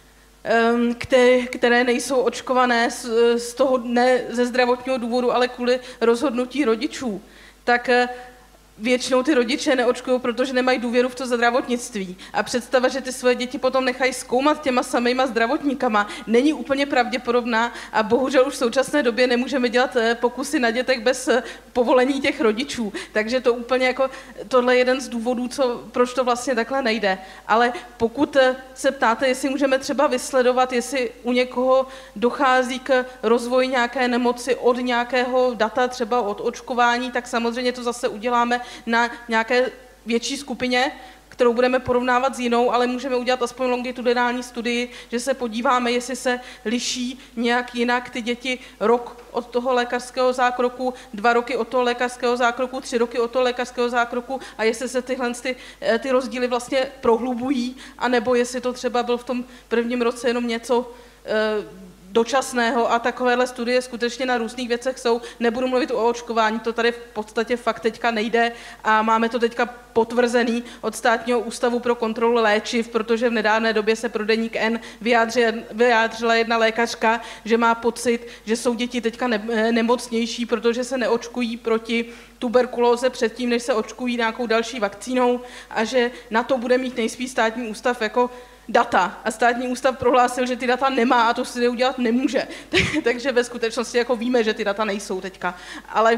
S1: Které, které nejsou očkované z, z toho ne ze zdravotního důvodu, ale kvůli rozhodnutí rodičů, tak většinou ty rodiče neočkují, protože nemají důvěru v to zdravotnictví. A představa, že ty svoje děti potom nechají zkoumat těma samýma zdravotníkama, není úplně pravděpodobná a bohužel už v současné době nemůžeme dělat pokusy na dětech bez povolení těch rodičů. Takže to úplně jako, tohle je jeden z důvodů, co, proč to vlastně takhle nejde. Ale pokud se ptáte, jestli můžeme třeba vysledovat, jestli u někoho dochází k rozvoji nějaké nemoci od nějakého data, třeba od očkování, tak samozřejmě to zase uděláme na nějaké větší skupině, kterou budeme porovnávat s jinou, ale můžeme udělat aspoň longitudinální studii, že se podíváme, jestli se liší nějak jinak ty děti rok od toho lékařského zákroku, dva roky od toho lékařského zákroku, tři roky od toho lékařského zákroku a jestli se tyhle ty, ty rozdíly vlastně prohlubují, anebo jestli to třeba byl v tom prvním roce jenom něco dočasného a takovéhle studie skutečně na různých věcech jsou. Nebudu mluvit o očkování, to tady v podstatě fakt teďka nejde a máme to teďka potvrzený od Státního ústavu pro kontrolu léčiv, protože v nedávné době se pro Deník N vyjádřila jedna lékařka, že má pocit, že jsou děti teďka ne, nemocnější, protože se neočkují proti tuberkulóze předtím, než se očkují nějakou další vakcínou a že na to bude mít nejspíš Státní ústav jako data. A Státní ústav prohlásil, že ty data nemá a to si udělat nemůže. Takže ve skutečnosti jako víme, že ty data nejsou teďka. Ale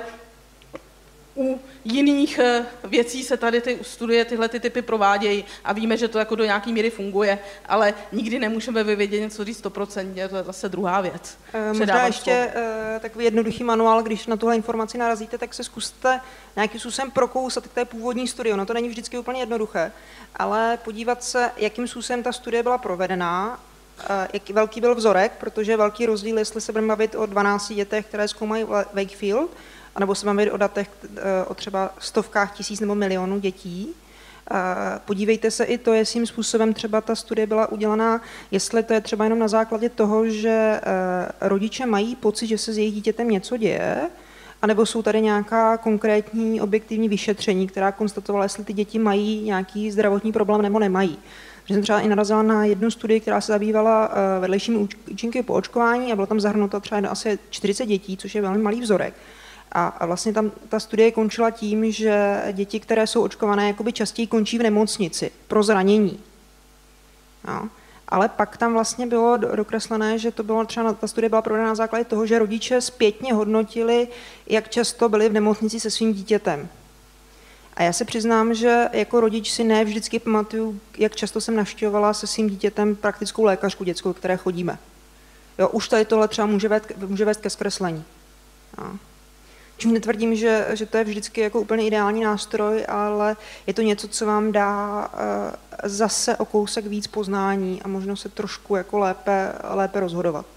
S1: u jiných věcí se tady ty studie, tyhle ty typy provádějí a víme, že to jako do nějaké míry funguje, ale nikdy nemůžeme vyvědět něco říct stoprocentně, to je zase druhá věc.
S2: Možná ještě uh, takový jednoduchý manuál, když na tuhle informaci narazíte, tak se zkuste nějakým způsobem prokousat k té původní studii. Ono to není vždycky úplně jednoduché, ale podívat se, jakým způsobem ta studie byla provedená, uh, jaký velký byl vzorek, protože je velký rozdíl, jestli se budeme bavit o dvanácti dětech, které zkoumají Wakefield, anebo se máme o datech o třeba stovkách tisíc nebo milionů dětí. Podívejte se i to, jakým způsobem třeba ta studie byla udělaná, jestli to je třeba jenom na základě toho, že rodiče mají pocit, že se s jejich dítětem něco děje, anebo jsou tady nějaká konkrétní objektivní vyšetření, která konstatovala, jestli ty děti mají nějaký zdravotní problém nebo nemají. Že jsem třeba i narazila na jednu studii, která se zabývala vedlejšími účinky po očkování a bylo tam zahrnuto třeba asi čtyřicet dětí, což je velmi malý vzorek. A, a vlastně tam ta studie končila tím, že děti, které jsou očkované, jakoby častěji končí v nemocnici pro zranění. No. Ale pak tam vlastně bylo dokreslené, že to bylo třeba, ta studie byla provedena na základě toho, že rodiče zpětně hodnotili, jak často byli v nemocnici se svým dítětem. A já se přiznám, že jako rodič si ne vždycky pamatuju, jak často jsem navštěvovala se svým dítětem praktickou lékařku dětskou, které chodíme. Jo, už tady tohle třeba může vést, může vést ke zkreslení. No. Čím netvrdím, že, že to je vždycky jako úplně ideální nástroj, ale je to něco, co vám dá uh, zase o kousek víc poznání a možno se trošku jako lépe, lépe rozhodovat.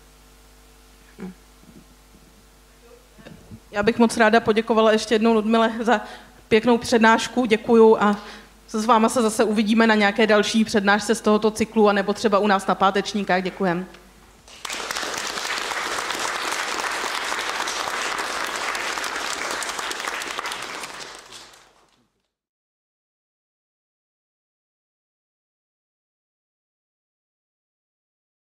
S2: Hm.
S1: Já bych moc ráda poděkovala ještě jednou Ludmile za pěknou přednášku, děkuju a s váma se zase uvidíme na nějaké další přednášce z tohoto cyklu, anebo třeba u nás na pátečníkách. Děkujem.